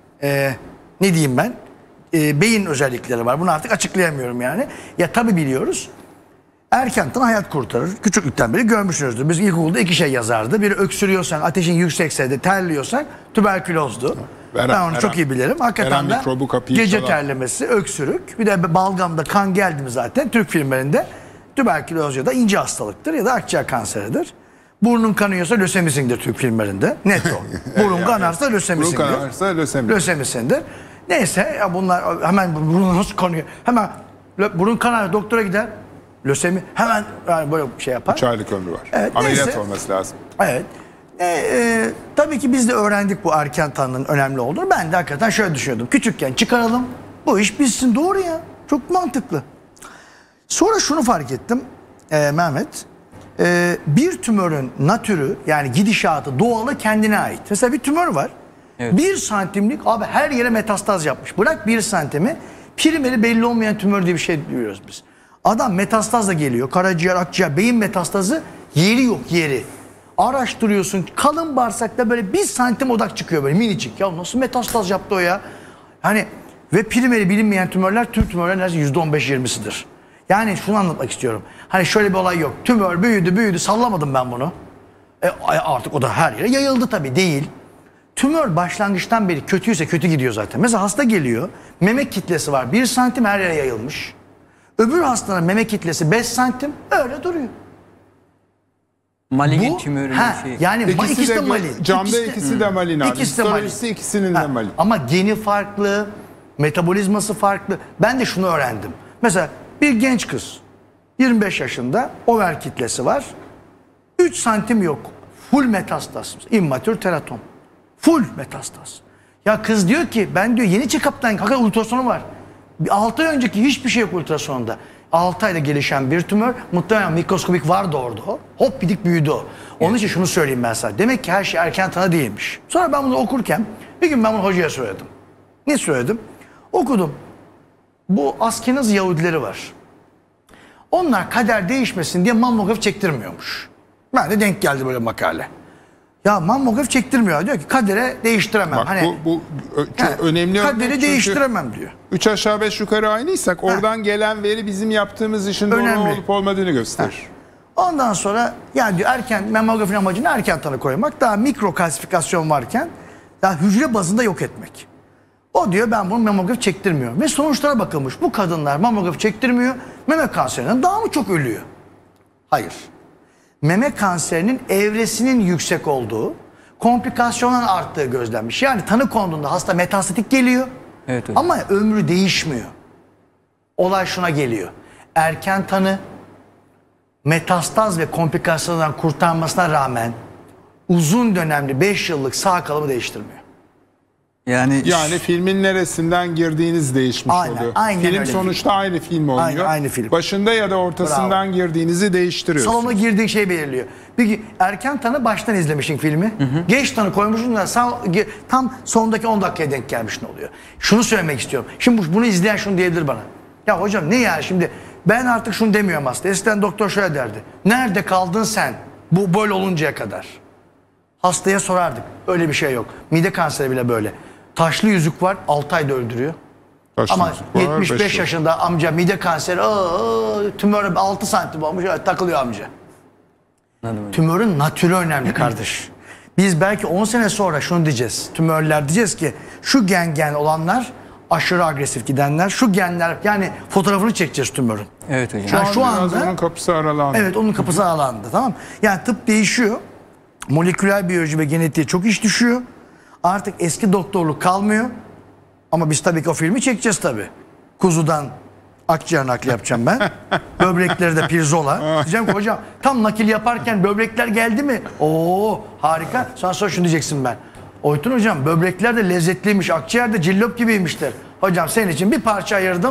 ne diyeyim ben? Beyin özellikleri var. Bunu artık açıklayamıyorum yani. Ya tabii biliyoruz. Erken tanı hayat kurtarır. Küçüklükten beri görmüşsünüzdür. Biz ilkokulda 2 şey yazardı. Biri öksürüyorsan, ateşin yüksekse de terliyorsan tüberkülozdu. Ben onu çok iyi bilirim. Hakikaten de mikrobu kapıyı gece çalar. terlemesi, öksürük. Bir de balgamda kan geldi mi zaten Türk filmlerinde tüberküloz ya da ince hastalıktır ya da akciğer kanseridir. Burnun kanıyorsa lösemisindir Türk filmlerinde. Net o. Burun kanarsa lösemisindir. Burun kanarsa lösemi. Lösemisindir. Neyse ya bunlar hemen burun nasıl kanıyor? Hemen burun kanar, doktora gider. Lösemi hemen yani böyle şey yapar. 3 aylık ömrü var. Evet, Ameliyat neyse. olması lazım. Evet. Tabii ki biz de öğrendik bu erken tanının önemli olduğunu. Ben de hakikaten şöyle düşünüyordum. Küçükken çıkaralım, bu iş bitsin, doğru ya. Çok mantıklı. Sonra şunu fark ettim Mehmet. Bir tümörün natürü, yani gidişatı, doğalı kendine ait. Mesela bir tümör var. Evet. 1 santimlik abi her yere metastaz yapmış. Bırak 1 santimi, primeri belli olmayan tümör diye bir şey diyoruz biz. Adam metastazla geliyor. Karaciğer, akciğer, beyin metastazı, yeri yok yeri. Araştırıyorsun, kalın bağırsakta böyle 1 santim odak çıkıyor böyle minicik. Ya nasıl metastaz yaptı o ya? Hani ve primeri bilinmeyen tümörler tüm tümörlerin neredeyse %15-20'sidir. Yani şunu anlatmak istiyorum. Hani şöyle bir olay yok. Tümör büyüdü sallamadım ben bunu. Artık o da her yere yayıldı tabii, değil. Tümör başlangıçtan beri kötüyse kötü gidiyor zaten. Mesela hasta geliyor, meme kitlesi var 1 santim, her yere yayılmış. Öbür hastanın meme kitlesi 5 santim öyle duruyor. Malign tümörü şey. Yani ikisi de malin. Camda ikisi de malin abi. İkisi de malin. Histolojisi ikisinin de malin. Ama geni farklı, metabolizması farklı. Ben de şunu öğrendim. Mesela bir genç kız 25 yaşında, over kitlesi var. 3 santim yok. Full metastaz. İmmatür teratom. Full metastaz. Ya kız diyor ki ben diyor yeni check-up'tan hakikaten ultrasonu var. 6 ay önceki hiçbir şey yok ultrasonda. 6 ayda gelişen bir tümör, muhtemelen mikroskopik vardı orada o. Hop bidik büyüdü o. Onun için şunu söyleyeyim ben sana. Demek ki her şey erken tanı değilmiş. Sonra ben bunu okurken bir gün ben bunu hocaya söyledim. Ne söyledim? Okudum. Bu Askenaz Yahudileri var. Onlar kader değişmesin diye mammografi çektirmiyormuş. Ben de denk geldi böyle makale. Ya mammografi çektirmiyor. Diyor ki kadere değiştiremem. Bak hani, bu çok önemli. Kaderi değiştiremem diyor. 3 aşağı 5 yukarı aynıysak oradan gelen veri bizim yaptığımız işin doğru Önemli. olup olmadığını gösterir. Ondan sonra yani diyor erken mamografinin amacını erken tanı koymak, daha mikro kalsifikasyon varken daha hücre bazında yok etmek. O diyor ben bunu mamografi çektirmiyorum. Ve sonuçlara bakılmış. Bu kadınlar mamografi çektirmiyor. Meme kanserinden daha mı çok ölüyor? Hayır. Meme kanserinin evresinin yüksek olduğu, komplikasyonların arttığı gözlenmiş. Yani tanı konduğunda hasta metastatik geliyor. Evet, hocam. Ama ömrü değişmiyor. Olay şuna geliyor. Erken tanı metastaz ve komplikasyonlardan kurtarmasına rağmen uzun dönemli 5 yıllık sağ kalımı değiştirmiyor. Yani filmin neresinden girdiğiniz değişmiş Aynen, oluyor. aynen Film öyle. sonuçta aynı film oluyor. Aynı film. Başında ya da ortasından girdiğinizi değiştiriyorsun. Salona girdiğin şey belirliyor. Peki erken tanı baştan izlemişsin filmi. Geç tanı koymuşsun da tam sondaki 10 dakikaya denk gelmiş ne oluyor? Şunu söylemek istiyorum. Şimdi bunu izleyen şunu diyebilir bana. Ya hocam ne yani şimdi ben artık şunu demiyorum hasta. Eskiden doktor şöyle derdi. Nerede kaldın sen bu böyle oluncaya kadar? Hastaya sorardık. Öyle bir şey yok. Mide kanseri bile böyle. Taşlı yüzük var 6 ayda öldürüyor. Taşlı Ama yüzük var, 75 5 yıl. yaşında amca mide kanseri tümör 6 santim olmuş takılıyor amca. Tümörün natürü önemli kardeş. Biz belki 10 sene sonra şunu diyeceğiz. Tümörler diyeceğiz ki şu gen olanlar aşırı agresif gidenler, şu genler yani fotoğrafını çekeceğiz tümörün. evet hocam. Şu an- şu Biraz anda- onun kapısı aralandı. Evet onun kapısı aralandı tamam. Yani tıp değişiyor. Moleküler biyoloji ve genetiğe çok iş düşüyor. Artık eski doktorluk kalmıyor. Ama biz tabii ki o filmi çekeceğiz tabii. Kuzudan akciğer nakli yapacağım ben. Böbrekleri de pirzola. Diyeceğim ki hocam tam nakil yaparken böbrekler geldi mi? Oo harika. Sonra şunu diyeceksin ben. Oytun hocam böbrekler de lezzetliymiş. Akciğer de cillop gibiymiştir. Hocam senin için bir parça ayırdım.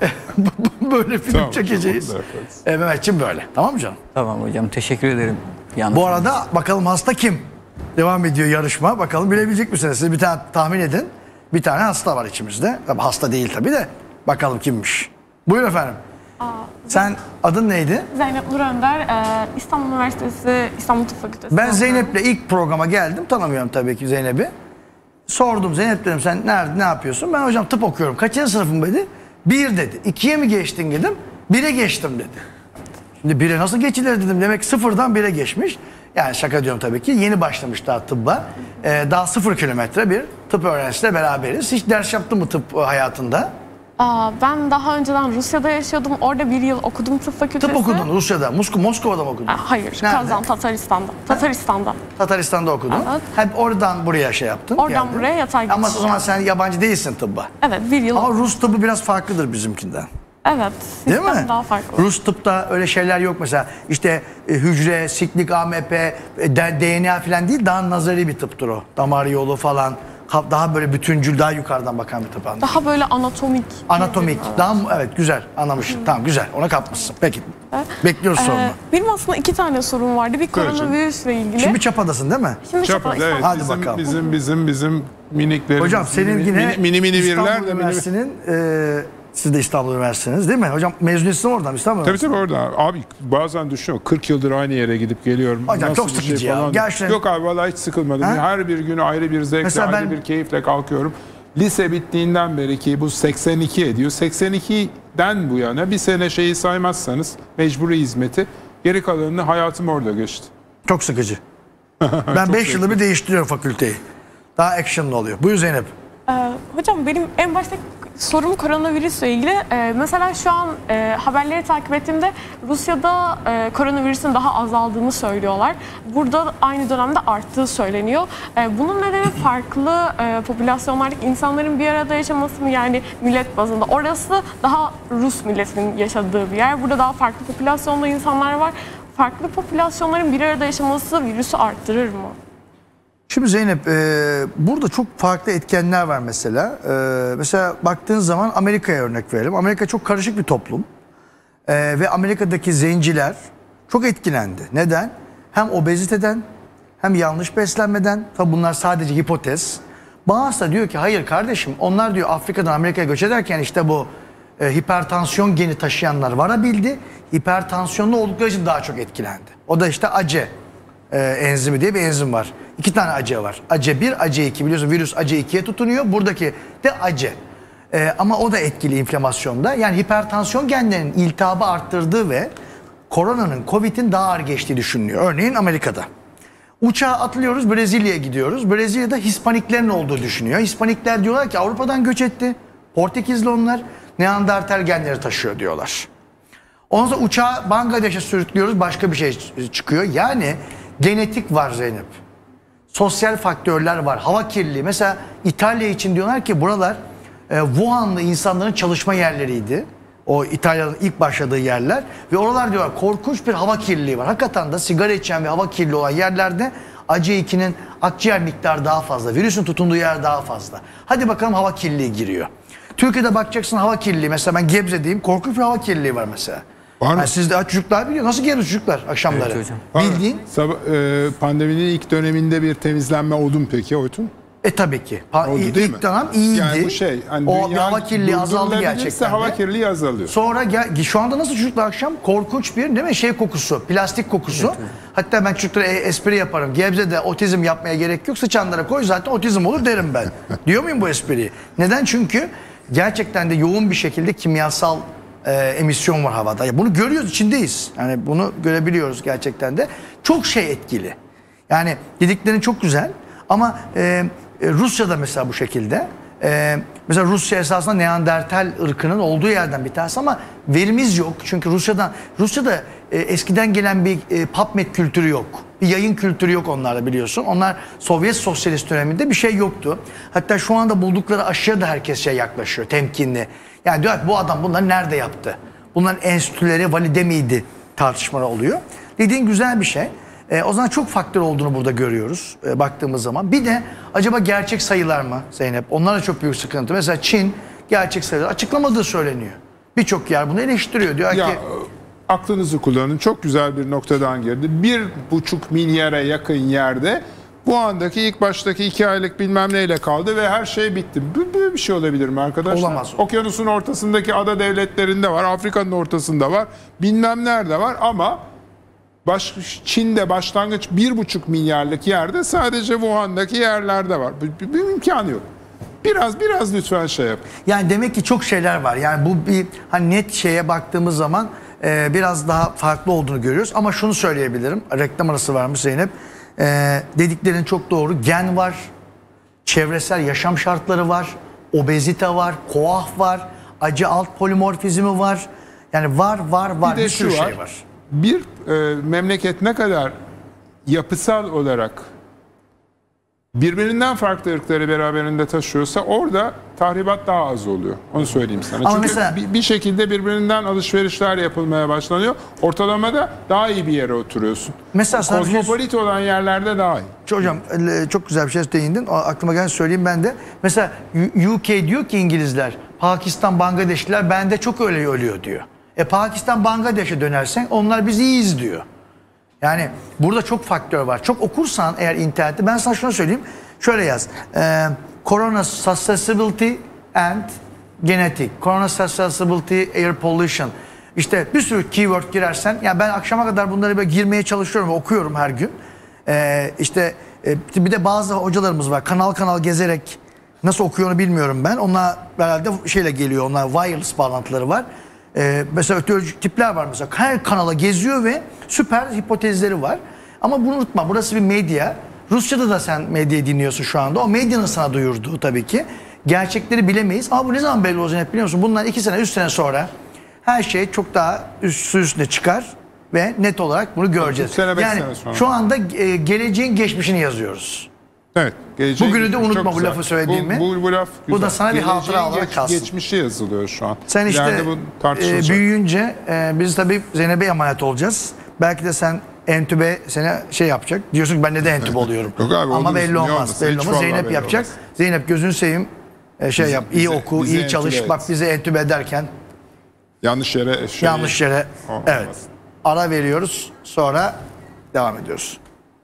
Böyle film Tamam, çekeceğiz. bunu da yaparız. Mehmetciğim böyle. Tamam mı canım? Tamam hocam, teşekkür ederim. Bu arada bakalım hasta kim? Devam ediyor yarışma. Bakalım bilebilecek misiniz? Siz bir tane tahmin edin. Bir tane hasta var içimizde. Tabii hasta değil tabii de. Bakalım kimmiş? Buyurun efendim. Sen adın neydi? Zeynep Nur Önder, İstanbul Üniversitesi İstanbul Tıp Fakültesi. Ben Zeynep'le ilk programa geldim. Tanımıyorum tabii ki Zeynep'i. Sordum Zeynep dedim sen nerede ne yapıyorsun? Ben hocam tıp okuyorum. Kaçıncı sınıfım dedi? 1 dedi. 2'ye mi geçtin dedim. 1'e geçtim dedi. Şimdi 1'e nasıl geçilir dedim. Demek ki 0'dan 1'e geçmiş. Yani şaka diyorum tabii ki. Yeni başlamış daha tıbba. Daha 0 kilometre bir tıp öğrencisiyle beraberiz. Hiç ders yaptın mı tıp hayatında? Ben daha önceden Rusya'da yaşıyordum. Orada 1 yıl okudum tıp fakültesi. Tıp okudun Rusya'da. Moskova'da mı okudun? Hayır, Nerede? Kazan, Tataristan'da. Tataristan'da. Tataristan'da okudun. Evet. Hep oradan buraya şey yaptın. Oradan geldin. buraya yatay Ama geçiş. o zaman sen yabancı değilsin tıbba. Evet, 1 yıl. Ama Rus tıbbı biraz farklıdır bizimkinden. Evet, Değil sistem mi? daha farklı. Rus tıpta öyle şeyler yok mesela. İşte hücre, siklik, AMP, DNA falan değil. Daha nazari bir tıptır o. Damar yolu falan. Daha böyle bütüncül, daha yukarıdan bakan bir tıp anlamı. Daha böyle anatomik. Anatomik. Daha evet güzel anlamışsın. Tamam güzel. Ona kapmışsın. Peki. Bekliyoruz sorunu. Benim aslında 2 tane sorum vardı. Bir koronavirüsle ilgili. Şimdi Çapa'dasın değil mi? Şimdi Çapa'da evet. Hadi Bizim, bakalım. bizim miniklerimiz. Hocam seninkine mini virler İstanbul de Üniversitesi'nin siz de İstanbul Üniversitesi'niz değil mi? Hocam mezuniyetin oradan İstanbul Tabii Üniversitesi. tabii orada. Abi bazen düşünüyorum 40 yıldır aynı yere gidip geliyorum. Hocam Nasıl çok bir sıkıcı ya. falan. Gerçekten- Yok abi vallahi hiç sıkılmadım. Ha? Her bir gün ayrı bir zevkle, Mesela ayrı ben- bir keyifle kalkıyorum. Lise bittiğinden beri ki bu 82 ediyor. 82'den bu yana bir sene şeyi saymazsanız mecburi hizmeti geri kalanını hayatım orada geçti. Çok sıkıcı. Ben 5 yılda bir değiştiriyorum fakülteyi. Daha action'lı oluyor. Buyur Zeynep. Hocam benim en başta sorum koronavirüsle ilgili. Mesela şu an haberleri takip ettiğimde Rusya'da koronavirüsün daha azaldığını söylüyorlar. Burada aynı dönemde arttığı söyleniyor. Bunun nedeni farklı popülasyonlardaki insanların bir arada yaşaması mı? Yani millet bazında. Orası daha Rus milletinin yaşadığı bir yer. Burada daha farklı popülasyonda insanlar var. farklı popülasyonların bir arada yaşaması virüsü arttırır mı? Şimdi Zeynep, burada çok farklı etkenler var mesela. Mesela baktığın zaman Amerika'ya örnek verelim. Amerika çok karışık bir toplum. Ve Amerika'daki zenciler çok etkilendi. Neden? Hem obeziteden hem yanlış beslenmeden. Tabi bunlar sadece hipotez. Bazısı da diyor ki hayır kardeşim, onlar diyor Afrika'dan Amerika'ya göç ederken işte bu hipertansiyon geni taşıyanlar varabildi. Hipertansiyonlu oldukları için daha çok etkilendi. O da işte ACE enzimi diye bir enzim var. 2 tane ACE var. ACE1, ACE2, biliyorsun virüs ACE2'ye tutunuyor. Buradaki de ACE. Ama o da etkili inflamasyonda. Yani hipertansiyon genlerinin iltihabı arttırdığı ve koronanın, Covid'in daha ağır geçtiği düşünülüyor. Örneğin Amerika'da. Uçağa atlıyoruz, Brezilya'ya gidiyoruz. Brezilya'da Hispaniklerin olduğu düşünüyor. Hispanikler diyorlar ki Avrupa'dan göç etti. Portekizli onlar. Neandertal genleri taşıyor diyorlar. Ondan sonra uçağı Bangladeş'e sürüklüyoruz, başka bir şey çıkıyor. Yani genetik var Zeynep. Sosyal faktörler var. Hava kirliliği. Mesela İtalya için diyorlar ki buralar Wuhanlı insanların çalışma yerleriydi. O İtalya'nın ilk başladığı yerler. Ve oralar diyorlar korkunç bir hava kirliliği var. Hakikaten de sigara içen ve hava kirliliği olan yerlerde ACE2'nin akciğer miktarı daha fazla. Virüsün tutunduğu yer daha fazla. Hadi bakalım hava kirliliği giriyor. Türkiye'de bakacaksın hava kirliliği. Mesela ben Gebze'deyim. Korkunç bir hava kirliliği var mesela. Var mı? Yani siz de çocuklar biliyor. Nasıl geliyor çocuklar akşamları? Evet hocam. Bildiğin. Pandeminin ilk döneminde bir temizlenme oldu mu peki Oytun? Tabii ki. Oldu değil mi? İlk dönem iyiydi. Yani bu şey, hani o bir hava kirliliği azaldı durdurulabilirse gerçekten. hava kirliliği azalıyor. Sonra şu anda nasıl çocuklar akşam korkunç bir değil mi şey kokusu, plastik kokusu. Evet, evet. Hatta ben çocuklara espri yaparım. Gebze'de otizm yapmaya gerek yok. Sıçanlara koy zaten otizm olur derim ben. Diyor muyum bu espriyi? Neden? Çünkü gerçekten de yoğun bir şekilde kimyasal emisyon var havada. Ya bunu görüyoruz, içindeyiz. Yani bunu görebiliyoruz gerçekten de. Çok şey etkili. Yani dediklerin çok güzel ama Rusya'da mesela bu şekilde. Mesela Rusya esasında Neandertal ırkının olduğu yerden bir tanesi ama verimiz yok. Çünkü Rusya'da eskiden gelen bir PubMed kültürü yok. Bir yayın kültürü yok onlarda biliyorsun. Onlar Sovyet sosyalist döneminde bir şey yoktu. Hatta şu anda buldukları aşıya da herkes yaklaşıyor, temkinli. Yani diyor ki bu adam bunları nerede yaptı? Bunların enstitüleri valide miydi tartışmalar oluyor. Dediğin güzel bir şey. O zaman çok faktör olduğunu burada görüyoruz baktığımız zaman. Bir de acaba gerçek sayılar mı Zeynep? Onlar da çok büyük sıkıntı. Mesela Çin gerçek sayılar açıklamadığı söyleniyor. Birçok yer bunu eleştiriyor. Diyor ki aklınızı kullanın. Çok güzel bir noktadan girdi. 1,5 milyara yakın yerde bu andaki ilk baştaki 2 aylık bilmem neyle kaldı ve her şey bitti. Böyle bir şey olabilir mi arkadaşlar? Olamaz. Okyanusun ortasındaki ada devletlerinde var, Afrika'nın ortasında var, bilmem nerede var ama Çin'de başlangıç 1,5 milyarlık yerde sadece Wuhan'daki yerlerde var. Bir imkanı yok. Biraz lütfen şey yap. Yani demek ki çok şeyler var. Yani bu bir hani net şeye baktığımız zaman biraz daha farklı olduğunu görüyoruz. Ama şunu söyleyebilirim. Reklam arası varmış Zeynep. Dediklerin çok doğru. Gen var. Çevresel yaşam şartları var. Obezite var. koah var. Acı alt polimorfizmi var. Yani var. Bir sürü şey var. Bir memleket ne kadar yapısal olarak birbirinden farklı ırkları beraberinde taşıyorsa orada tahribat daha az oluyor. Onu söyleyeyim sana. Ama çünkü mesela, bir şekilde birbirinden alışverişler yapılmaya başlanıyor. Ortalamada daha iyi bir yere oturuyorsun. Mesela kozmopolit olan yerlerde daha iyi. Hocam çok güzel bir şey değindin. Aklıma gelen söyleyeyim ben de. Mesela UK diyor ki İngilizler, Pakistan, Bangladeşliler bende çok öyle ölüyor diyor. Pakistan, Bangladeş'e dönersen onlar biz iyiyiz diyor. Yani burada çok faktör var. Çok okursan eğer internette ben sana şunu söyleyeyim. Şöyle yaz. Corona susceptibility and genetic. Corona susceptibility air pollution. İşte bir sürü keyword girersen. Yani ben akşama kadar bunları böyle girmeye çalışıyorum ve okuyorum her gün. Bir de bazı hocalarımız var. Kanal gezerek nasıl okuyor onu bilmiyorum ben. Onlar herhalde şeyle geliyor. Onlar wireless bağlantıları var. Mesela ötürücü tipler var mesela. Her kanala geziyor ve süper hipotezleri var. Ama bunu unutma. Burası bir medya. Rusya'da da sen medyayı dinliyorsun şu anda. O medyanın sana duyurduğu tabii ki. Gerçekleri bilemeyiz. Ama bu ne zaman belli olacak biliyor musun? Bundan 2 sene 3 sene sonra her şey çok daha üstüne çıkar ve net olarak bunu göreceğiz. Yani şu anda geleceğin geçmişini yazıyoruz. Evet. Bugünü de unutma bu lafı söylediğimi. Bu laf güzel. Bu da sana bir hatıra olarak kalsın. Geçmişi yazılıyor şu an. Sen işte büyüyünce biz tabii Zeynep'e emanet olacağız. Belki de sen entübe seni şey yapacak. Diyorsun ki ben neden entübe oluyorum? Yok abi, ama olursun, belli niye olmaz. olmasın? Belli Hiç olmaz. vallahi Zeynep belli yapacak. olmaz. Zeynep gözünü seveyim. Şey yap, iyi oku, bize iyi çalış. entübe Bak et. bizi entübe ederken Yanlış yere yanlış yere. Olmaz. Evet. Ara veriyoruz. Sonra devam ediyoruz.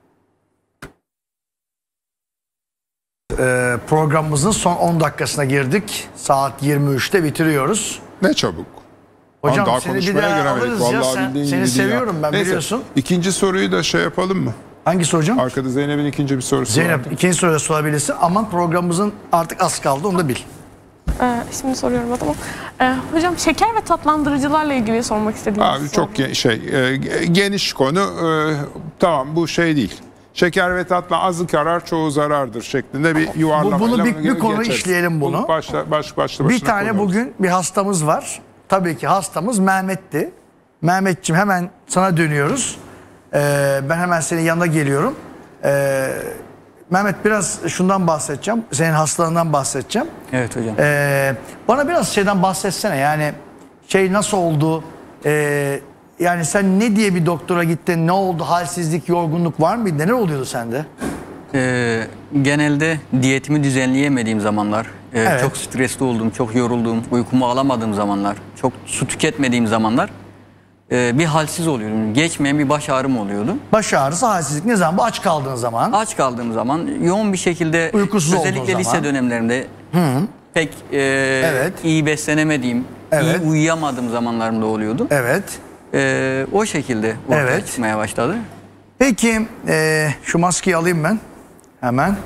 Programımızın son 10 dakikasına girdik. Saat 23'te bitiriyoruz. Ne çabuk. Hocam daha seni bir konuşmaya daha giremedik. alırız ya. Vallahi bildiğin Seni gibi değil ya. seviyorum ben, Neyse, biliyorsun. İkinci soruyu da şey yapalım mı? Hangisi hocam? Arkada Zeynep'in ikinci bir sorusu Zeynep vardı. ikinci soruya sorabilirsin. Aman programımızın artık az kaldı, onu da bil. Şimdi soruyorum o zaman. Hocam şeker ve tatlandırıcılarla ilgili sormak istediğim Abi çok geniş konu. Tamam, bu şey değil. Şeker ve tatlı azı karar çoğu zarardır şeklinde bir yuvarlamayla Bunu bir geçeriz. konu işleyelim bunu. Başlı Bir tane konu. bugün bir hastamız var. Tabii ki hastamız Mehmet'ti. Mehmetciğim hemen sana dönüyoruz. Ben hemen senin yanına geliyorum. Mehmet biraz şundan bahsedeceğim. Senin hastalığından bahsedeceğim. Evet hocam. Bana biraz şeyden bahsetsene. Yani şey nasıl oldu? Yani sen ne diye bir doktora gittin? Ne oldu? Halsizlik, yorgunluk var mıydı? Neler oluyordu sende? Genelde diyetimi düzenleyemediğim zamanlar, Evet. çok stresli olduğum, çok yorulduğum, uykumu alamadığım zamanlar, çok su tüketmediğim zamanlar bir halsiz oluyordum. Geçmeyen bir baş ağrım oluyordu. Baş ağrısı, halsizlik ne zaman? Bu aç kaldığın zaman. Aç kaldığım zaman, yoğun bir şekilde Uykusuz olduğun özellikle lise zaman. dönemlerinde pek Evet. iyi beslenemediğim, Evet. iyi uyuyamadığım zamanlarımda oluyordu. Evet. O şekilde ortaya Evet. çıkmaya başladı. Peki şu maskeyi alayım ben. Hemen.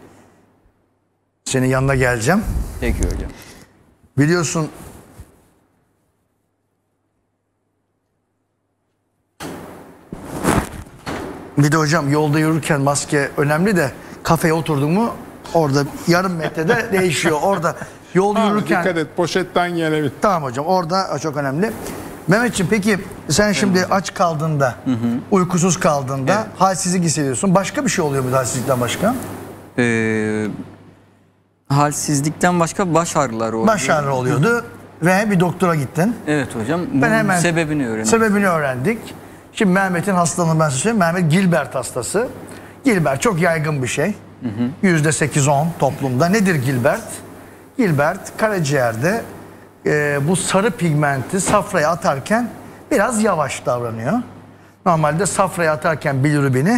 Senin yanına geleceğim. Peki hocam. Biliyorsun bir de hocam yolda yürürken maske önemli de kafeye oturdun mu orada yarım metrede değişiyor. Orada yol Abi, yürürken dikkat et, poşetten gelebilir. tamam hocam, orada çok önemli. Mehmetciğim peki sen şimdi aç kaldığında, uykusuz kaldığında Evet. halsizlik hissediyorsun. Başka bir şey oluyor mu halsizlikten başka? Halsizlikten başka baş ağrıları oluyor. Baş ağrı oluyordu ve bir doktora gittin. Evet hocam. Bunun Ben hemen sebebini öğrendim. Sebebini öğrendik. Şimdi Mehmet'in hastalığını ben size söyleyeyim. Mehmet Gilbert hastası. Gilbert çok yaygın bir şey. %8-10 toplumda. Nedir Gilbert? Gilbert karaciğerde bu sarı pigmenti safraya atarken biraz yavaş davranıyor. Normalde safraya atarken bilirubini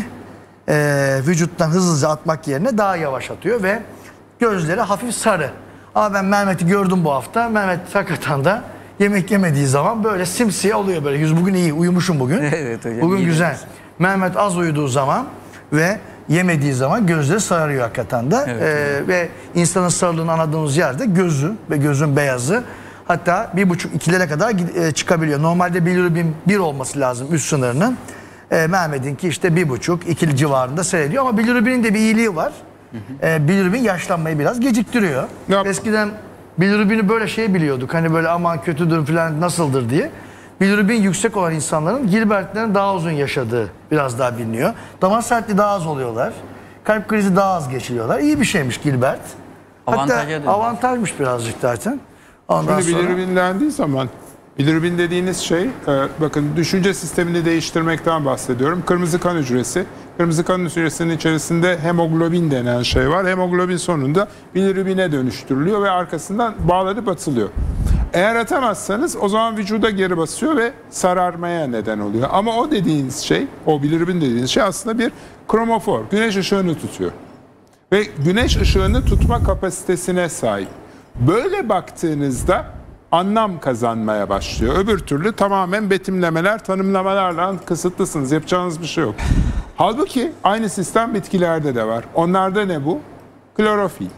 vücuttan hızlıca atmak yerine daha yavaş atıyor ve gözleri hafif sarı. Ama ben Mehmet'i gördüm bu hafta. Mehmet hakikaten de yemek yemediği zaman böyle simsiyah oluyor böyle. Yüz bugün iyi, uyumuşum bugün. Evet hocam, Bugün iyi güzel. demiş. Mehmet az uyuduğu zaman ve yemediği zaman gözleri sararıyor hakikaten de. Evet, Ve insanın sarılığını anladığımız yerde gözü ve gözün beyazı hatta 1,5-2'lere kadar çıkabiliyor. Normalde bilirubin 1 olması lazım üst sınırının. Mehmet'inki işte 1,5-2 civarında seyrediyor ama bilirubinin de bir iyiliği var. Bilirubin yaşlanmayı biraz geciktiriyor. Yap. Eskiden bilirubini böyle şey biliyorduk. Hani böyle aman kötüdür falan nasıldır diye. Bilirubin yüksek olan insanların Gilbert'lerin daha uzun yaşadığı biraz daha biliniyor. Damar sertliği daha az oluyorlar. Kalp krizi daha az geçiriyorlar. İyi bir şeymiş Gilbert. Avantaja Hatta dönüyor. avantajmış birazcık zaten. Ondan Şimdi sonra bilirubin dendiği zaman, bilirubin dediğiniz şey, bakın düşünce sistemini değiştirmekten bahsediyorum. Kırmızı kan hücresi. Kırmızı kan hücresinin içerisinde hemoglobin denen şey var. Hemoglobin sonunda bilirubine dönüştürülüyor ve arkasından bağlanıp atılıyor. Eğer atamazsanız o zaman vücuda geri basıyor ve sararmaya neden oluyor. Ama o dediğiniz şey, o bilirubin dediğiniz şey aslında bir kromofor. Güneş ışığını tutuyor. Ve güneş ışığını tutma kapasitesine sahip. Böyle baktığınızda anlam kazanmaya başlıyor. Öbür türlü tamamen betimlemeler, tanımlamalarla kısıtlısınız. Yapacağınız bir şey yok. Halbuki aynı sistem bitkilerde de var. Onlarda ne bu? Klorofil.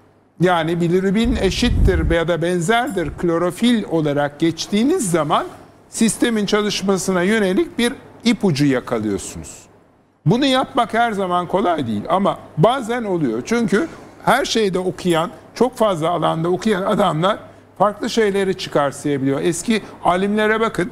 Yani bilirubin eşittir ya da benzerdir klorofil olarak geçtiğiniz zaman sistemin çalışmasına yönelik bir ipucu yakalıyorsunuz. Bunu yapmak her zaman kolay değil ama bazen oluyor. Çünkü her şeyde okuyan, çok fazla alanda okuyan adamlar farklı şeyleri çıkarsayabiliyor. Eski alimlere bakın.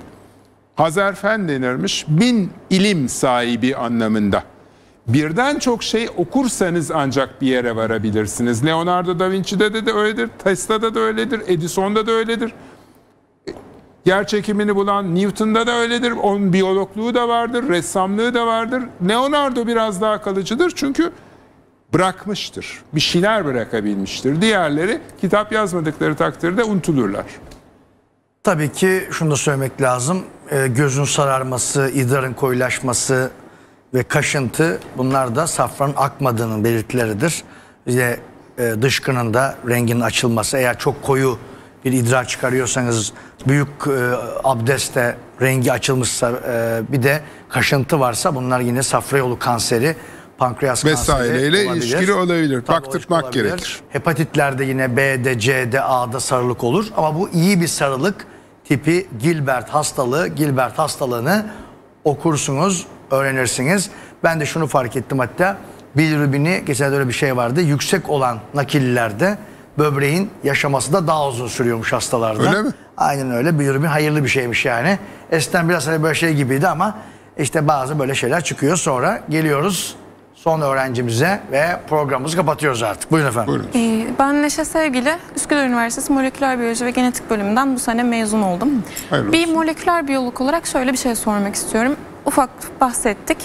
Hazerfen denirmiş, 1000 ilim sahibi anlamında. Birden çok şey okursanız ancak bir yere varabilirsiniz. Leonardo da Vinci'de de öyledir, Tesla'da da öyledir, Edison'da da öyledir. Yer çekimini bulan Newton'da da öyledir. Onun biyologluğu da vardır, ressamlığı da vardır. Leonardo biraz daha kalıcıdır çünkü bırakmıştır. Bir şeyler bırakabilmiştir. Diğerleri kitap yazmadıkları takdirde unutulurlar. Tabii ki şunu da söylemek lazım. Gözün sararması, idrarın koyulaşması ve kaşıntı, bunlar da safranın akmadığının belirtileridir. İşte dışkının da renginin açılması, eğer çok koyu bir idrar çıkarıyorsanız, büyük abdestte rengi açılmışsa, bir de kaşıntı varsa, bunlar yine safra yolu kanseri, pankreas vesaireyle kanseri olabilir. ilişkili olabilir. Tabii Baktırmak olabilir. gerekir. Hepatitlerde yine B'de, C'de, A'da sarılık olur. Ama bu iyi bir sarılık tipi Gilbert hastalığı. Gilbert hastalığını okursunuz, öğrenirsiniz. Ben de şunu fark ettim hatta. Bilirubini, geçen öyle bir şey vardı. Yüksek olan nakillilerde böbreğin yaşaması da daha uzun sürüyormuş hastalarda. Öyle mi? Aynen öyle. Bilirubin hayırlı bir şeymiş yani. Eskiden biraz hani böyle şey gibiydi ama işte bazı böyle şeyler çıkıyor. Sonra geliyoruz son öğrencimize ve programımızı kapatıyoruz artık. Buyurun efendim. Buyurun. Ben Neşe Sevgili, Üsküdar Üniversitesi Moleküler Biyoloji ve Genetik bölümünden bu sene mezun oldum. Hayırlı Bir olsun. moleküler biyolog olarak şöyle bir şey sormak istiyorum. Ufak bahsettik.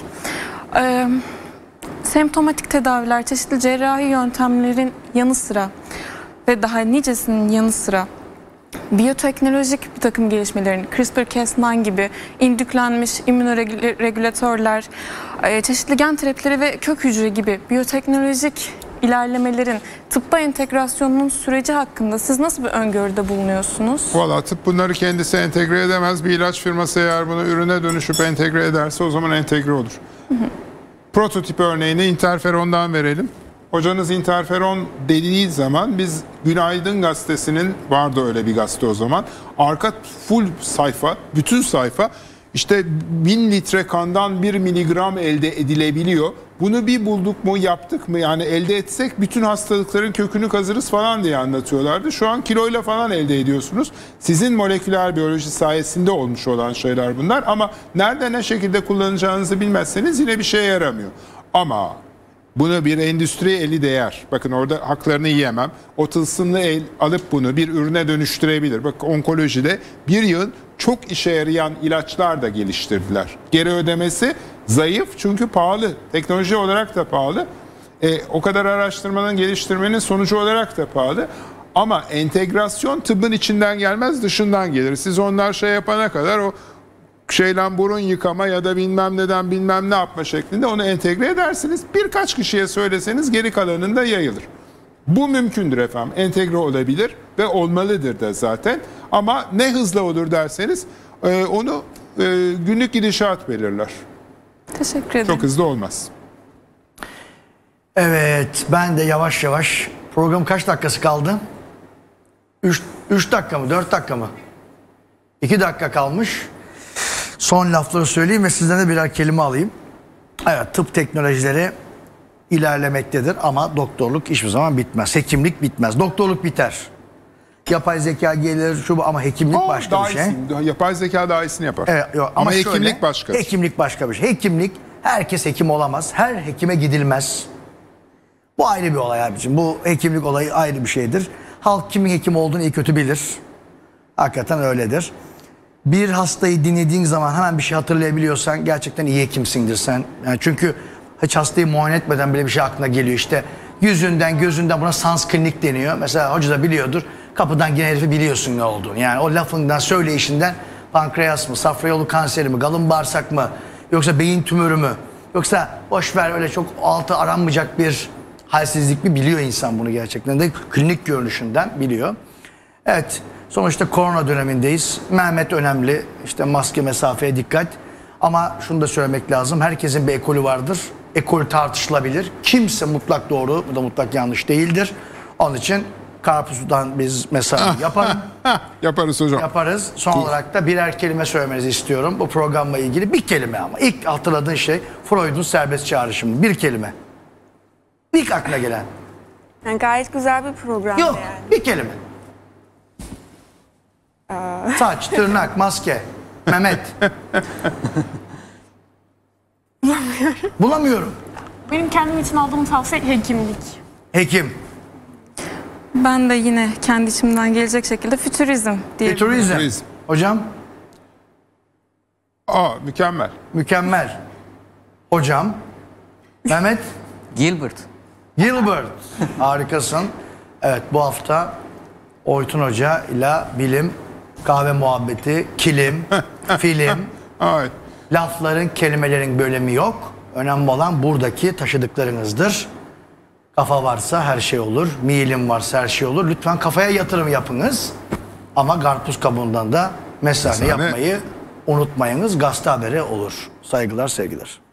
Semptomatik tedaviler, çeşitli cerrahi yöntemlerin yanı sıra ve daha nicesinin yanı sıra biyoteknolojik bir takım gelişmelerin, CRISPR-Cas9 gibi indüklenmiş immünoregülatörler, çeşitli gen terapleri ve kök hücre gibi biyoteknolojik ilerlemelerin tıbba entegrasyonunun süreci hakkında siz nasıl bir öngörüde bulunuyorsunuz? Valla tıp bunları kendisi entegre edemez. Bir ilaç firması eğer bunu ürüne dönüşüp entegre ederse o zaman entegre olur. Prototip örneğini interferondan verelim. Hocanız interferon dediği zaman biz Günaydın Gazetesi'nin, vardı öyle bir gazete o zaman, arka full sayfa, bütün sayfa işte 1000 litre kandan 1 miligram elde edilebiliyor. Bunu bir bulduk mu, yaptık mı, yani elde etsek bütün hastalıkların kökünü kazırız falan diye anlatıyorlardı. Şu an kiloyla falan elde ediyorsunuz. Sizin moleküler biyoloji sayesinde olmuş olan şeyler bunlar ama nerede ne şekilde kullanacağınızı bilmezseniz yine bir şeye yaramıyor. Ama bunu bir endüstri eli değer. Bakın orada haklarını yiyemem. O tılsımlı el alıp bunu bir ürüne dönüştürebilir. Bak onkolojide bir yıl çok işe yarayan ilaçlar da geliştirdiler. Geri ödemesi zayıf çünkü pahalı. Teknoloji olarak da pahalı. O kadar araştırmanın, geliştirmenin sonucu olarak da pahalı. Ama entegrasyon tıbbın içinden gelmez, dışından gelir. Siz onlar şey yapana kadar o şeyle burun yıkama ya da bilmem neden bilmem ne yapma şeklinde onu entegre edersiniz. Birkaç kişiye söyleseniz geri kalanında yayılır. Bu mümkündür efendim. Entegre olabilir ve olmalıdır da zaten. Ama ne hızla olur derseniz onu günlük gidişat belirler. Teşekkür ederim. Çok hızlı olmaz. Evet, ben de yavaş yavaş, program kaç dakikası kaldı? 3 dakika mı, 4 dakika mı? 2 dakika kalmış. Son lafları söyleyeyim ve sizden de birer kelime alayım. Evet, tıp teknolojileri ilerlemektedir ama doktorluk hiçbir zaman bitmez. Hekimlik bitmez. Doktorluk biter. Yapay zeka gelir şu bu ama hekimlik başka bir şey. Yapay zeka daha iyisini yapar. Evet, yok, ama şöyle, hekimlik başka. Hekimlik başka bir şey. Hekimlik, herkes hekim olamaz. Her hekime gidilmez. Bu ayrı bir olay abicim. Bu hekimlik olayı ayrı bir şeydir. Halk kimin hekim olduğunu iyi kötü bilir. Hakikaten öyledir. Bir hastayı dinlediğin zaman hemen bir şey hatırlayabiliyorsan gerçekten iyi hekimsindir sen. Yani çünkü hiç hastayı muayene etmeden bile bir şey aklına geliyor. İşte yüzünden gözünden, buna sans klinik deniyor. Mesela hoca da biliyordur. Kapıdan giren herifi biliyorsun ne olduğunu. Yani o lafından, söyleyişinden pankreas mı, safra yolu kanseri mi, kalın bağırsak mı, yoksa beyin tümörü mü, yoksa boşver öyle çok altı aranmayacak bir halsizlik mi, biliyor insan bunu gerçekten de klinik görünüşünden biliyor. Evet, sonuçta korona dönemindeyiz. Mehmet önemli, işte maske, mesafeye dikkat. Ama şunu da söylemek lazım, herkesin bir ekolü vardır. Ekol tartışılabilir. Kimse mutlak doğru, bu da mutlak yanlış değildir. Onun için karpuzdan biz mesai yapalım. Yaparız hocam. Yaparız. Son olarak da birer kelime söylemenizi istiyorum. Bu programla ilgili bir kelime ama. İlk hatırladığın şey Freud'un serbest çağrışımı. Bir kelime. İlk aklına gelen. Yani gayet güzel bir program Yok, yani. bir kelime. Saç, tırnak, maske. Mehmet. Bulamıyorum. Benim kendim için aldığım tavsiye hekimlik. Hekim. Ben de yine kendi içimden gelecek şekilde fütürizm diye. Fütürizm. Fütürizm. Hocam? Mükemmel. Mükemmel. Hocam? Mehmet? Gilbert. Gilbert. Harikasın. Evet, bu hafta Oytun Hoca ile bilim, kahve muhabbeti, kilim, film, Evet. lafların, kelimelerin bölümü yok. Önemli olan buradaki taşıdıklarınızdır. Kafa varsa her şey olur. Milim varsa her şey olur. Lütfen kafaya yatırım yapınız. Ama karpuz kabuğundan da mesane yapmayı unutmayınız. Gazete haberi olur. Saygılar, sevgiler.